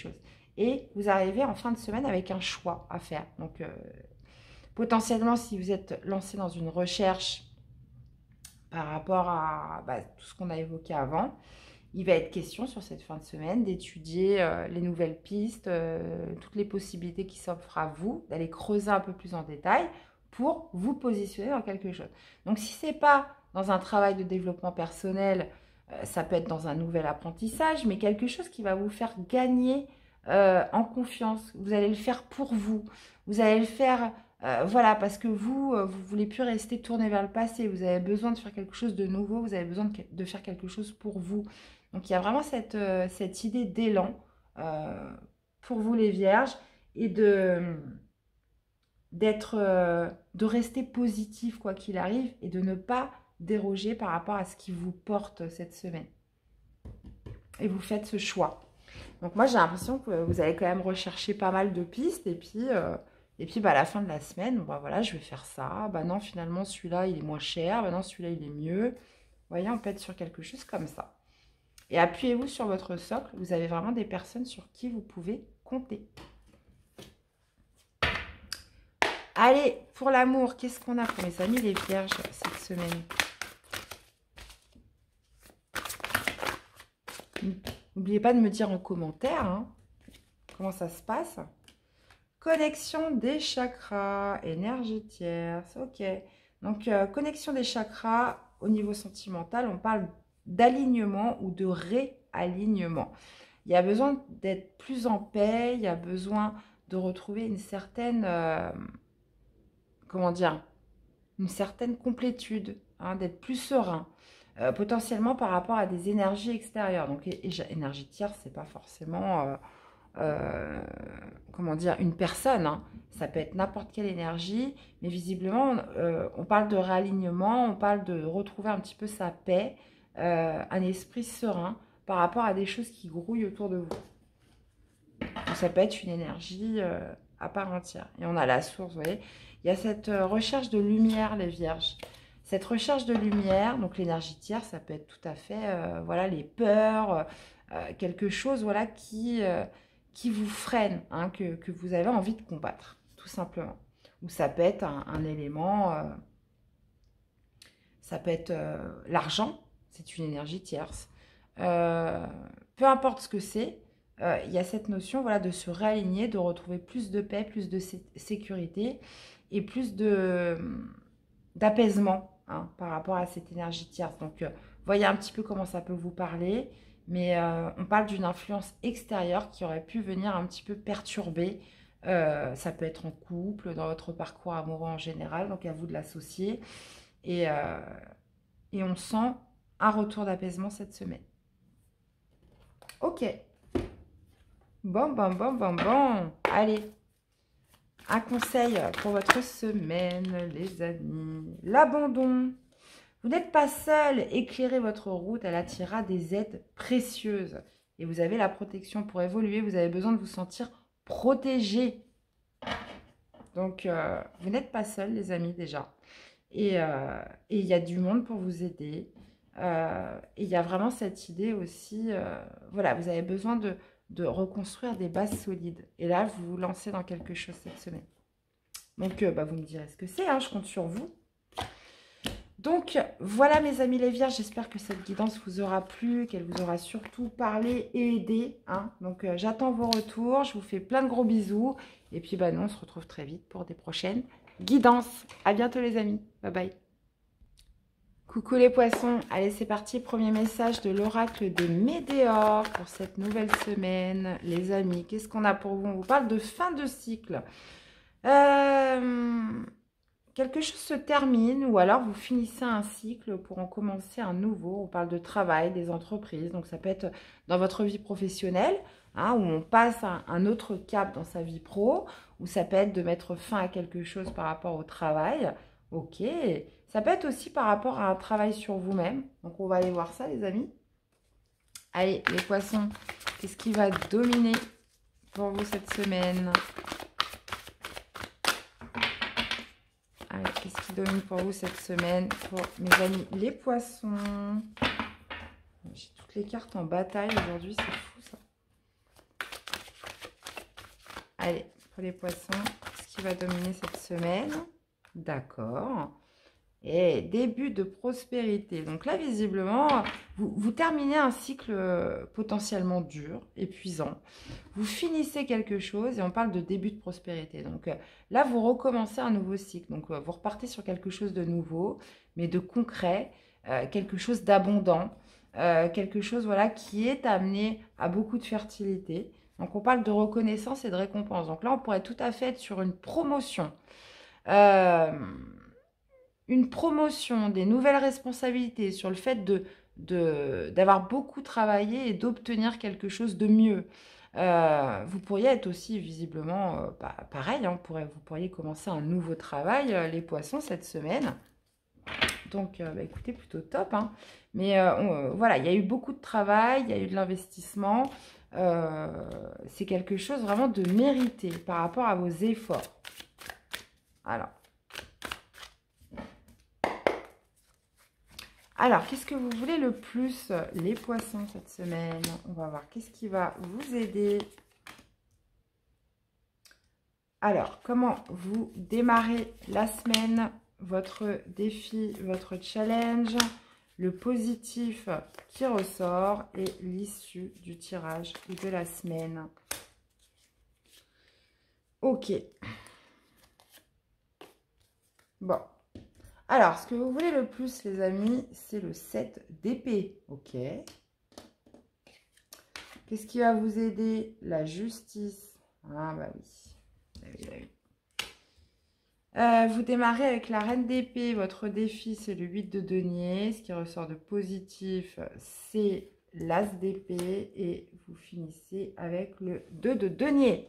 et vous arrivez en fin de semaine avec un choix à faire. Donc, euh, potentiellement, si vous êtes lancé dans une recherche par rapport à bah, tout ce qu'on a évoqué avant, il va être question sur cette fin de semaine d'étudier euh, les nouvelles pistes, euh, toutes les possibilités qui s'offrent à vous, d'aller creuser un peu plus en détail pour vous positionner dans quelque chose. Donc, si ce n'est pas dans un travail de développement personnel, euh, ça peut être dans un nouvel apprentissage, mais quelque chose qui va vous faire gagner euh, en confiance. Vous allez le faire pour vous. Vous allez le faire, euh, voilà, parce que vous, euh, vous ne voulez plus rester tourné vers le passé. Vous avez besoin de faire quelque chose de nouveau. Vous avez besoin de, de faire quelque chose pour vous. Donc, il y a vraiment cette, euh, cette idée d'élan euh, pour vous, les vierges, et de d'être, euh, de rester positif quoi qu'il arrive et de ne pas déroger par rapport à ce qui vous porte cette semaine. Et vous faites ce choix. Donc, moi, j'ai l'impression que vous allez quand même rechercher pas mal de pistes et puis, euh, et puis bah, à la fin de la semaine, bah, voilà, je vais faire ça. Bah non, finalement, celui-là, il est moins cher. Bah non, celui-là, il est mieux. Vous voyez, on peut être sur quelque chose comme ça. Et appuyez-vous sur votre socle. Vous avez vraiment des personnes sur qui vous pouvez compter. Allez, pour l'amour, qu'est-ce qu'on a pour mes amis les vierges cette semaine? N'oubliez pas de me dire en commentaire hein, comment ça se passe. Connexion des chakras, énergie tierce, ok. Donc, euh, connexion des chakras au niveau sentimental, on parle d'alignement ou de réalignement. Il y a besoin d'être plus en paix, il y a besoin de retrouver une certaine, euh, comment dire, une certaine complétude, hein, d'être plus serein, euh, potentiellement par rapport à des énergies extérieures. Donc, et, et, énergie tierce, c'est pas forcément, euh, euh, comment dire, une personne, hein. Ça peut être n'importe quelle énergie, mais visiblement, euh, on parle de réalignement, on parle de retrouver un petit peu sa paix, euh, un esprit serein par rapport à des choses qui grouillent autour de vous. Donc, ça peut être une énergie euh, à part entière. Et on a la source, vous voyez. Il y a cette euh, recherche de lumière, les vierges. Cette recherche de lumière, donc l'énergie tierce, ça peut être tout à fait, euh, voilà, les peurs, euh, quelque chose, voilà, qui, euh, qui vous freine, hein, que, que vous avez envie de combattre, tout simplement. Ou ça peut être un, un élément, euh, ça peut être euh, l'argent, c'est une énergie tierce. Euh, peu importe ce que c'est, euh, il y a cette notion, voilà, de se réaligner, de retrouver plus de paix, plus de sé sécurité et plus de d'apaisement hein, par rapport à cette énergie tierce. Donc, euh, voyez un petit peu comment ça peut vous parler, mais euh, on parle d'une influence extérieure qui aurait pu venir un petit peu perturber. Euh, ça peut être en couple, dans votre parcours amoureux en général, donc à vous de l'associer. Et, euh, et on sent un retour d'apaisement cette semaine. Ok. Bon, bon, bon, bon, bon. Allez. Un conseil pour votre semaine, les amis. L'abandon. Vous n'êtes pas seul. Éclairez votre route. Elle attirera des aides précieuses. Et vous avez la protection pour évoluer. Vous avez besoin de vous sentir protégé. Donc, euh, vous n'êtes pas seul, les amis, déjà. Et euh, et il y a du monde pour vous aider. Euh, et il y a vraiment cette idée aussi, euh, voilà, vous avez besoin de, de reconstruire des bases solides. Et là, vous vous lancez dans quelque chose cette semaine. Donc, euh, bah, vous me direz ce que c'est, hein, je compte sur vous. Donc, voilà mes amis les vierges, j'espère que cette guidance vous aura plu, qu'elle vous aura surtout parlé et aidé. Hein. Donc, euh, j'attends vos retours, je vous fais plein de gros bisous. Et puis, bah, nous, on se retrouve très vite pour des prochaines guidances. À bientôt les amis, bye bye. Coucou les poissons, allez c'est parti, premier message de l'oracle de Médéor pour cette nouvelle semaine. Les amis, qu'est-ce qu'on a pour vous? On vous parle de fin de cycle. Euh, quelque chose se termine ou alors vous finissez un cycle pour en commencer un nouveau. On parle de travail, des entreprises, donc ça peut être dans votre vie professionnelle, hein, où on passe à un autre cap dans sa vie pro, ou ça peut être de mettre fin à quelque chose par rapport au travail. Ok, ça peut être aussi par rapport à un travail sur vous-même. Donc, on va aller voir ça, les amis. Allez, les poissons, qu'est-ce qui va dominer pour vous cette semaine? Allez, qu'est-ce qui domine pour vous cette semaine pour mes amis les poissons? J'ai toutes les cartes en bataille aujourd'hui, c'est fou ça. Allez, pour les poissons, ce qui va dominer cette semaine. D'accord. Et début de prospérité. Donc là, visiblement, vous, vous terminez un cycle potentiellement dur, épuisant. Vous finissez quelque chose et on parle de début de prospérité. Donc là, vous recommencez un nouveau cycle. Donc vous repartez sur quelque chose de nouveau, mais de concret, euh, quelque chose d'abondant, euh, quelque chose voilà, qui est amené à beaucoup de fertilité. Donc on parle de reconnaissance et de récompense. Donc là, on pourrait tout à fait être sur une promotion. Euh, une promotion, des nouvelles responsabilités, sur le fait de, de, d'avoir beaucoup travaillé et d'obtenir quelque chose de mieux. Euh, vous pourriez être aussi visiblement, euh, bah, pareil, hein, pourrait, vous pourriez commencer un nouveau travail, euh, les poissons, cette semaine. Donc, euh, bah, écoutez, plutôt top. Hein. Mais euh, on, euh, voilà, il y a eu beaucoup de travail, il y a eu de l'investissement. Euh, c'est quelque chose vraiment de mérité par rapport à vos efforts. Alors. Alors, qu'est-ce que vous voulez le plus, les poissons, cette semaine? On va voir qu'est-ce qui va vous aider. Alors, comment vous démarrez la semaine, votre défi, votre challenge, le positif qui ressort et l'issue du tirage de la semaine. Ok. Bon. Alors, ce que vous voulez le plus, les amis, c'est le sept d'épée. Ok. Qu'est-ce qui va vous aider? La justice. Ah, bah oui. Bah oui, bah oui. Euh, vous démarrez avec la reine d'épée. Votre défi, c'est le huit de denier. Ce qui ressort de positif, c'est l'as d'épée. Et vous finissez avec le deux de denier.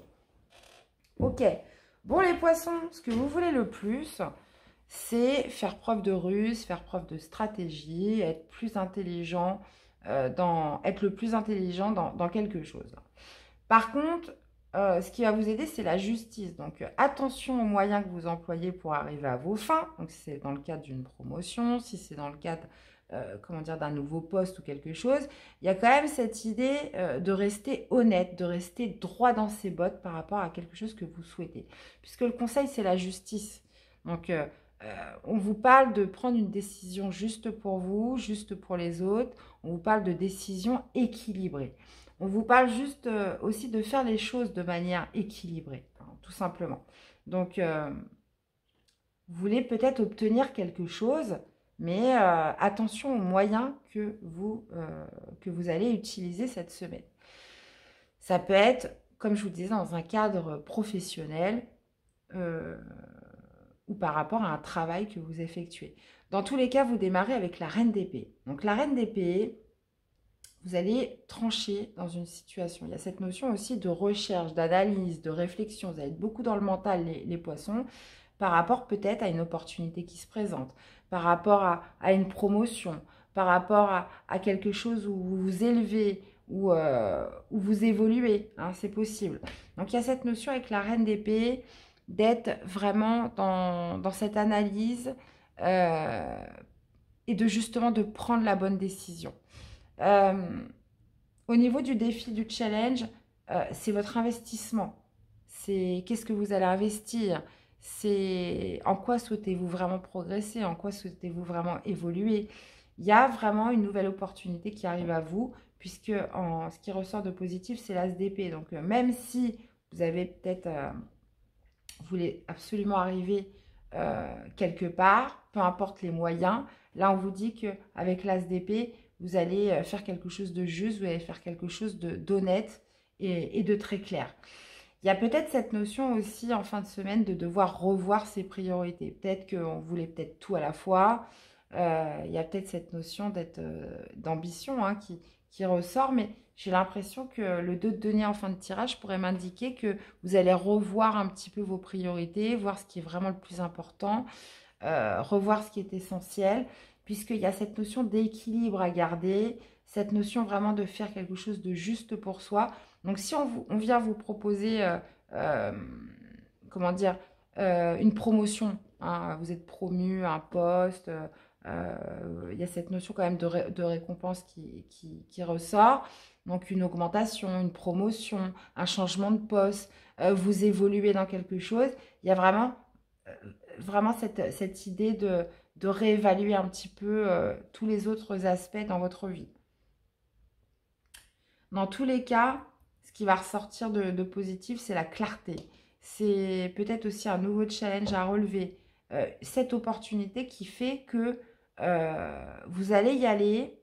Ok. Bon, les poissons, ce que vous voulez le plus, c'est faire preuve de ruse, faire preuve de stratégie, être plus intelligent, euh, dans, être le plus intelligent dans, dans quelque chose. Par contre, euh, ce qui va vous aider, c'est la justice. Donc, euh, attention aux moyens que vous employez pour arriver à vos fins. Donc, si c'est dans le cadre d'une promotion, si c'est dans le cadre euh, comment dire, d'un nouveau poste ou quelque chose, il y a quand même cette idée euh, de rester honnête, de rester droit dans ses bottes par rapport à quelque chose que vous souhaitez. Puisque le conseil, c'est la justice. Donc, euh, Euh, on vous parle de prendre une décision juste pour vous, juste pour les autres. On vous parle de décision équilibrée. On vous parle juste euh, aussi de faire les choses de manière équilibrée, hein, tout simplement. Donc, euh, vous voulez peut-être obtenir quelque chose, mais euh, attention aux moyens que vous, euh, que vous allez utiliser cette semaine. Ça peut être, comme je vous disais, dans un cadre professionnel, euh, ou par rapport à un travail que vous effectuez. Dans tous les cas, vous démarrez avec la reine d'épée. Donc la reine d'épée, vous allez trancher dans une situation. Il y a cette notion aussi de recherche, d'analyse, de réflexion. Vous allez être beaucoup dans le mental, les, les poissons, par rapport peut-être à une opportunité qui se présente, par rapport à, à une promotion, par rapport à, à quelque chose où vous vous élevez, où, euh, où vous évoluez. Hein, c'est possible. Donc il y a cette notion avec la reine d'épée, d'être vraiment dans, dans cette analyse euh, et de justement de prendre la bonne décision. Euh, au niveau du défi, du challenge, euh, c'est votre investissement. C'est qu'est-ce que vous allez investir. C'est en quoi souhaitez-vous vraiment progresser, en quoi souhaitez-vous vraiment évoluer. Il y a vraiment une nouvelle opportunité qui arrive à vous, puisque en, ce qui ressort de positif, c'est l'as d'épée. Donc, euh, même si vous avez peut-être... Euh, vous voulez absolument arriver euh, quelque part, peu importe les moyens. Là, on vous dit qu'avec l'as d'épée, vous allez faire quelque chose de juste, vous allez faire quelque chose d'honnête et, et de très clair. Il y a peut-être cette notion aussi en fin de semaine de devoir revoir ses priorités. Peut-être qu'on voulait peut-être tout à la fois. Euh, il y a peut-être cette notion d'être euh, d'ambition hein, qui, qui ressort, mais j'ai l'impression que le deux de denier en fin de tirage pourrait m'indiquer que vous allez revoir un petit peu vos priorités, voir ce qui est vraiment le plus important, euh, revoir ce qui est essentiel, puisqu'il y a cette notion d'équilibre à garder, cette notion vraiment de faire quelque chose de juste pour soi. Donc si on, vous, on vient vous proposer, euh, euh, comment dire, euh, une promotion, hein, vous êtes promu à un poste, euh, Euh, il y a cette notion quand même de, ré, de récompense qui, qui, qui ressort. Donc une augmentation, une promotion, un changement de poste, euh, vous évoluez dans quelque chose. Il y a vraiment, euh, vraiment cette, cette idée de, de réévaluer un petit peu euh, tous les autres aspects dans votre vie. Dans tous les cas, ce qui va ressortir de, de positif, c'est la clarté. C'est peut-être aussi un nouveau challenge à relever. Euh, cette opportunité qui fait que euh, vous allez y aller,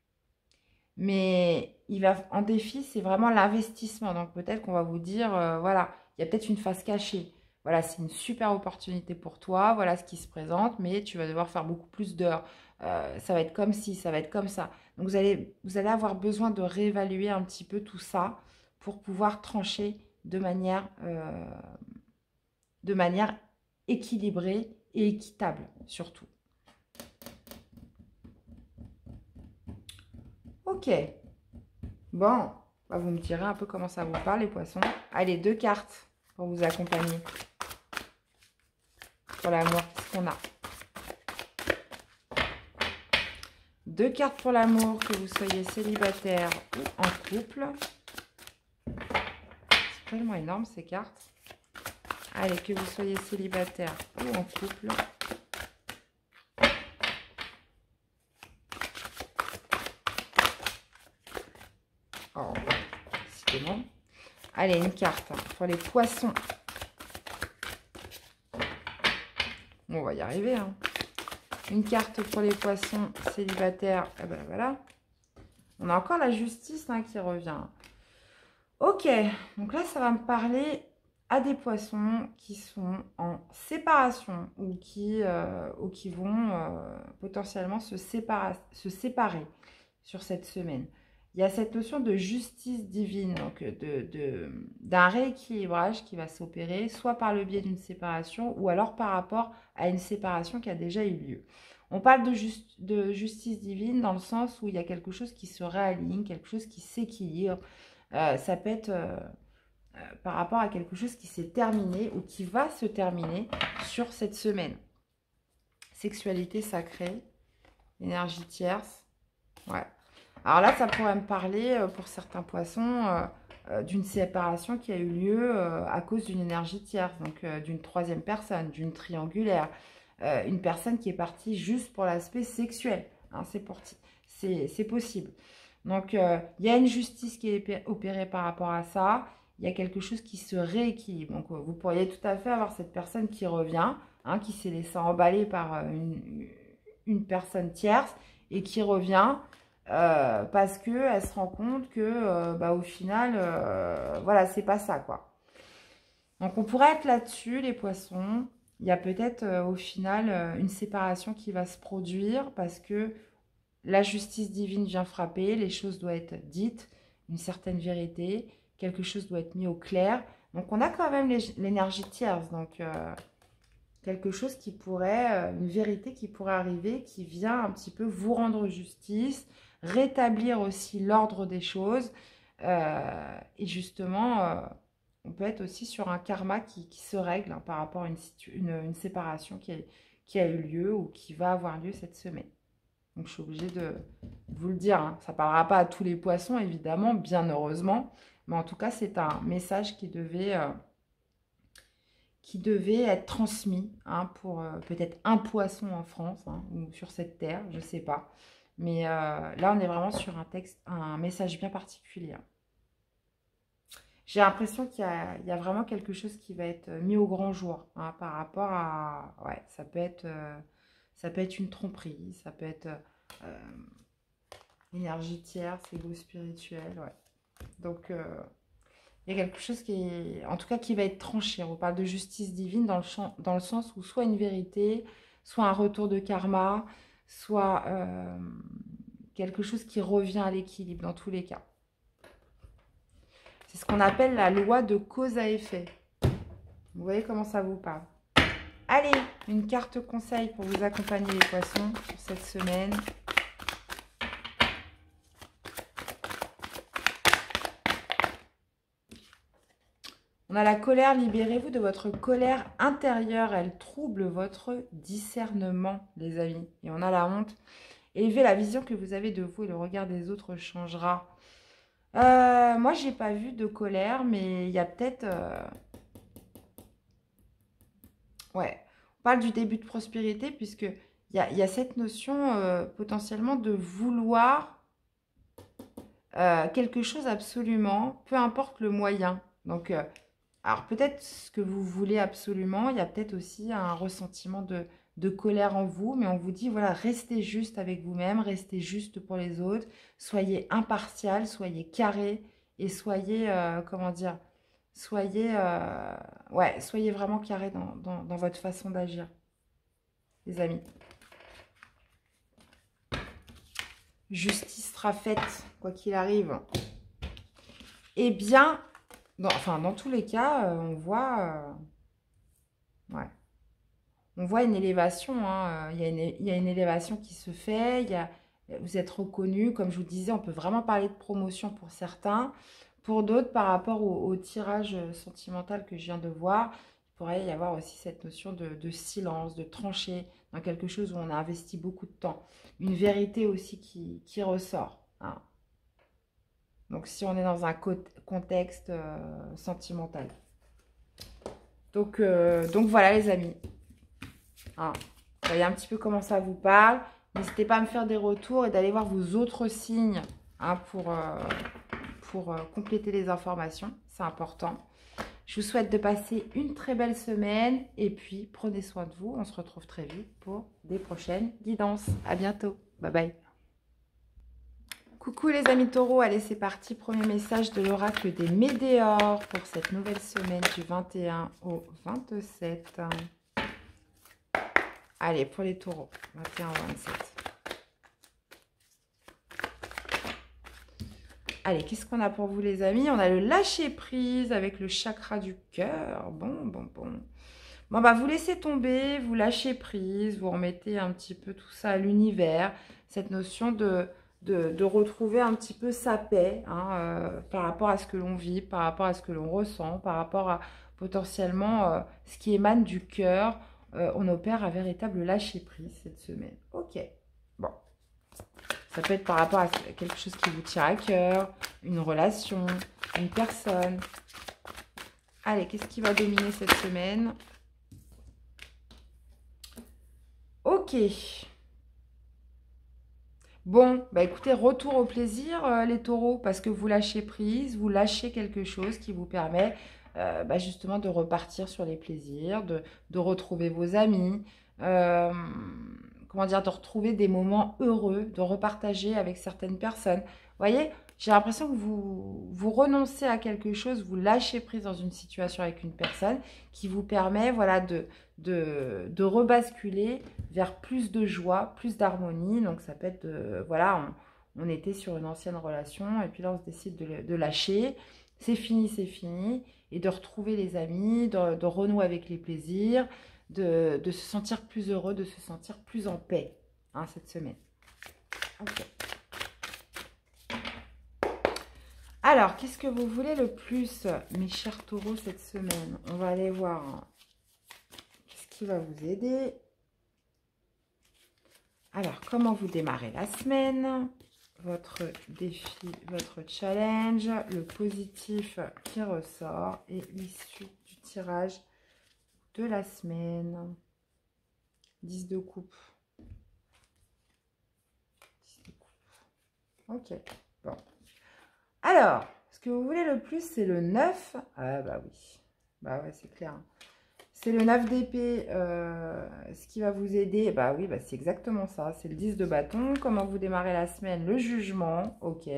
mais il va, en défi, c'est vraiment l'investissement. Donc peut-être qu'on va vous dire, euh, voilà, il y a peut-être une face cachée. Voilà, c'est une super opportunité pour toi. Voilà ce qui se présente, mais tu vas devoir faire beaucoup plus d'heures. Euh, ça va être comme ci, ça va être comme ça. Donc vous allez, vous allez avoir besoin de réévaluer un petit peu tout ça pour pouvoir trancher de manière, euh, de manière équilibrée et équitable surtout. Ok. Bon, bah vous me direz un peu comment ça vous parle, les poissons. Allez, deux cartes pour vous accompagner. Pour l'amour, qu'est-ce qu'on a? Deux cartes pour l'amour, que vous soyez célibataire ou en couple. C'est tellement énorme, ces cartes. Allez, que vous soyez célibataire ou en couple. Oh, c'est bon. Allez, une carte pour les poissons. Bon, on va y arriver. Hein. Une carte pour les poissons célibataires. Eh ben voilà. On a encore la justice hein, qui revient. Ok, donc là, ça va me parler à des poissons qui sont en séparation ou qui, euh, ou qui vont euh, potentiellement se, sépara se séparer sur cette semaine. Il y a cette notion de justice divine, donc de, de, d'un rééquilibrage qui va s'opérer, soit par le biais d'une séparation ou alors par rapport à une séparation qui a déjà eu lieu. On parle de, just, de justice divine dans le sens où il y a quelque chose qui se réaligne, quelque chose qui s'équilibre. Euh, ça peut être euh, euh, par rapport à quelque chose qui s'est terminé ou qui va se terminer sur cette semaine. Sexualité sacrée, énergie tierce. Ouais. Alors là, ça pourrait me parler, euh, pour certains poissons, euh, euh, d'une séparation qui a eu lieu euh, à cause d'une énergie tierce, donc euh, d'une troisième personne, d'une triangulaire. Euh, une personne qui est partie juste pour l'aspect sexuel. Hein, c'est possible. Donc, euh, il y a une justice qui est opérée par rapport à ça. Il y a quelque chose qui se rééquilibre. Donc, euh, vous pourriez tout à fait avoir cette personne qui revient, hein, qui s'est laissée emballer par euh, une, une personne tierce et qui revient euh, parce qu'elle se rend compte que, euh, bah, au final, euh, voilà, c'est pas ça, quoi. Donc, on pourrait être là-dessus, les poissons. Il y a peut-être euh, au final euh, une séparation qui va se produire parce que la justice divine vient frapper, les choses doivent être dites, une certaine vérité, quelque chose doit être mis au clair. Donc on a quand même l'énergie tierce, donc euh, quelque chose qui pourrait, euh, une vérité qui pourrait arriver, qui vient un petit peu vous rendre justice, rétablir aussi l'ordre des choses. Euh, et justement... Euh, on peut être aussi sur un karma qui, qui se règle hein, par rapport à une, une, une séparation qui a, qui a eu lieu ou qui va avoir lieu cette semaine. Donc, je suis obligée de vous le dire. Hein. Ça ne parlera pas à tous les poissons, évidemment, bien heureusement. Mais en tout cas, c'est un message qui devait, euh, qui devait être transmis hein, pour euh, peut-être un poisson en France hein, ou sur cette terre, je ne sais pas. Mais euh, là, on est vraiment sur un texte, un message bien particulier. J'ai l'impression qu'il y, y a vraiment quelque chose qui va être mis au grand jour hein, par rapport à... Ouais, ça peut être, euh, ça peut être une tromperie, ça peut être euh, énergie tierce, ego spirituel, ouais. Donc, euh, il y a quelque chose qui est... En tout cas, qui va être tranché. On parle de justice divine dans le, champ, dans le sens où soit une vérité, soit un retour de karma, soit euh, quelque chose qui revient à l'équilibre dans tous les cas. C'est ce qu'on appelle la loi de cause à effet. Vous voyez comment ça vous parle. Allez, une carte conseil pour vous accompagner les poissons sur cette semaine. On a la colère, libérez-vous de votre colère intérieure. Elle trouble votre discernement, les amis. Et on a la honte. Élevez la vision que vous avez de vous et le regard des autres changera. Euh, moi, j'ai pas vu de colère, mais il y a peut-être... Euh... Ouais, on parle du début de prospérité, puisque il y a, y a cette notion euh, potentiellement de vouloir euh, quelque chose absolument, peu importe le moyen. Donc... Euh, Alors peut-être ce que vous voulez absolument, il y a peut-être aussi un ressentiment de, de colère en vous, mais on vous dit, voilà, restez juste avec vous-même, restez juste pour les autres, soyez impartial, soyez carré et soyez, euh, comment dire, soyez, euh, ouais, soyez vraiment carré dans, dans, dans votre façon d'agir, les amis. Justice sera faite, quoi qu'il arrive. Eh bien... Dans, enfin, dans tous les cas, euh, on voit, euh, ouais, on voit une élévation. Hein, il y a une, il y a une élévation qui se fait. Il y a, vous êtes reconnu. Comme je vous disais, on peut vraiment parler de promotion pour certains. Pour d'autres, par rapport au, au tirage sentimental que je viens de voir, il pourrait y avoir aussi cette notion de, de silence, de trancher dans quelque chose où on a investi beaucoup de temps. Une vérité aussi qui, qui ressort. Hein. Donc, si on est dans un contexte euh, sentimental. Donc, euh, donc, voilà, les amis. Hein, vous voyez un petit peu comment ça vous parle. N'hésitez pas à me faire des retours et d'aller voir vos autres signes hein, pour, euh, pour euh, compléter les informations. C'est important. Je vous souhaite de passer une très belle semaine. Et puis, prenez soin de vous. On se retrouve très vite pour des prochaines guidances. À bientôt. Bye bye. Coucou les amis taureaux, allez c'est parti, premier message de l'oracle des Médéors pour cette nouvelle semaine du vingt et un au vingt-sept. Allez, pour les taureaux, vingt et un au vingt-sept. Allez, qu'est-ce qu'on a pour vous les amis? On a le lâcher prise avec le chakra du cœur. Bon, bon, bon. Bon, bah vous laissez tomber, vous lâchez prise, vous remettez un petit peu tout ça à l'univers. Cette notion de... De, de retrouver un petit peu sa paix hein, euh, par rapport à ce que l'on vit, par rapport à ce que l'on ressent, par rapport à potentiellement euh, ce qui émane du cœur. Euh, on opère un véritable lâcher-prise cette semaine. Ok, bon. Ça peut être par rapport à quelque chose qui vous tient à cœur, une relation, une personne. Allez, qu'est-ce qui va dominer cette semaine? Ok. Bon, bah écoutez, retour au plaisir euh, les taureaux, parce que vous lâchez prise, vous lâchez quelque chose qui vous permet euh, bah, justement de repartir sur les plaisirs, de, de retrouver vos amis, euh, comment dire, de retrouver des moments heureux, de repartager avec certaines personnes. Vous voyez, j'ai l'impression que vous, vous renoncez à quelque chose, vous lâchez prise dans une situation avec une personne qui vous permet voilà, de, de, de rebasculer vers plus de joie, plus d'harmonie. Donc ça peut être, de, voilà, on, on était sur une ancienne relation et puis là on se décide de, de lâcher. C'est fini, c'est fini. Et de retrouver les amis, de, de renouer avec les plaisirs, de, de se sentir plus heureux, de se sentir plus en paix hein, cette semaine. Ok. Alors, qu'est-ce que vous voulez le plus, mes chers taureaux, cette semaine? On va aller voir hein, qu'est-ce qui va vous aider. Alors, comment vous démarrez la semaine? Votre défi, votre challenge, le positif qui ressort et l'issue du tirage de la semaine. dix de coupe. dix de coupe. Ok, bon. Alors, ce que vous voulez le plus, c'est le neuf. Ah bah oui, bah ouais, c'est clair. C'est le neuf d'épée, euh, ce qui va vous aider. Bah oui, bah c'est exactement ça. C'est le dix de bâton. Comment vous démarrez la semaine? Le jugement, ok.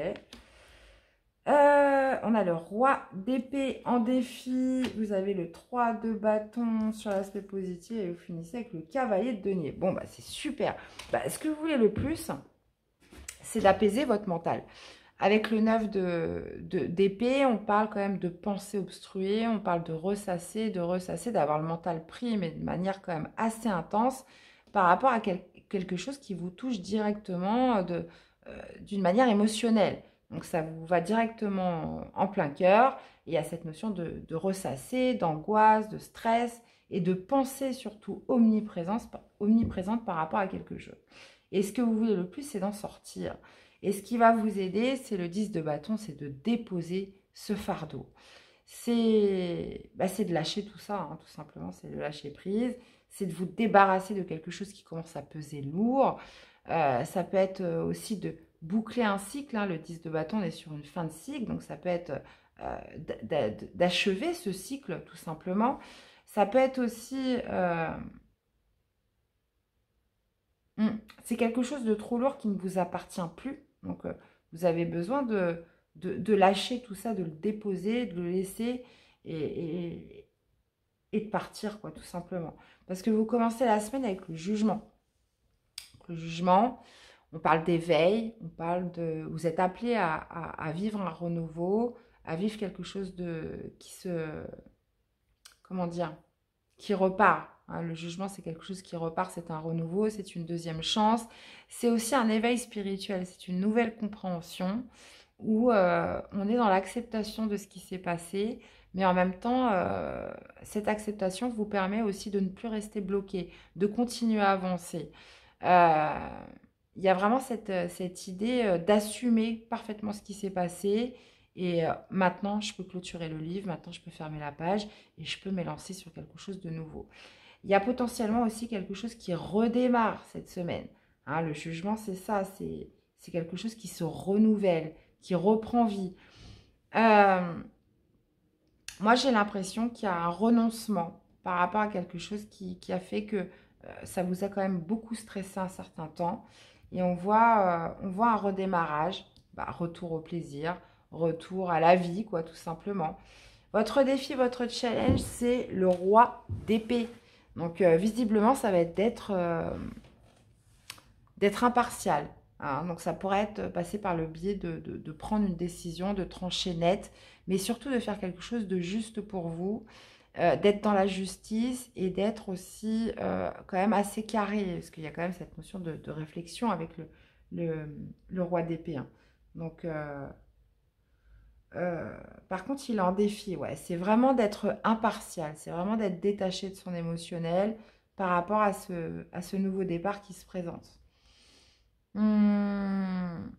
Euh, on a le roi d'épée en défi. Vous avez le trois de bâton sur l'aspect positif. Et vous finissez avec le cavalier de denier. Bon, bah c'est super. Bah, ce que vous voulez le plus, c'est d'apaiser votre mental. Avec le neuf d'épée, on parle quand même de pensée obstruée, on parle de ressasser, de ressasser, d'avoir le mental pris, mais de manière quand même assez intense par rapport à quel, quelque chose qui vous touche directement d'une euh, manière émotionnelle. Donc, ça vous va directement en plein cœur. Et il y a cette notion de, de ressasser, d'angoisse, de stress et de pensée surtout omniprésente, omniprésente par rapport à quelque chose. Et ce que vous voulez le plus, c'est d'en sortir. Et ce qui va vous aider, c'est le dix de bâton, c'est de déposer ce fardeau. C'est bah, de lâcher tout ça, hein, tout simplement, c'est de lâcher prise. C'est de vous débarrasser de quelque chose qui commence à peser lourd. Euh, ça peut être aussi de boucler un cycle. Hein. Le dix de bâton, on est sur une fin de cycle, donc ça peut être euh, d'achever ce cycle, tout simplement. Ça peut être aussi... Euh, c'est quelque chose de trop lourd qui ne vous appartient plus. Donc, euh, vous avez besoin de, de, de lâcher tout ça, de le déposer, de le laisser et, et, et de partir, quoi, tout simplement. Parce que vous commencez la semaine avec le jugement. Le jugement, on parle d'éveil, on parle de... Vous êtes appelé à, à, à vivre un renouveau, à vivre quelque chose de qui se... Comment dire? Qui repart. Hein, le jugement, c'est quelque chose qui repart, c'est un renouveau, c'est une deuxième chance. C'est aussi un éveil spirituel, c'est une nouvelle compréhension où euh, on est dans l'acceptation de ce qui s'est passé, mais en même temps, euh, cette acceptation vous permet aussi de ne plus rester bloqué, de continuer à avancer. Euh, il y a vraiment cette, cette idée d'assumer parfaitement ce qui s'est passé. Et euh, maintenant, je peux clôturer le livre, maintenant je peux fermer la page et je peux m'élancer sur quelque chose de nouveau. Il y a potentiellement aussi quelque chose qui redémarre cette semaine. Hein, le jugement, c'est ça, c'est quelque chose qui se renouvelle, qui reprend vie. Euh, moi, j'ai l'impression qu'il y a un renoncement par rapport à quelque chose qui, qui a fait que euh, ça vous a quand même beaucoup stressé un certain temps. Et on voit, euh, on voit un redémarrage, bah, retour au plaisir, retour à la vie, quoi, tout simplement. Votre défi, votre challenge, c'est le roi d'épée. Donc, euh, visiblement, ça va être d'être euh, d'être impartial. Hein. Donc, ça pourrait être passé par le biais de, de, de prendre une décision, de trancher net, mais surtout de faire quelque chose de juste pour vous, euh, d'être dans la justice et d'être aussi euh, quand même assez carré, parce qu'il y a quand même cette notion de, de réflexion avec le, le, le roi d'épée. Hein. Donc... Euh, Euh, par contre, il est en défi, ouais. C'est vraiment d'être impartial, c'est vraiment d'être détaché de son émotionnel par rapport à ce, à ce nouveau départ qui se présente. Hum.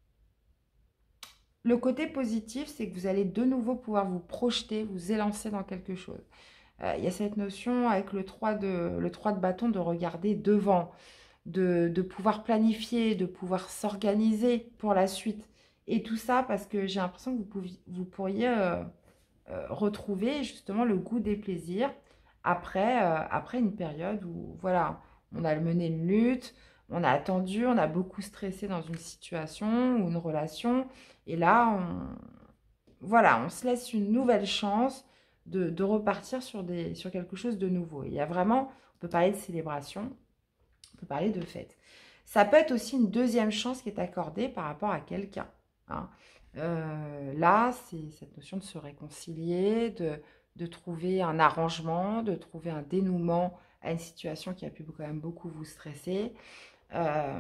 Le côté positif, c'est que vous allez de nouveau pouvoir vous projeter, vous élancer dans quelque chose. Euh, il y a cette notion avec le trois de, le trois de bâton de regarder devant, de, de pouvoir planifier, de pouvoir s'organiser pour la suite. Et tout ça parce que j'ai l'impression que vous, pouviez, vous pourriez euh, euh, retrouver justement le goût des plaisirs après, euh, après une période où voilà, on a mené une lutte, on a attendu, on a beaucoup stressé dans une situation ou une relation. Et là, on, voilà, on se laisse une nouvelle chance de, de repartir sur, des, sur quelque chose de nouveau. Il y a vraiment, on peut parler de célébration, on peut parler de fête. Ça peut être aussi une deuxième chance qui est accordée par rapport à quelqu'un. Hein. Euh, là, c'est cette notion de se réconcilier, de, de trouver un arrangement, de trouver un dénouement à une situation qui a pu quand même beaucoup vous stresser. Euh,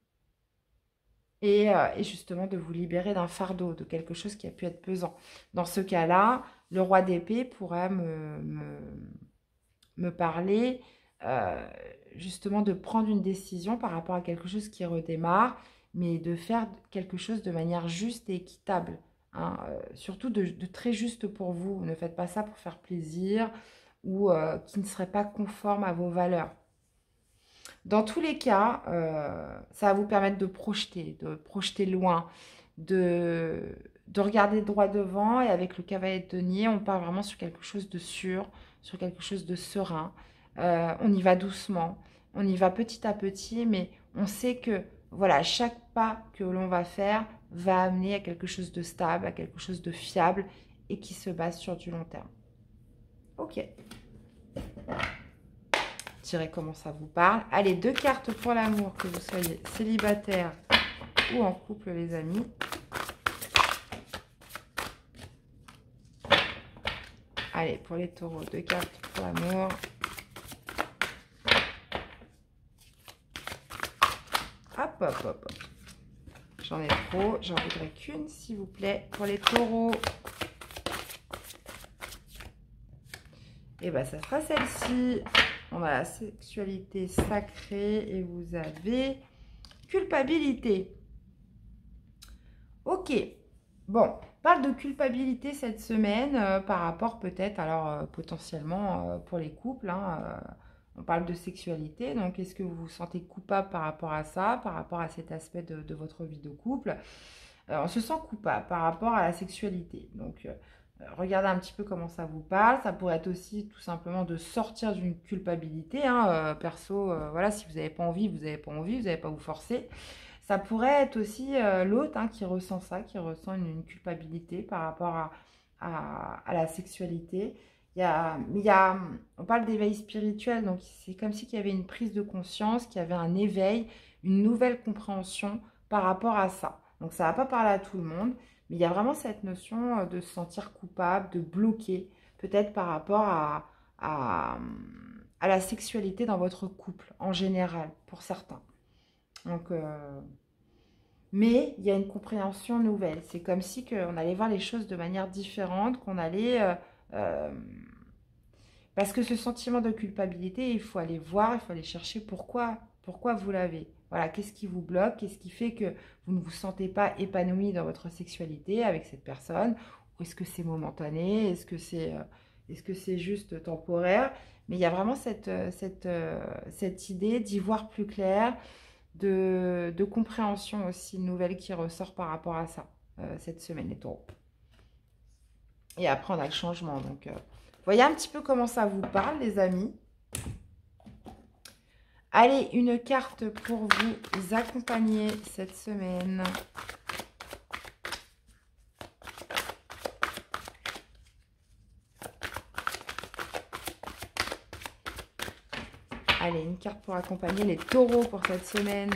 et, euh, et justement de vous libérer d'un fardeau, de quelque chose qui a pu être pesant. Dans ce cas-là, le roi d'épée pourrait me, me, me parler euh, justement de prendre une décision par rapport à quelque chose qui redémarre, mais de faire quelque chose de manière juste et équitable. Hein, euh, surtout de, de très juste pour vous. Ne faites pas ça pour faire plaisir ou euh, qui ne serait pas conforme à vos valeurs. Dans tous les cas, euh, ça va vous permettre de projeter, de projeter loin, de, de regarder droit devant. Et avec le cavalier de denier, on part vraiment sur quelque chose de sûr, sur quelque chose de serein. Euh, on y va doucement, on y va petit à petit, mais on sait que voilà, chaque pas que l'on va faire va amener à quelque chose de stable, à quelque chose de fiable et qui se base sur du long terme. Ok. Tirez comment ça vous parle. Allez, deux cartes pour l'amour, que vous soyez célibataire ou en couple, les amis. Allez, pour les taureaux, deux cartes pour l'amour. Hop, hop, hop, hop. j'en ai trop. J'en voudrais qu'une, s'il vous plaît, pour les taureaux. Et bien, ça sera celle-ci. On a la sexualité sacrée et vous avez culpabilité. Ok. Bon, on parle de culpabilité cette semaine euh, par rapport peut-être, alors euh, potentiellement euh, pour les couples, hein, euh, on parle de sexualité. Donc, est-ce que vous vous sentez coupable par rapport à ça, par rapport à cet aspect de, de votre vie de couple? euh, On se sent coupable par rapport à la sexualité. Donc, euh, regardez un petit peu comment ça vous parle. Ça pourrait être aussi tout simplement de sortir d'une culpabilité. Hein, euh, perso, euh, voilà, si vous n'avez pas envie, vous n'avez pas envie, vous n'avez pas à vous forcer. Ça pourrait être aussi euh, l'autre hein, qui ressent ça, qui ressent une, une culpabilité par rapport à, à, à la sexualité. Il y a, il y a, on parle d'éveil spirituel, donc c'est comme si il y avait une prise de conscience, qu'il y avait un éveil, une nouvelle compréhension par rapport à ça. Donc ça ne va pas parler à tout le monde, mais il y a vraiment cette notion de se sentir coupable, de bloquer, peut-être par rapport à, à, à la sexualité dans votre couple, en général, pour certains. Donc, euh... mais il y a une compréhension nouvelle. C'est comme si on allait voir les choses de manière différente, qu'on allait... Euh, euh... Parce que ce sentiment de culpabilité, il faut aller voir, il faut aller chercher pourquoi, pourquoi vous l'avez. Voilà, qu'est-ce qui vous bloque, qu'est-ce qui fait que vous ne vous sentez pas épanoui dans votre sexualité avec cette personne? Ou est-ce que c'est momentané? Est-ce que c'est euh, est-ce que c'est juste temporaire? Mais il y a vraiment cette, cette, euh, cette idée d'y voir plus clair, de, de compréhension aussi nouvelle qui ressort par rapport à ça, euh, cette semaine, les taureaux. Et après, on a le changement. Donc, euh, voyez un petit peu comment ça vous parle, les amis. Allez, une carte pour vous accompagner cette semaine. Allez, une carte pour accompagner les taureaux pour cette semaine.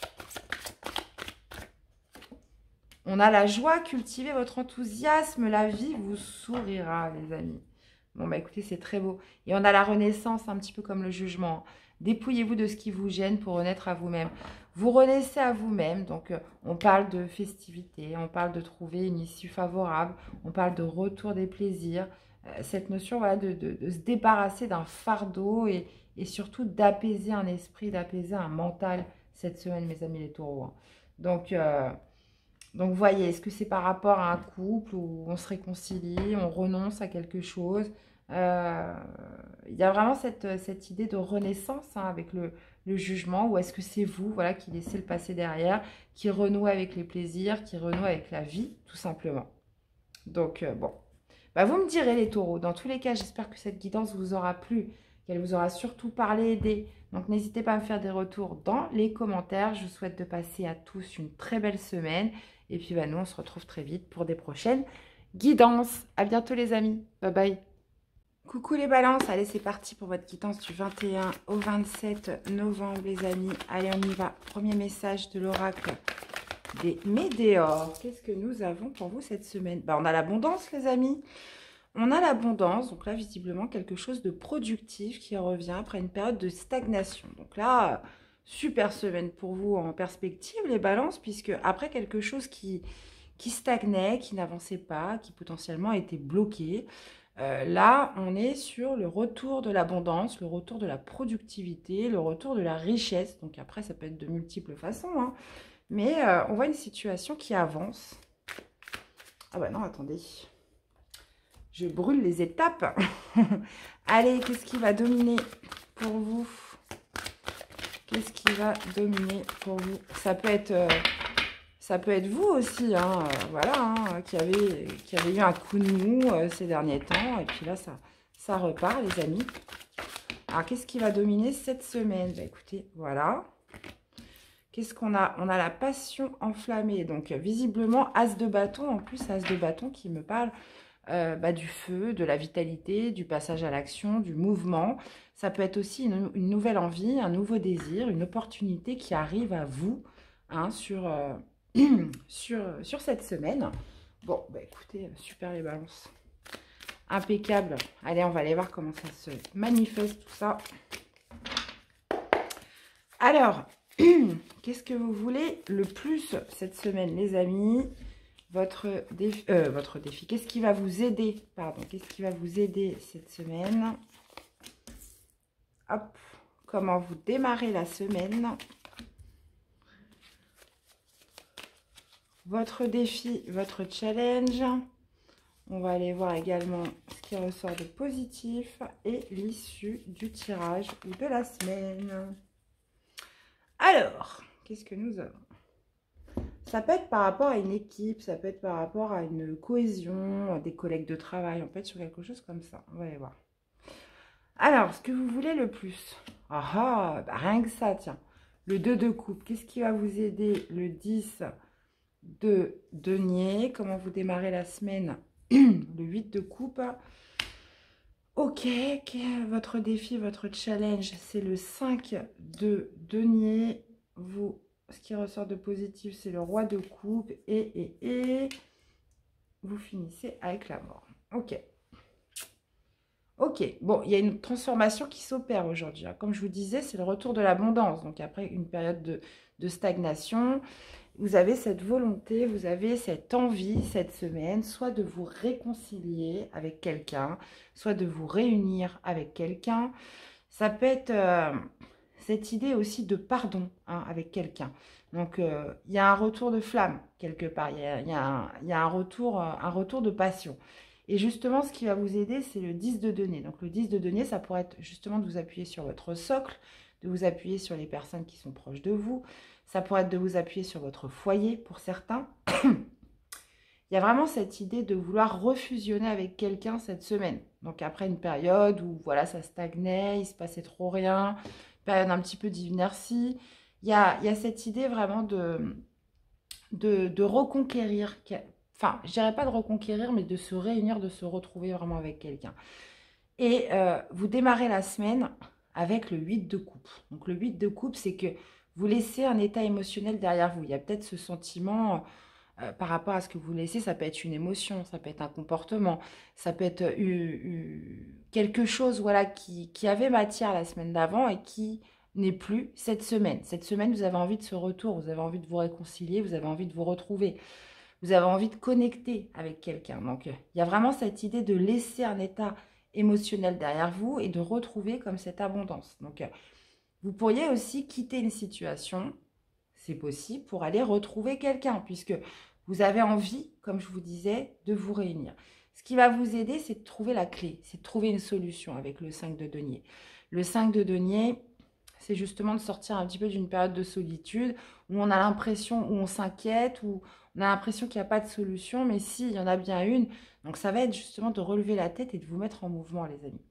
On a la joie, cultivez votre enthousiasme, la vie vous sourira, les amis. Bon, bah écoutez, c'est très beau. Et on a la renaissance, un petit peu comme le jugement. Dépouillez-vous de ce qui vous gêne pour renaître à vous-même. Vous renaissez à vous-même. Donc, euh, on parle de festivité, on parle de trouver une issue favorable, on parle de retour des plaisirs. Euh, cette notion, voilà, de, de, de se débarrasser d'un fardeau et, et surtout d'apaiser un esprit, d'apaiser un mental cette semaine, mes amis les taureaux. Hein. Donc... Euh, Donc, voyez, est-ce que c'est par rapport à un couple où on se réconcilie, on renonce à quelque chose? euh, Il y a vraiment cette, cette idée de renaissance hein, avec le, le jugement, ou est-ce que c'est vous voilà, qui laissez le passé derrière, qui renoue avec les plaisirs, qui renoue avec la vie, tout simplement. Donc, euh, bon, bah, vous me direz les taureaux. Dans tous les cas, j'espère que cette guidance vous aura plu, qu'elle vous aura surtout parlé, aidé. Donc, n'hésitez pas à me faire des retours dans les commentaires. Je vous souhaite de passer à tous une très belle semaine. Et puis, bah, nous, on se retrouve très vite pour des prochaines guidances. À bientôt, les amis. Bye bye. Coucou les balances. Allez, c'est parti pour votre guidance du vingt et un au vingt-sept novembre, les amis. Allez, on y va. Premier message de l'oracle des Météores. Qu'est-ce que nous avons pour vous cette semaine? Bah, on a l'abondance, les amis. On a l'abondance, donc là, visiblement, quelque chose de productif qui revient après une période de stagnation. Donc là, super semaine pour vous en perspective, les balances, puisque après quelque chose qui, qui stagnait, qui n'avançait pas, qui potentiellement était bloqué, euh, là, on est sur le retour de l'abondance, le retour de la productivité, le retour de la richesse. Donc après, ça peut être de multiples façons, hein. Mais euh, on voit une situation qui avance. Ah bah non, attendez. Je brûle les étapes. Allez, qu'est-ce qui va dominer pour vous? Qu'est-ce qui va dominer pour vous? Ça peut être, euh, ça peut être vous aussi, hein, euh, voilà, hein, qui avez, qui avez eu un coup de mou euh, ces derniers temps. Et puis là, ça, ça repart, les amis. Alors, qu'est-ce qui va dominer cette semaine? Bah, écoutez, voilà. Qu'est-ce qu'on a? On a la passion enflammée. Donc, visiblement, as de bâton. En plus, as de bâton qui me parle euh, bah, du feu, de la vitalité, du passage à l'action, du mouvement. Ça peut être aussi une, une nouvelle envie, un nouveau désir, une opportunité qui arrive à vous hein, sur, euh, sur, sur cette semaine. Bon, bah, écoutez, super les balances. Impeccable. Allez, on va aller voir comment ça se manifeste tout ça. Alors... Qu'est-ce que vous voulez le plus cette semaine, les amis? Votre défi, euh, votre défi. Qu'est-ce qui va vous aider? Pardon, qu'est-ce qui va vous aider cette semaine? Hop, comment vous démarrez la semaine? Votre défi, votre challenge. On va aller voir également ce qui ressort de positif et l'issue du tirage ou de la semaine. Alors, qu'est-ce que nous avons? Ça peut être par rapport à une équipe, ça peut être par rapport à une cohésion, des collègues de travail, on peut être sur quelque chose comme ça. On va aller voir. Alors, ce que vous voulez le plus. Ah ah, bah rien que ça, tiens. Le deux de coupe, qu'est-ce qui va vous aider? Le dix de denier, comment vous démarrez la semaine? Le huit de coupe. Ok, votre défi, votre challenge, c'est le cinq de denier. Vous, ce qui ressort de positif, c'est le roi de coupe. Et, et, et, vous finissez avec la mort. Ok. Ok, bon, il y a une transformation qui s'opère aujourd'hui. Comme je vous disais, c'est le retour de l'abondance. Donc après une période de, de stagnation, vous avez cette volonté, vous avez cette envie cette semaine, soit de vous réconcilier avec quelqu'un, soit de vous réunir avec quelqu'un. Ça peut être euh, cette idée aussi de pardon hein, avec quelqu'un. Donc, euh, il y a un retour de flamme quelque part, il y a, il y a, un, il y a un, retour, un retour de passion. Et justement, ce qui va vous aider, c'est le dix de denier. Donc, le dix de denier, ça pourrait être justement de vous appuyer sur votre socle, de vous appuyer sur les personnes qui sont proches de vous. Ça pourrait être de vous appuyer sur votre foyer pour certains. Il y a vraiment cette idée de vouloir refusionner avec quelqu'un cette semaine. Donc, après une période où voilà, ça stagnait, il ne se passait trop rien, période un petit peu d'inertie, il y a, il y a cette idée vraiment de, de, de reconquérir. Enfin, je dirais pas de reconquérir, mais de se réunir, de se retrouver vraiment avec quelqu'un. Et euh, vous démarrez la semaine avec le huit de coupe. Donc le huit de coupe, c'est que vous laissez un état émotionnel derrière vous. Il y a peut-être ce sentiment euh, par rapport à ce que vous laissez. Ça peut être une émotion, ça peut être un comportement, ça peut être euh, euh, quelque chose voilà, qui, qui avait matière la semaine d'avant et qui n'est plus cette semaine. Cette semaine, vous avez envie de ce retour, vous avez envie de vous réconcilier, vous avez envie de vous retrouver. Vous avez envie de connecter avec quelqu'un. Donc, il y a vraiment cette idée de laisser un état émotionnel derrière vous et de retrouver comme cette abondance. Donc, vous pourriez aussi quitter une situation, c'est possible, pour aller retrouver quelqu'un, puisque vous avez envie, comme je vous disais, de vous réunir. Ce qui va vous aider, c'est de trouver la clé, c'est de trouver une solution avec le cinq de denier. Le cinq de denier, c'est justement de sortir un petit peu d'une période de solitude où on a l'impression, où on s'inquiète, où on a l'impression qu'il n'y a pas de solution, mais si, il y en a bien une. Donc, ça va être justement de relever la tête et de vous mettre en mouvement, les amis.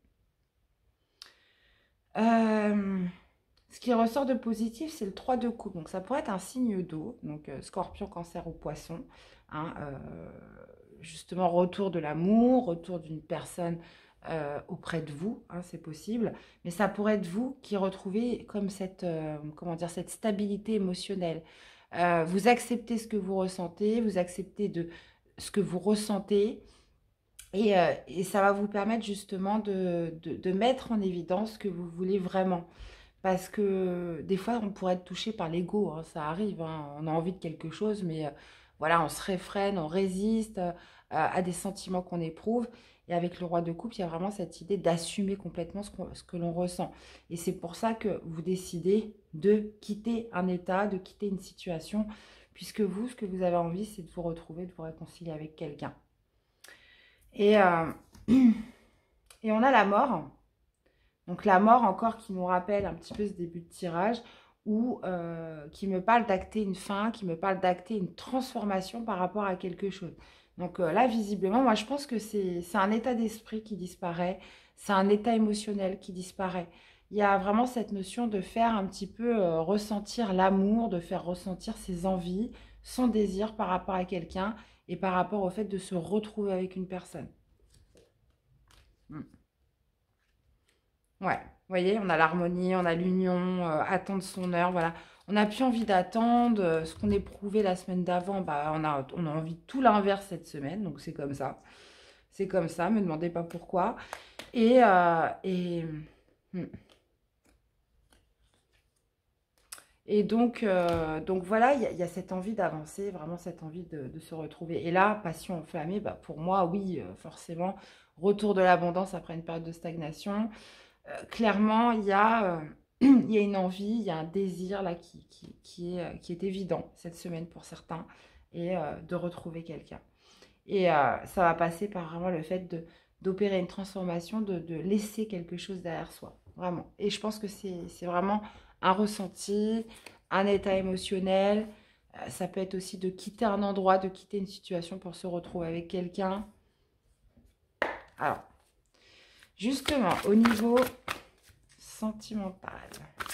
Euh, ce qui ressort de positif, c'est le trois de coupe. Donc, ça pourrait être un signe d'eau, donc euh, scorpion, cancer ou poisson. Hein, euh, justement, retour de l'amour, retour d'une personne euh, auprès de vous, hein, c'est possible. Mais ça pourrait être vous qui retrouvez comme cette, euh, comment dire, cette stabilité émotionnelle. Euh, vous acceptez ce que vous ressentez, vous acceptez de ce que vous ressentez. Et, euh, et ça va vous permettre justement de, de, de mettre en évidence ce que vous voulez vraiment. Parce que des fois, on pourrait être touché par l'ego, hein, ça arrive, hein, on a envie de quelque chose, mais euh, voilà, on se réfrène, on résiste euh, à des sentiments qu'on éprouve. Et avec le roi de coupe, il y a vraiment cette idée d'assumer complètement ce, qu'on- ce que l'on ressent. Et c'est pour ça que vous décidez de quitter un état, de quitter une situation, puisque vous, ce que vous avez envie, c'est de vous retrouver, de vous réconcilier avec quelqu'un. Et, euh, et on a la mort. Donc la mort encore qui nous rappelle un petit peu ce début de tirage, ou euh, qui me parle d'acter une fin, qui me parle d'acter une transformation par rapport à quelque chose. Donc euh, là, visiblement, moi je pense que c'est un état d'esprit qui disparaît, c'est un état émotionnel qui disparaît. Il y a vraiment cette notion de faire un petit peu euh, ressentir l'amour, de faire ressentir ses envies, son désir par rapport à quelqu'un et par rapport au fait de se retrouver avec une personne. Hmm. Ouais, vous voyez, on a l'harmonie, on a l'union, euh, attendre son heure, voilà. On n'a plus envie d'attendre. euh, ce qu'on éprouvait la semaine d'avant, bah, on a, on a envie de tout l'inverse cette semaine, donc c'est comme ça. C'est comme ça, me demandez pas pourquoi. Et, euh, et, hmm. Et donc, euh, donc voilà, il y, y a cette envie d'avancer, vraiment cette envie de, de se retrouver. Et là, passion enflammée, bah pour moi, oui, euh, forcément, retour de l'abondance après une période de stagnation. Euh, clairement, il y a, euh, il y a une envie, il y a un désir là qui, qui, qui est, euh, qui est évident cette semaine pour certains, et euh, de retrouver quelqu'un. Et euh, ça va passer par vraiment le fait de d'opérer une transformation, de, de laisser quelque chose derrière soi, vraiment. Et je pense que c'est c'est vraiment un ressenti, un état émotionnel. Euh, ça peut être aussi de quitter un endroit, de quitter une situation pour se retrouver avec quelqu'un. Alors, justement, au niveau sentimental.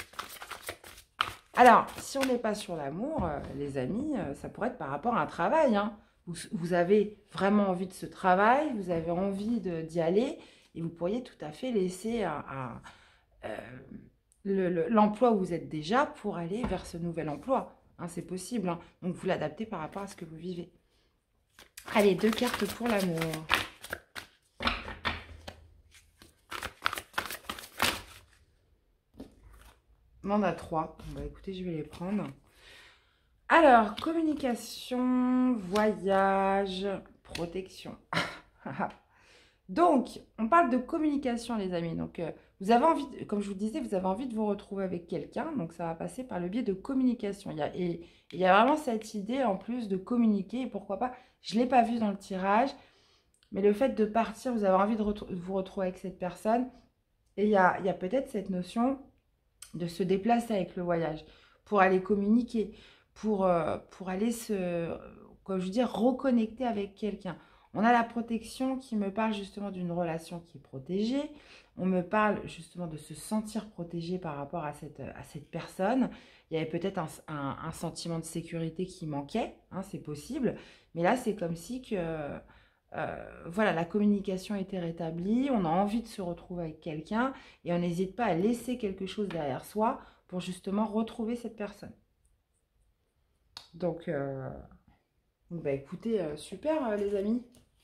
Alors, si on n'est pas sur l'amour, euh, les amis, euh, ça pourrait être par rapport à un travail, hein. Vous, vous avez vraiment envie de ce travail, vous avez envie d'y aller, et vous pourriez tout à fait laisser un, un, euh, le- le- l'emploi où vous êtes déjà pour aller vers ce nouvel emploi. Hein, c'est possible, hein. Donc, vous l'adaptez par rapport à ce que vous vivez. Allez, deux cartes pour l'amour. On en a trois. Bon, bah, écoutez, je vais les prendre. Alors, communication, voyage, protection. Donc, on parle de communication, les amis. Donc, euh, vous avez envie, de- comme je vous disais, vous avez envie de vous retrouver avec quelqu'un. Donc, ça va passer par le biais de communication. Il y a, et il y a vraiment cette idée, en plus, de communiquer. Et pourquoi pas, je ne l'ai pas vu dans le tirage, mais le fait de partir, vous avez envie de, de vous retrouver avec cette personne. Et il y a, il y a peut-être cette notion de se déplacer avec le voyage pour aller communiquer, pour, euh, pour aller se, comme je veux dire, reconnecter avec quelqu'un. On a la protection qui me parle justement d'une relation qui est protégée. On me parle justement de se sentir protégé par rapport à cette, à cette personne. Il y avait peut-être un, un, un sentiment de sécurité qui manquait, hein, c'est possible. Mais là, c'est comme si que, euh, voilà, la communication était rétablie. On a envie de se retrouver avec quelqu'un et on n'hésite pas à laisser quelque chose derrière soi pour justement retrouver cette personne. Donc, euh, donc bah écoutez, euh, super euh, les amis.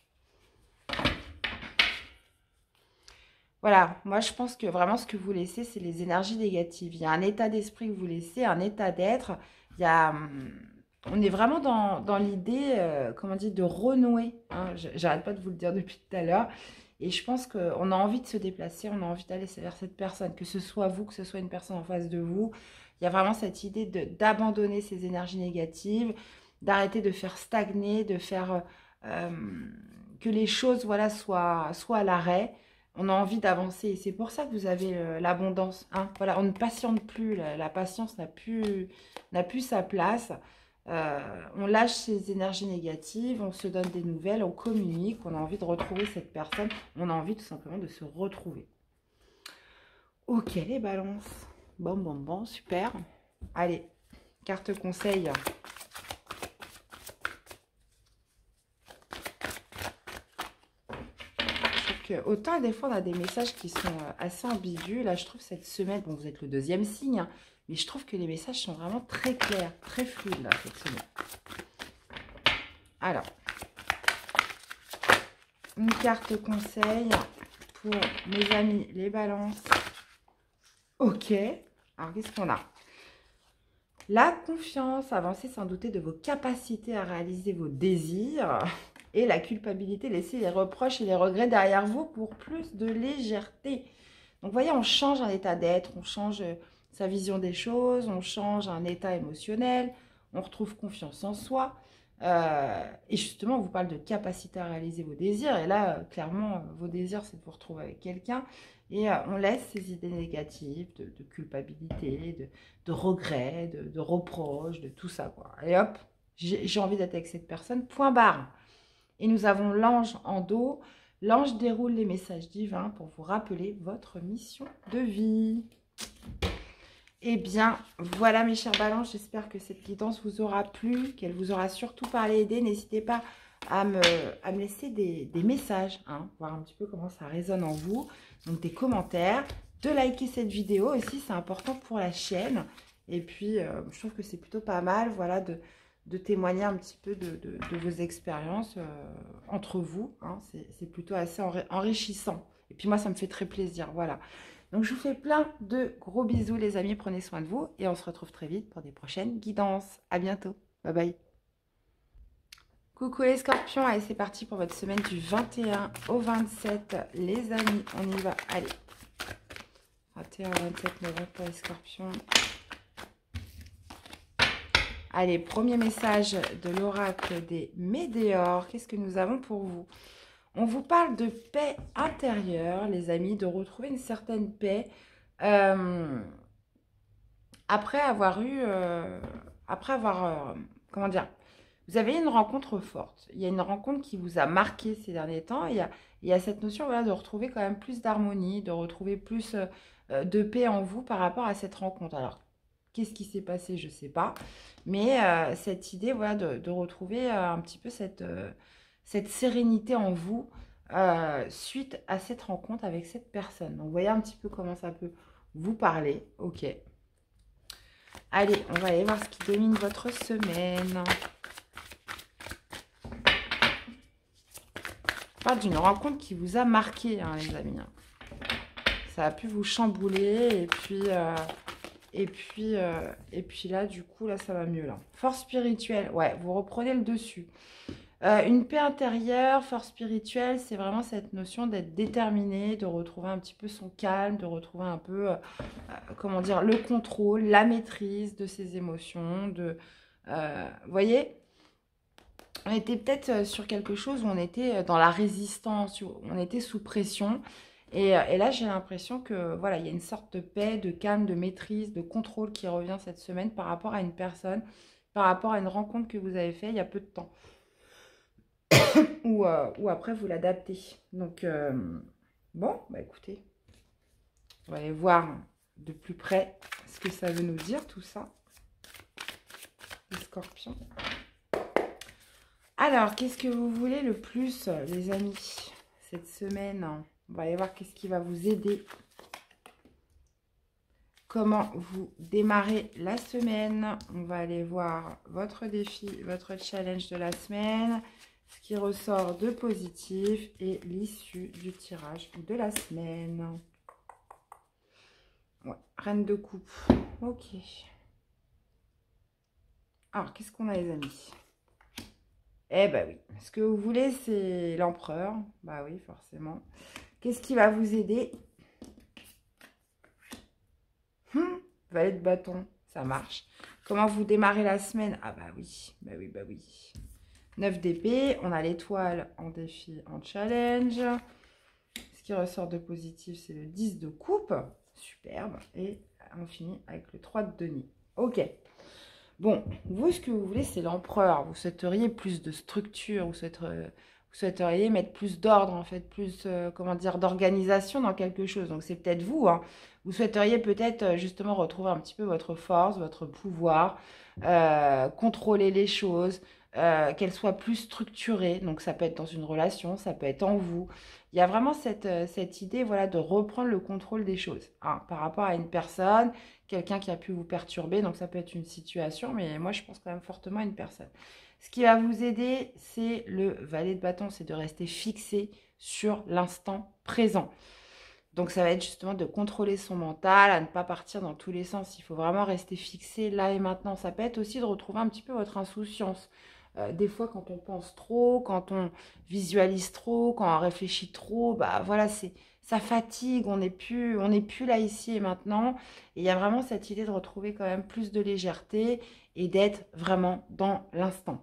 Voilà, moi je pense que vraiment ce que vous laissez, c'est les énergies négatives. Il y a un état d'esprit que vous laissez, un état d'être. Il y a, hum, on est vraiment dans, dans l'idée, euh, comment dire, de renouer. Hein. Je- J'arrête pas de vous le dire depuis tout à l'heure. Et je pense qu'on a envie de se déplacer, on a envie d'aller vers cette personne, que ce soit vous, que ce soit une personne en face de vous. Il y a vraiment cette idée de- d'abandonner ces énergies négatives, d'arrêter de faire stagner, de faire euh, euh, que les choses, voilà, soient, soient à l'arrêt. On a envie d'avancer et c'est pour ça que vous avez euh, l'abondance. Hein. Voilà, on ne patiente plus. La, la patience n'a plus, n'a plus sa place. Euh, on lâche ses énergies négatives, on se donne des nouvelles, on communique, on a envie de retrouver cette personne. On a envie tout simplement de se retrouver. Ok, les balances. Bon, bon, bon, super. Allez, carte conseil. Autant des fois on a des messages qui sont assez ambigus. Là je trouve cette semaine, bon vous êtes le deuxième signe, hein, mais je trouve que les messages sont vraiment très clairs, très fluides là cette semaine. Alors, une carte conseil pour mes amis les balances. Ok, alors qu'est-ce qu'on a? La confiance, avancer sans douter de vos capacités à réaliser vos désirs. Et la culpabilité, laisser les reproches et les regrets derrière vous pour plus de légèreté. Donc, vous voyez, on change un état d'être, on change sa vision des choses, on change un état émotionnel, on retrouve confiance en soi. Euh, et justement, on vous parle de capacité à réaliser vos désirs. Et là, euh, clairement, euh, vos désirs, c'est de vous retrouver avec quelqu'un. Et euh, on laisse ces idées négatives de, de culpabilité, de, de regrets, de, de reproches, de tout ça, quoi. Et hop, j'ai envie d'être avec cette personne, point barre. Et nous avons l'ange en dos. L'ange déroule les messages divins pour vous rappeler votre mission de vie. Eh bien, voilà mes chers balances. J'espère que cette guidance vous aura plu, qu'elle vous aura surtout parlé, aidé. N'hésitez pas à me, à me laisser des, des messages, hein, voir un petit peu comment ça résonne en vous. Donc, des commentaires, de liker cette vidéo aussi, c'est important pour la chaîne. Et puis, euh, je trouve que c'est plutôt pas mal, voilà, de... de témoigner un petit peu de, de, de vos expériences euh, entre vous. Hein, c'est plutôt assez enri enrichissant. Et puis moi, ça me fait très plaisir. Voilà. Donc, je vous fais plein de gros bisous, les amis. Prenez soin de vous et on se retrouve très vite pour des prochaines guidances. À bientôt. Bye bye. Coucou les scorpions. Allez, c'est parti pour votre semaine du vingt et un au vingt-sept. Les amis, on y va. Allez. vingt et un au vingt-sept novembre pour les scorpions. Allez, premier message de l'oracle des Médéors. Qu'est-ce que nous avons pour vous? On vous parle de paix intérieure, les amis, de retrouver une certaine paix euh, après avoir eu, euh, après avoir, euh, comment dire, vous avez une rencontre forte. Il y a une rencontre qui vous a marqué ces derniers temps. Il y a, il y a cette notion voilà, de retrouver quand même plus d'harmonie, de retrouver plus euh, de paix en vous par rapport à cette rencontre. Alors, qu'est-ce qui s'est passé? Je ne sais pas. Mais euh, cette idée voilà, de, de retrouver euh, un petit peu cette, euh, cette sérénité en vous euh, suite à cette rencontre avec cette personne. Donc, vous voyez un petit peu comment ça peut vous parler. Ok. Allez, on va aller voir ce qui domine votre semaine. On parle d'une rencontre qui vous a marqué, hein, les amis. Ça a pu vous chambouler et puis... Euh, Et puis, euh, et puis là, du coup, là, ça va mieux, là. Force spirituelle, ouais, vous reprenez le dessus. Euh, une paix intérieure, force spirituelle, c'est vraiment cette notion d'être déterminé, de retrouver un petit peu son calme, de retrouver un peu, euh, euh, comment dire, le contrôle, la maîtrise de ses émotions. De, euh, vous voyez, on était peut-être sur quelque chose où on était dans la résistance, où on était sous pression. Et, et là, j'ai l'impression que voilà, il y a une sorte de paix, de calme, de maîtrise, de contrôle qui revient cette semaine par rapport à une personne, par rapport à une rencontre que vous avez faite il y a peu de temps. ou, euh, ou après, vous l'adaptez. Donc, euh, bon, bah écoutez, on va aller voir de plus près ce que ça veut nous dire, tout ça. Les scorpions. Alors, qu'est-ce que vous voulez le plus, les amis, cette semaine? On va aller voir qu'est-ce qui va vous aider. Comment vous démarrez la semaine. On va aller voir votre défi, votre challenge de la semaine. Ce qui ressort de positif et l'issue du tirage de la semaine. Ouais, reine de coupe. Ok. Alors, qu'est-ce qu'on a, les amis? Eh ben oui. Ce que vous voulez, c'est l'empereur. Bah oui, forcément. Qu'est-ce qui va vous aider? hum, Valet de bâton, ça marche. Comment vous démarrez la semaine? Ah bah oui, bah oui, bah oui. neuf d'épée, on a l'étoile en défi, en challenge. Ce qui ressort de positif, c'est le dix de coupe. Superbe. Et on finit avec le trois de denier. Ok. Bon, vous, ce que vous voulez, c'est l'empereur. Vous souhaiteriez plus de structure, vous souhaiteriez... Vous souhaiteriez mettre plus d'ordre, en fait, plus, euh, comment dire, d'organisation dans quelque chose. Donc, c'est peut-être vous, hein. Vous souhaiteriez peut-être, euh, justement, retrouver un petit peu votre force, votre pouvoir, euh, contrôler les choses, euh, qu'elles soient plus structurées. Donc, ça peut être dans une relation, ça peut être en vous. Il y a vraiment cette, euh, cette idée, voilà, de reprendre le contrôle des choses, hein, par rapport à une personne, quelqu'un qui a pu vous perturber. Donc, ça peut être une situation, mais moi, je pense quand même fortement à une personne. Ce qui va vous aider, c'est le valet de bâton, c'est de rester fixé sur l'instant présent. Donc, ça va être justement de contrôler son mental, à ne pas partir dans tous les sens. Il faut vraiment rester fixé là et maintenant. Ça peut être aussi de retrouver un petit peu votre insouciance. Euh, des fois, quand on pense trop, quand on visualise trop, quand on réfléchit trop, bah voilà, c'est ça fatigue, on n'est plus, on n'est plus là ici et maintenant. Et il y a vraiment cette idée de retrouver quand même plus de légèreté et d'être vraiment dans l'instant.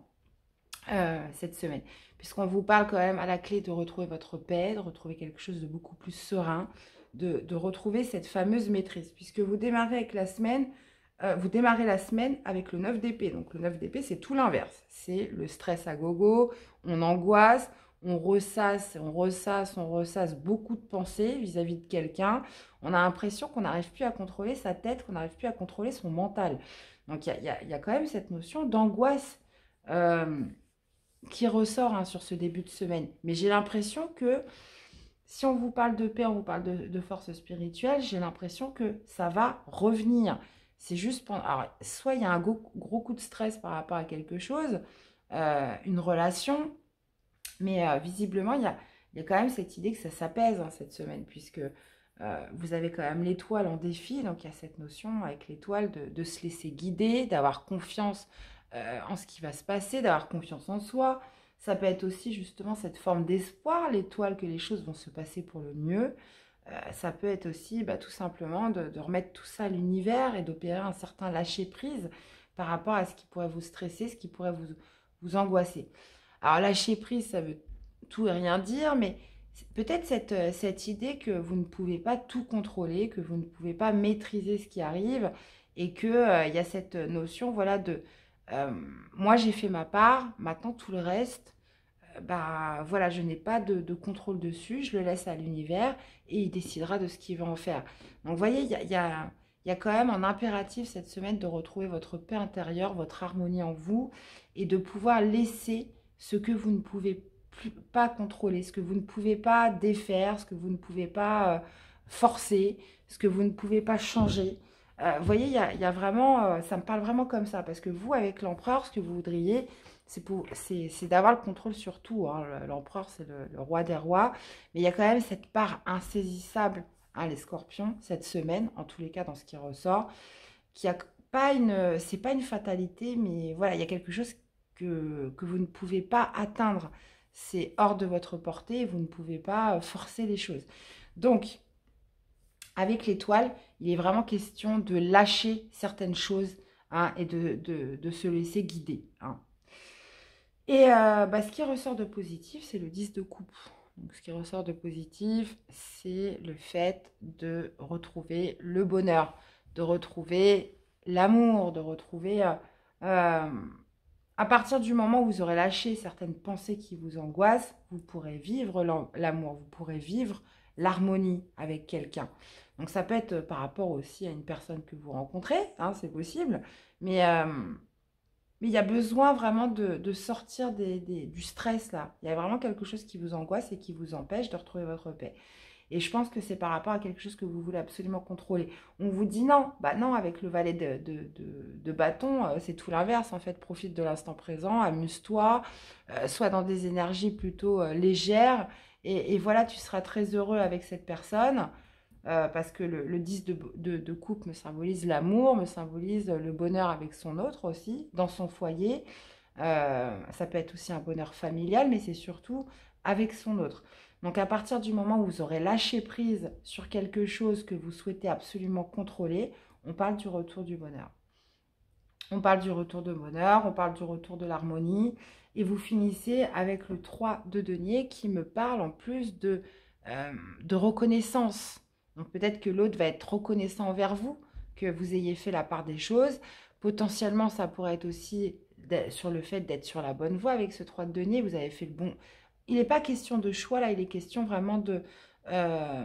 Euh, cette semaine, puisqu'on vous parle quand même à la clé de retrouver votre paix, de retrouver quelque chose de beaucoup plus serein, de, de retrouver cette fameuse maîtrise, puisque vous démarrez avec la semaine, euh, vous démarrez la semaine avec le neuf d'épée. Donc le neuf d'épée, c'est tout l'inverse, c'est le stress à gogo, on angoisse, on ressasse, on ressasse, on ressasse beaucoup de pensées vis-à-vis de quelqu'un. On a l'impression qu'on n'arrive plus à contrôler sa tête, qu'on n'arrive plus à contrôler son mental. Donc il y, y, y a quand même cette notion d'angoisse euh, qui ressort hein, sur ce début de semaine. Mais j'ai l'impression que si on vous parle de paix, on vous parle de, de force spirituelle, j'ai l'impression que ça va revenir. C'est juste pendant... Alors, soit il y a un gros, gros coup de stress par rapport à quelque chose, euh, une relation, mais euh, visiblement, il y a, il y a quand même cette idée que ça s'apaise hein, cette semaine, puisque euh, vous avez quand même l'étoile en défi, donc il y a cette notion avec l'étoile de, de se laisser guider, d'avoir confiance euh, en ce qui va se passer, d'avoir confiance en soi. Ça peut être aussi justement cette forme d'espoir, l'étoile que les choses vont se passer pour le mieux. Euh, ça peut être aussi bah, tout simplement de, de remettre tout ça à l'univers et d'opérer un certain lâcher-prise par rapport à ce qui pourrait vous stresser, ce qui pourrait vous, vous angoisser. Alors lâcher-prise, ça veut tout et rien dire, mais peut-être cette, cette idée que vous ne pouvez pas tout contrôler, que vous ne pouvez pas maîtriser ce qui arrive et qu'il euh, y a cette notion voilà, de euh, moi j'ai fait ma part, maintenant tout le reste, euh, bah voilà, je n'ai pas de, de contrôle dessus, je le laisse à l'univers et il décidera de ce qu'il va en faire. Donc vous voyez, il y a, y a, y a quand même un impératif cette semaine de retrouver votre paix intérieure, votre harmonie en vous et de pouvoir laisser ce que vous ne pouvez plus, pas contrôler, ce que vous ne pouvez pas défaire, ce que vous ne pouvez pas euh, forcer, ce que vous ne pouvez pas changer. Euh, vous voyez, il y a, y a vraiment, euh, ça me parle vraiment comme ça, parce que vous, avec l'empereur, ce que vous voudriez, c'est c'est d'avoir le contrôle sur tout. Hein. L'empereur, c'est le, le roi des rois, mais il y a quand même cette part insaisissable, hein, les scorpions, cette semaine, en tous les cas, dans ce qui ressort, qui a pas une, c'est pas une fatalité, mais voilà, il y a quelque chose que, que vous ne pouvez pas atteindre. C'est hors de votre portée, vous ne pouvez pas forcer les choses. Donc, avec l'étoile, il est vraiment question de lâcher certaines choses hein, et de, de, de, se laisser guider. Hein. Et euh, bah, ce qui ressort de positif, c'est le dix de coupe. Donc, ce qui ressort de positif, c'est le fait de retrouver le bonheur, de retrouver l'amour, de retrouver... Euh, euh, à partir du moment où vous aurez lâché certaines pensées qui vous angoissent, vous pourrez vivre l'amour, vous pourrez vivre l'harmonie avec quelqu'un. Donc ça peut être par rapport aussi à une personne que vous rencontrez, hein, c'est possible, mais... Euh, mais il y a besoin vraiment de, de sortir des, des, du stress là. Il y a vraiment quelque chose qui vous angoisse et qui vous empêche de retrouver votre paix. Et je pense que c'est par rapport à quelque chose que vous voulez absolument contrôler. On vous dit non. Bah non, avec le valet de, de, de, de bâton, euh, c'est tout l'inverse. En fait, profite de l'instant présent, amuse-toi, euh, sois dans des énergies plutôt euh, légères. Et, et voilà, tu seras très heureux avec cette personne. Euh, parce que le, le dix de, de, de coupe me symbolise l'amour, me symbolise le bonheur avec son autre aussi, dans son foyer. Euh, ça peut être aussi un bonheur familial, mais c'est surtout avec son autre. Donc à partir du moment où vous aurez lâché prise sur quelque chose que vous souhaitez absolument contrôler, on parle du retour du bonheur. On parle du retour de bonheur, on parle du retour de l'harmonie. Et vous finissez avec le trois de denier qui me parle en plus de, euh, de reconnaissance. Donc peut-être que l'autre va être reconnaissant envers vous, que vous ayez fait la part des choses. Potentiellement, ça pourrait être aussi sur le fait d'être sur la bonne voie avec ce trois de denier. Vous avez fait le bon... Il n'est pas question de choix, là, il est question vraiment de... Euh,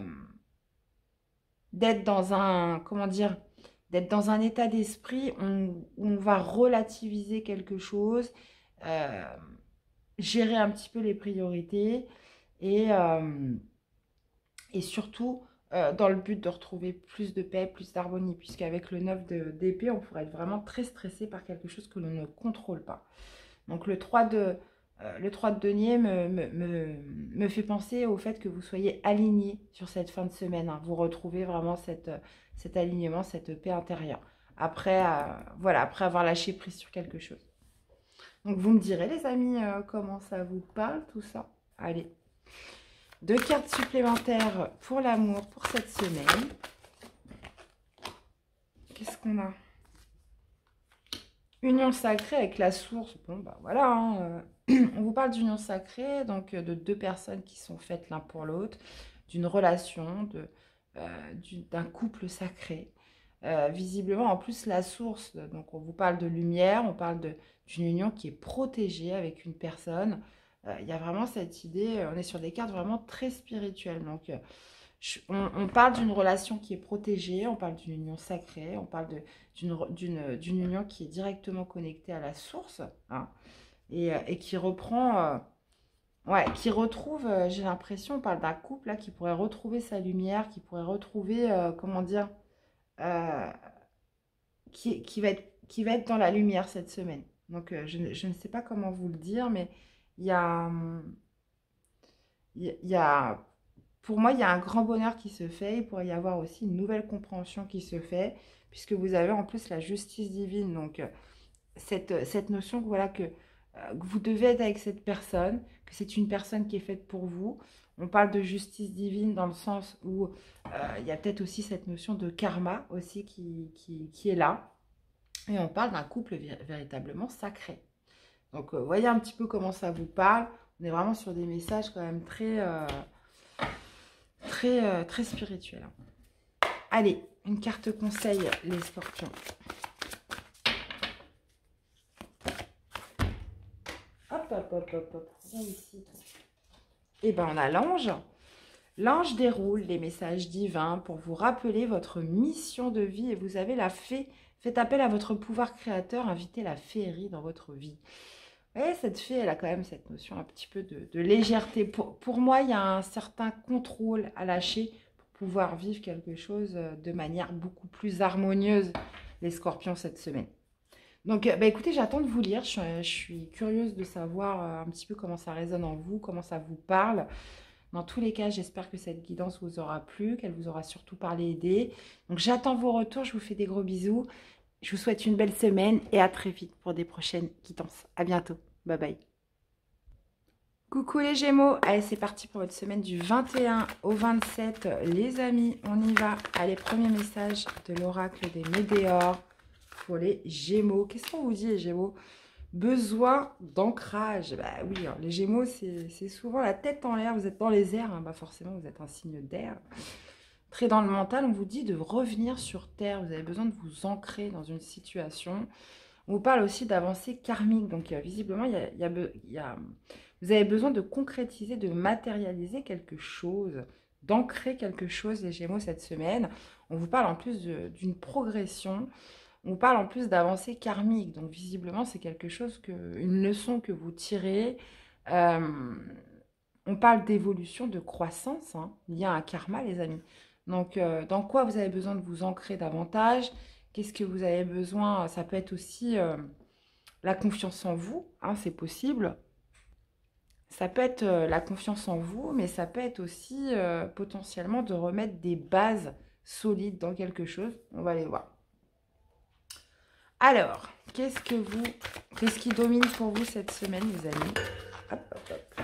d'être dans un... Comment dire d'être dans un état d'esprit où on va relativiser quelque chose, euh, gérer un petit peu les priorités et, euh, et surtout euh, dans le but de retrouver plus de paix, plus d'harmonie, puisqu'avec le neuf d'épée, on pourrait être vraiment très stressé par quelque chose que l'on ne contrôle pas. Donc le trois de, euh, le trois de denier me, me, me, me fait penser au fait que vous soyez aligné sur cette fin de semaine. Hein. Vous retrouvez vraiment cette, cet alignement, cette paix intérieure. Après, euh, voilà, après avoir lâché prise sur quelque chose. Donc vous me direz les amis, euh, comment ça vous parle tout ça. Allez, deux cartes supplémentaires pour l'amour pour cette semaine. Qu'est-ce qu'on a? Union sacrée avec la source. Bon, bah voilà, hein, euh, on vous parle d'union sacrée, donc euh, de deux personnes qui sont faites l'un pour l'autre, d'une relation, de, euh, d'un couple sacré. Euh, visiblement, en plus, la source, donc on vous parle de lumière, on parle d'une union qui est protégée avec une personne. Euh, Il y a vraiment cette idée, on est sur des cartes vraiment très spirituelles. Donc, euh, je, on, on parle d'une relation qui est protégée, on parle d'une union sacrée, on parle d'une union qui est directement connectée à la source, hein, et, et qui reprend... Euh, Ouais, qui retrouve, euh, j'ai l'impression, on parle d'un couple là qui pourrait retrouver sa lumière, qui pourrait retrouver, euh, comment dire, euh, qui, qui, va être, qui va être dans la lumière cette semaine. Donc, euh, je, je ne sais pas comment vous le dire, mais il y a, hum, il y a pour moi, il y a un grand bonheur qui se fait. Il pourrait y avoir aussi une nouvelle compréhension qui se fait, puisque vous avez en plus la justice divine. Donc, euh, cette, cette notion que, voilà, que, euh, que vous devez être avec cette personne, que c'est une personne qui est faite pour vous. On parle de justice divine dans le sens où euh, il y a peut-être aussi cette notion de karma aussi qui, qui, qui est là. Et on parle d'un couple vé- véritablement sacré. Donc, euh, voyez un petit peu comment ça vous parle. On est vraiment sur des messages quand même très, euh, très, euh, très spirituels. Allez, une carte conseil, les scorpions. Hop, hop, hop, hop, hop. Viens ici. Et bien, on a l'ange. L'ange déroule les messages divins pour vous rappeler votre mission de vie. Et vous avez la fée. Faites appel à votre pouvoir créateur. Invitez la féerie dans votre vie. Vous voyez, cette fée, elle a quand même cette notion un petit peu de, de légèreté. Pour, pour moi, il y a un certain contrôle à lâcher pour pouvoir vivre quelque chose de manière beaucoup plus harmonieuse, les scorpions, cette semaine. Donc, bah, écoutez, j'attends de vous lire. Je suis, je suis curieuse de savoir euh, un petit peu comment ça résonne en vous, comment ça vous parle. Dans tous les cas, j'espère que cette guidance vous aura plu, qu'elle vous aura surtout parlé, aidé. Donc, j'attends vos retours. Je vous fais des gros bisous. Je vous souhaite une belle semaine et à très vite pour des prochaines guidances. À bientôt. Bye bye. Coucou les Gémeaux. Allez, c'est parti pour votre semaine du vingt et un au vingt-sept. Les amis, on y va. Allez, premier message de l'oracle des Médéors pour les Gémeaux. Qu'est-ce qu'on vous dit, les Gémeaux? Besoin d'ancrage. Bah oui, hein, les Gémeaux, c'est souvent la tête en l'air. Vous êtes dans les airs. Hein, bah forcément, vous êtes un signe d'air. Très dans le mental, on vous dit de revenir sur Terre. Vous avez besoin de vous ancrer dans une situation. On vous parle aussi d'avancée karmique. Donc, euh, visiblement, il y a, il y a, il y a, vous avez besoin de concrétiser, de matérialiser quelque chose, d'ancrer quelque chose, les Gémeaux, cette semaine. On vous parle en plus d'une progression. On vous parle en plus d'avancée karmique. Donc, visiblement, c'est quelque chose, que, une leçon que vous tirez. Euh, on parle d'évolution, de croissance. Hein. Il y a un karma, les amis. Donc, euh, dans quoi vous avez besoin de vous ancrer davantage? Qu'est-ce que vous avez besoin? Ça peut être aussi euh, la confiance en vous, hein, c'est possible. Ça peut être euh, la confiance en vous, mais ça peut être aussi euh, potentiellement de remettre des bases solides dans quelque chose. On va aller voir. Alors, qu'est-ce que vous, qu'est-ce qui domine pour vous cette semaine, les amis? Hop, hop, hop.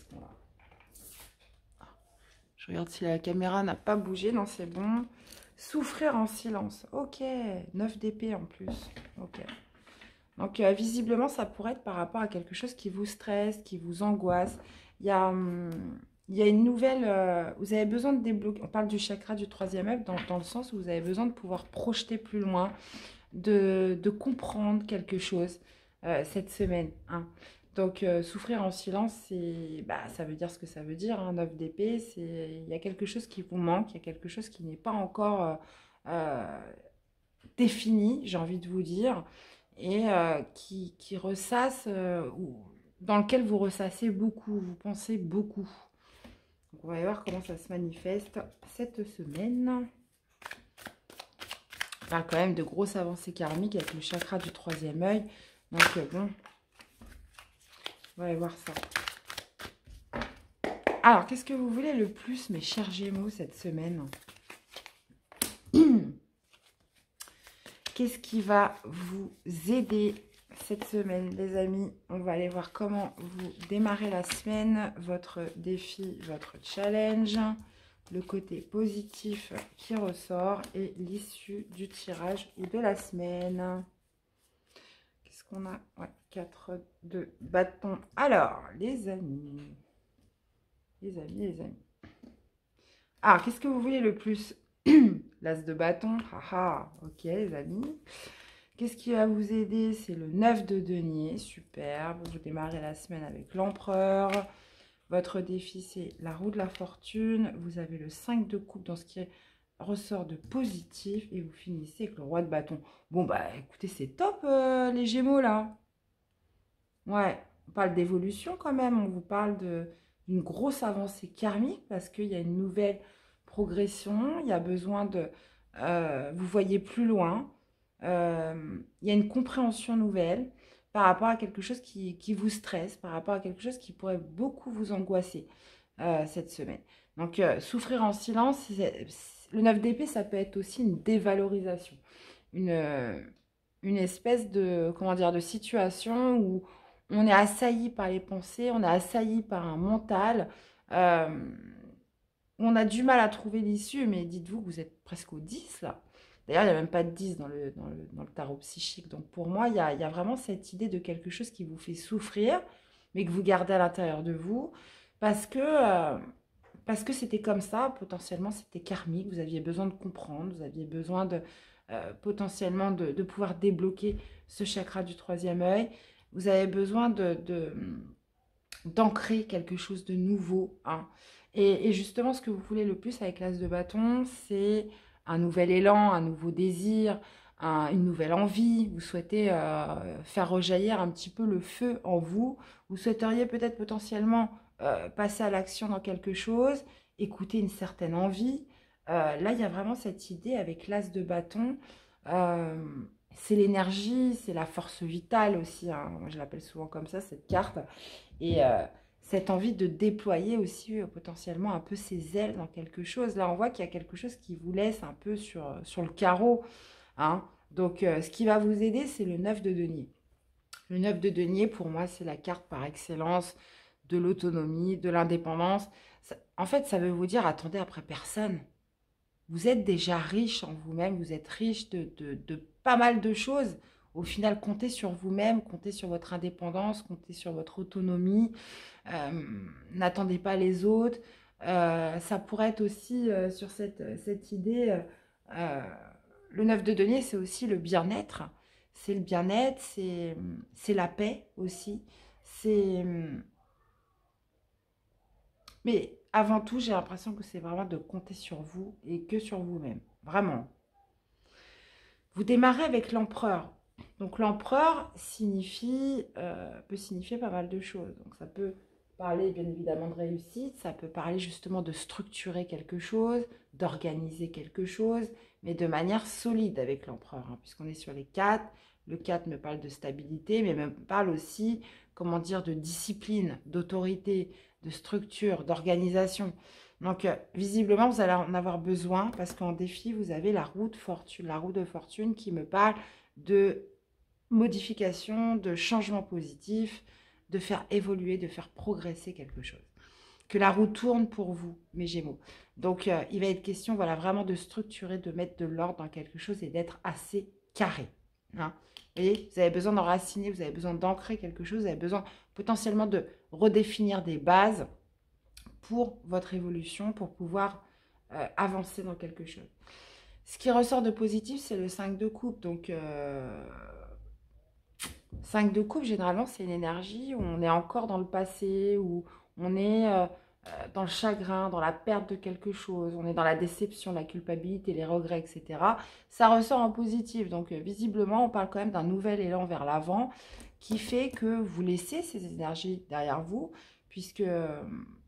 Je regarde si la caméra n'a pas bougé. Non, c'est bon. Souffrir en silence. Ok. neuf d'épée en plus. Ok. Donc, euh, visiblement, ça pourrait être par rapport à quelque chose qui vous stresse, qui vous angoisse. Il y a, hum, il y a une nouvelle... euh, vous avez besoin de débloquer... On parle du chakra du troisième œil dans, dans le sens où vous avez besoin de pouvoir projeter plus loin, de, de comprendre quelque chose euh, cette semaine. Hein. Donc, euh, souffrir en silence, c'est, bah, ça veut dire ce que ça veut dire. Hein, neuf d'épée, c'est, il y a quelque chose qui vous manque, il y a quelque chose qui n'est pas encore euh, euh, défini, j'ai envie de vous dire, et euh, qui, qui ressasse, euh, ou dans lequel vous ressassez beaucoup, vous pensez beaucoup. Donc, on va voir comment ça se manifeste cette semaine. On parle quand même de grosses avancées karmiques avec le chakra du troisième œil. Donc, euh, bon... On va aller voir ça. Alors, qu'est-ce que vous voulez le plus, mes chers Gémeaux, cette semaine? Qu'est-ce qui va vous aider cette semaine, les amis? On va aller voir comment vous démarrez la semaine, votre défi, votre challenge, le côté positif qui ressort et l'issue du tirage ou de la semaine. Qu'est-ce qu'on a? Ouais, quatre de bâton. Alors, les amis, les amis, les amis. Alors, qu'est-ce que vous voulez le plus? L'as de bâton. Haha, ok, les amis. Qu'est-ce qui va vous aider? C'est le neuf de denier. Superbe. Vous démarrez la semaine avec l'empereur. Votre défi, c'est la roue de la fortune. Vous avez le cinq de coupe dans ce qui ressort de positif. Et vous finissez avec le roi de bâton. Bon, bah, écoutez, c'est top, euh, les Gémeaux, là. Ouais, on parle d'évolution quand même. On vous parle d'une grosse avancée karmique parce qu'il y a une nouvelle progression. Il y a besoin de... Euh, vous voyez plus loin. Euh, il y a une compréhension nouvelle par rapport à quelque chose qui, qui vous stresse, par rapport à quelque chose qui pourrait beaucoup vous angoisser euh, cette semaine. Donc, euh, souffrir en silence, le neuf d'épée, ça peut être aussi une dévalorisation. Une, euh, une espèce de, comment dire, de situation où on est assailli par les pensées, on est assailli par un mental, euh, on a du mal à trouver l'issue, mais dites-vous que vous êtes presque au dix là. D'ailleurs, il n'y a même pas de dix dans le, dans le, dans le tarot psychique. Donc pour moi, il y a, il y a vraiment cette idée de quelque chose qui vous fait souffrir, mais que vous gardez à l'intérieur de vous, parce que euh, parce que c'était comme ça, potentiellement c'était karmique, vous aviez besoin de comprendre, vous aviez besoin de euh, potentiellement de, de pouvoir débloquer ce chakra du troisième œil, vous avez besoin de, de, d'ancrer quelque chose de nouveau, hein. Et, et justement, ce que vous voulez le plus avec l'as de bâton, c'est un nouvel élan, un nouveau désir, un- une nouvelle envie. Vous souhaitez euh, faire rejaillir un petit peu le feu en vous. Vous souhaiteriez peut-être potentiellement euh, passer à l'action dans quelque chose, écouter une certaine envie. Euh, là, il y a vraiment cette idée avec l'as de bâton. euh, c'est l'énergie, c'est la force vitale aussi, hein. Moi, je l'appelle souvent comme ça, cette carte. Et euh, cette envie de déployer aussi euh, potentiellement un peu ses ailes dans quelque chose. Là, on voit qu'il y a quelque chose qui vous laisse un peu sur, sur le carreau, hein. Donc, euh, ce qui va vous aider, c'est le neuf de denier. Le neuf de denier, pour moi, c'est la carte par excellence de l'autonomie, de l'indépendance. Ça- En fait, ça veut vous dire, attendez après personne. Vous êtes déjà riche en vous-même, vous êtes riche de, de, de pas mal de choses. Au final, comptez sur vous-même, comptez sur votre indépendance, comptez sur votre autonomie. Euh, N'attendez pas les autres. Euh, ça pourrait être aussi euh, sur cette, cette idée, euh, euh, le neuf de denier, c'est aussi le bien-être. C'est le bien-être, c'est c'est la paix aussi. C'est Mais avant tout, j'ai l'impression que c'est vraiment de compter sur vous et que sur vous-même. Vraiment. Vous démarrez avec l'empereur. Donc l'empereur signifie, euh, peut signifier pas mal de choses. Donc ça peut parler bien évidemment de réussite, ça peut parler justement de structurer quelque chose, d'organiser quelque chose, mais de manière solide avec l'empereur, hein, puisqu'on est sur les quatre. Le quatre me parle de stabilité, mais me parle aussi, comment dire, de discipline, d'autorité, de structure, d'organisation. Donc, euh, visiblement, vous allez en avoir besoin parce qu'en défi, vous avez la roue de fortune. La roue de fortune qui me parle de modification, de changement positif, de faire évoluer, de faire progresser quelque chose. Que la roue tourne pour vous, mes Gémeaux. Donc, euh, il va être question, voilà, vraiment de structurer, de mettre de l'ordre dans quelque chose et d'être assez carré, hein. Vous voyez, vous avez besoin d'enraciner, vous avez besoin d'ancrer quelque chose, vous avez besoin potentiellement de redéfinir des bases pour votre évolution, pour pouvoir euh, avancer dans quelque chose. Ce qui ressort de positif, c'est le cinq de coupe. Donc, euh, cinq de coupe, généralement, c'est une énergie où on est encore dans le passé, où on est euh, dans le chagrin, dans la perte de quelque chose, on est dans la déception, la culpabilité, les regrets, et cetera. Ça ressort en positif. Donc, euh, visiblement, on parle quand même d'un nouvel élan vers l'avant qui fait que vous laissez ces énergies derrière vous, puisque euh,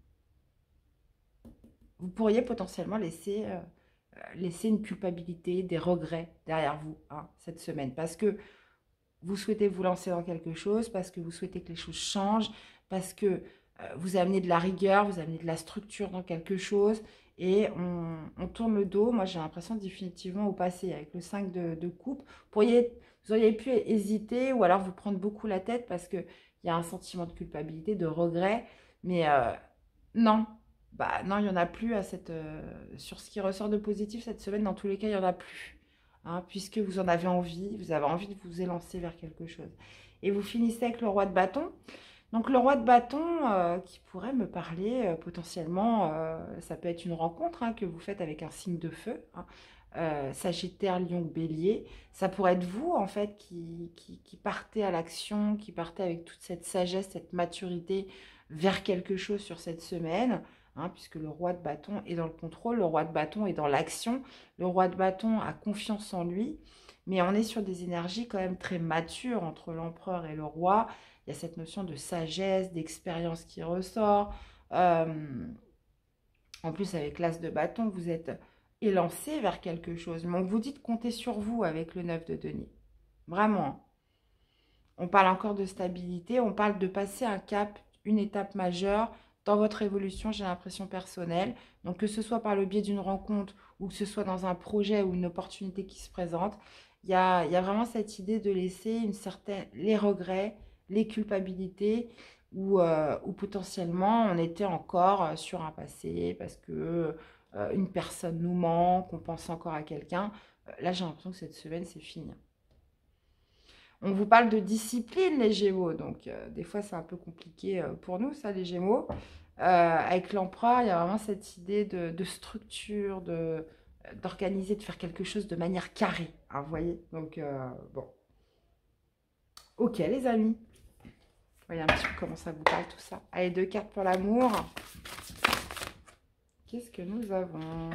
vous pourriez potentiellement laisser, euh, laisser une culpabilité, des regrets derrière vous, hein, cette semaine. Parce que vous souhaitez vous lancer dans quelque chose, parce que vous souhaitez que les choses changent, parce que euh, vous amenez de la rigueur, vous amenez de la structure dans quelque chose, et on, on tourne le dos. Moi, j'ai l'impression définitivement au passé, avec le cinq de, de coupe. Vous, pourriez, vous auriez pu hésiter, ou alors vous prendre beaucoup la tête, parce qu'il y a un sentiment de culpabilité, de regret, mais euh, non. Bah non, il n'y en a plus à cette, euh, sur ce qui ressort de positif cette semaine. Dans tous les cas, il n'y en a plus, hein, puisque vous en avez envie, vous avez envie de vous élancer vers quelque chose. Et vous finissez avec le roi de bâton. Donc le roi de bâton euh, qui pourrait me parler euh, potentiellement, euh, ça peut être une rencontre, hein, que vous faites avec un signe de feu, hein, euh, Sagittaire, Lion, Bélier. Ça pourrait être vous en fait qui, qui, qui partez à l'action, qui partez avec toute cette sagesse, cette maturité vers quelque chose sur cette semaine, hein, puisque le roi de bâton est dans le contrôle, le roi de bâton est dans l'action, le roi de bâton a confiance en lui, mais on est sur des énergies quand même très matures entre l'empereur et le roi. Il y a cette notion de sagesse, d'expérience qui ressort. Euh, en plus, avec l'as de bâton, vous êtes élancé vers quelque chose. Mais on vous dit de compter sur vous avec le neuf de denier. Vraiment. On parle encore de stabilité, on parle de passer un cap, une étape majeure dans votre évolution, j'ai l'impression personnelle. Donc, que ce soit par le biais d'une rencontre ou que ce soit dans un projet ou une opportunité qui se présente, il y a, il y a vraiment cette idée de laisser une certaine, les regrets, les culpabilités ou, euh, ou potentiellement on était encore euh, sur un passé parce que euh, une personne nous manque, qu'on pense encore à quelqu'un. Euh, Là, j'ai l'impression que cette semaine, c'est fini. On vous parle de discipline, les Gémeaux. Donc, euh, des fois, c'est un peu compliqué euh, pour nous, ça, les Gémeaux. Euh, avec l'empereur, il y a vraiment cette idée de, de structure, de, d'organiser, de faire quelque chose de manière carrée. Hein, vous voyez. Donc, euh, bon. Ok, les amis. Voyez un petit peu comment ça vous parle, tout ça. Allez, deux cartes pour l'amour. Qu'est-ce que nous avons?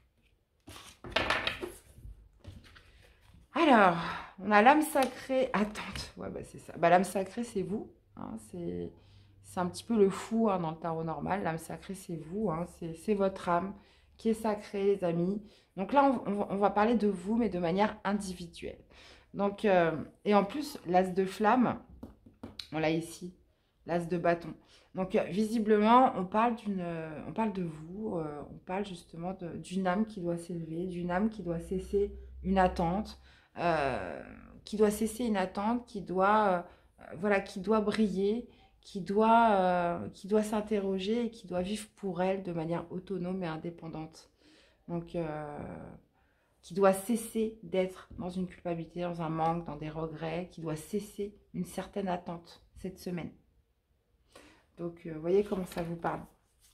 Alors, on a l'âme sacrée. Attente. Ouais, bah c'est ça. Bah, l'âme sacrée, c'est vous. Hein, c'est, c'est un petit peu le fou hein, dans le tarot normal. L'âme sacrée, c'est vous. Hein, c'est, c'est votre âme qui est sacrée, les amis. Donc là, on, on, va, on va parler de vous, mais de manière individuelle. Donc, euh, et en plus, l'as de flamme, on l'a ici. L'as de bâton. Donc, euh, visiblement, on parle, d'une, euh, on parle de vous. Euh, on parle justement de, d'une âme qui doit s'élever, d'une âme qui doit cesser une attente. Euh, qui doit cesser une attente, qui doit, euh, voilà, qui doit briller, qui doit, euh, qui doit s'interroger et qui doit vivre pour elle de manière autonome et indépendante. Donc, euh, qui doit cesser d'être dans une culpabilité, dans un manque, dans des regrets, qui doit cesser une certaine attente cette semaine. Donc, euh, vous voyez comment ça vous parle.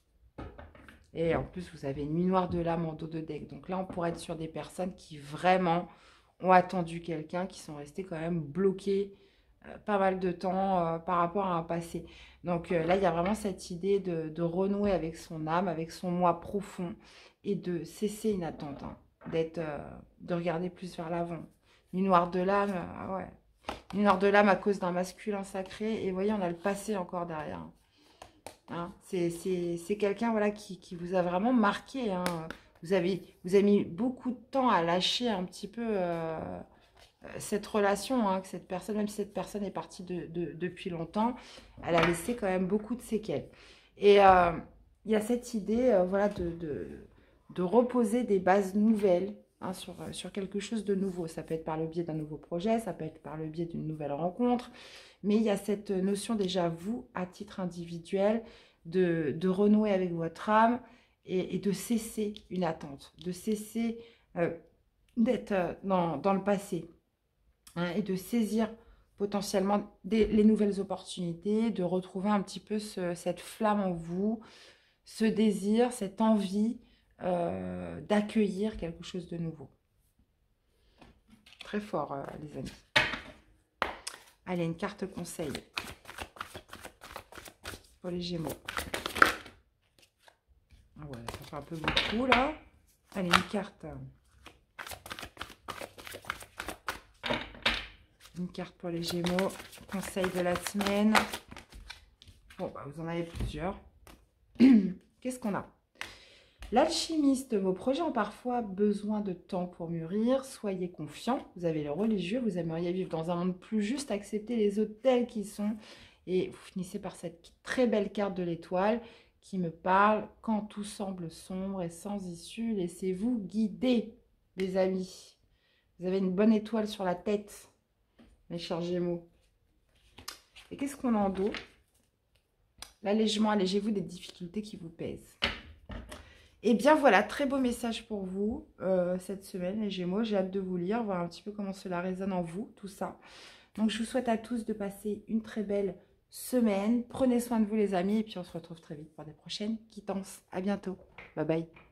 Et en plus, vous avez une nuit noire de l'âme en dos de deck. Donc là, on pourrait être sur des personnes qui vraiment ont attendu quelqu'un, qui sont restés quand même bloqués euh, pas mal de temps euh, par rapport à un passé. Donc euh, là, il y a vraiment cette idée de, de renouer avec son âme, avec son moi profond et de cesser une attente, hein, d'être, euh, de regarder plus vers l'avant. Nuit noire de l'âme, ah ouais. Nuit noire de l'âme à cause d'un masculin sacré. Et vous voyez, on a le passé encore derrière. Hein, c'est c'est quelqu'un voilà, qui, qui vous a vraiment marqué. Hein. Vous, avez, vous avez mis beaucoup de temps à lâcher un petit peu euh, cette relation. Hein, que cette personne, même si cette personne est partie de, de, depuis longtemps, elle a laissé quand même beaucoup de séquelles. Et euh, il y a cette idée euh, voilà, de, de, de reposer des bases nouvelles hein, sur, sur quelque chose de nouveau. Ça peut être par le biais d'un nouveau projet, ça peut être par le biais d'une nouvelle rencontre. Mais il y a cette notion déjà, vous, à titre individuel, de, de renouer avec votre âme et, et de cesser une attente, de cesser euh, d'être euh, dans, dans le passé hein, et de saisir potentiellement des, les nouvelles opportunités, de retrouver un petit peu ce, cette flamme en vous, ce désir, cette envie euh, d'accueillir quelque chose de nouveau. Très fort, euh, les amis. Allez, une carte conseil pour les Gémeaux. Ah ouais, ça fait un peu beaucoup là. Allez, une carte. Une carte pour les Gémeaux. Conseil de la semaine. Bon, bah, vous en avez plusieurs. Qu'est-ce qu'on a? L'alchimiste, vos projets ont parfois besoin de temps pour mûrir. Soyez confiants. Vous avez le religieux. Vous aimeriez vivre dans un monde plus juste, accepter les autres tels qu'ils sont. Et vous finissez par cette très belle carte de l'étoile qui me parle. Quand tout semble sombre et sans issue, laissez-vous guider, les amis. Vous avez une bonne étoile sur la tête, mes chers Gémeaux. Et qu'est-ce qu'on a en dos? L'allègement, allégez-vous des difficultés qui vous pèsent. Et bien voilà, très beau message pour vous euh, cette semaine, les Gémeaux. J'ai hâte de vous lire, voir un petit peu comment cela résonne en vous, tout ça. Donc, je vous souhaite à tous de passer une très belle semaine. Prenez soin de vous, les amis. Et puis, on se retrouve très vite pour des prochaines quittances. À bientôt. Bye bye.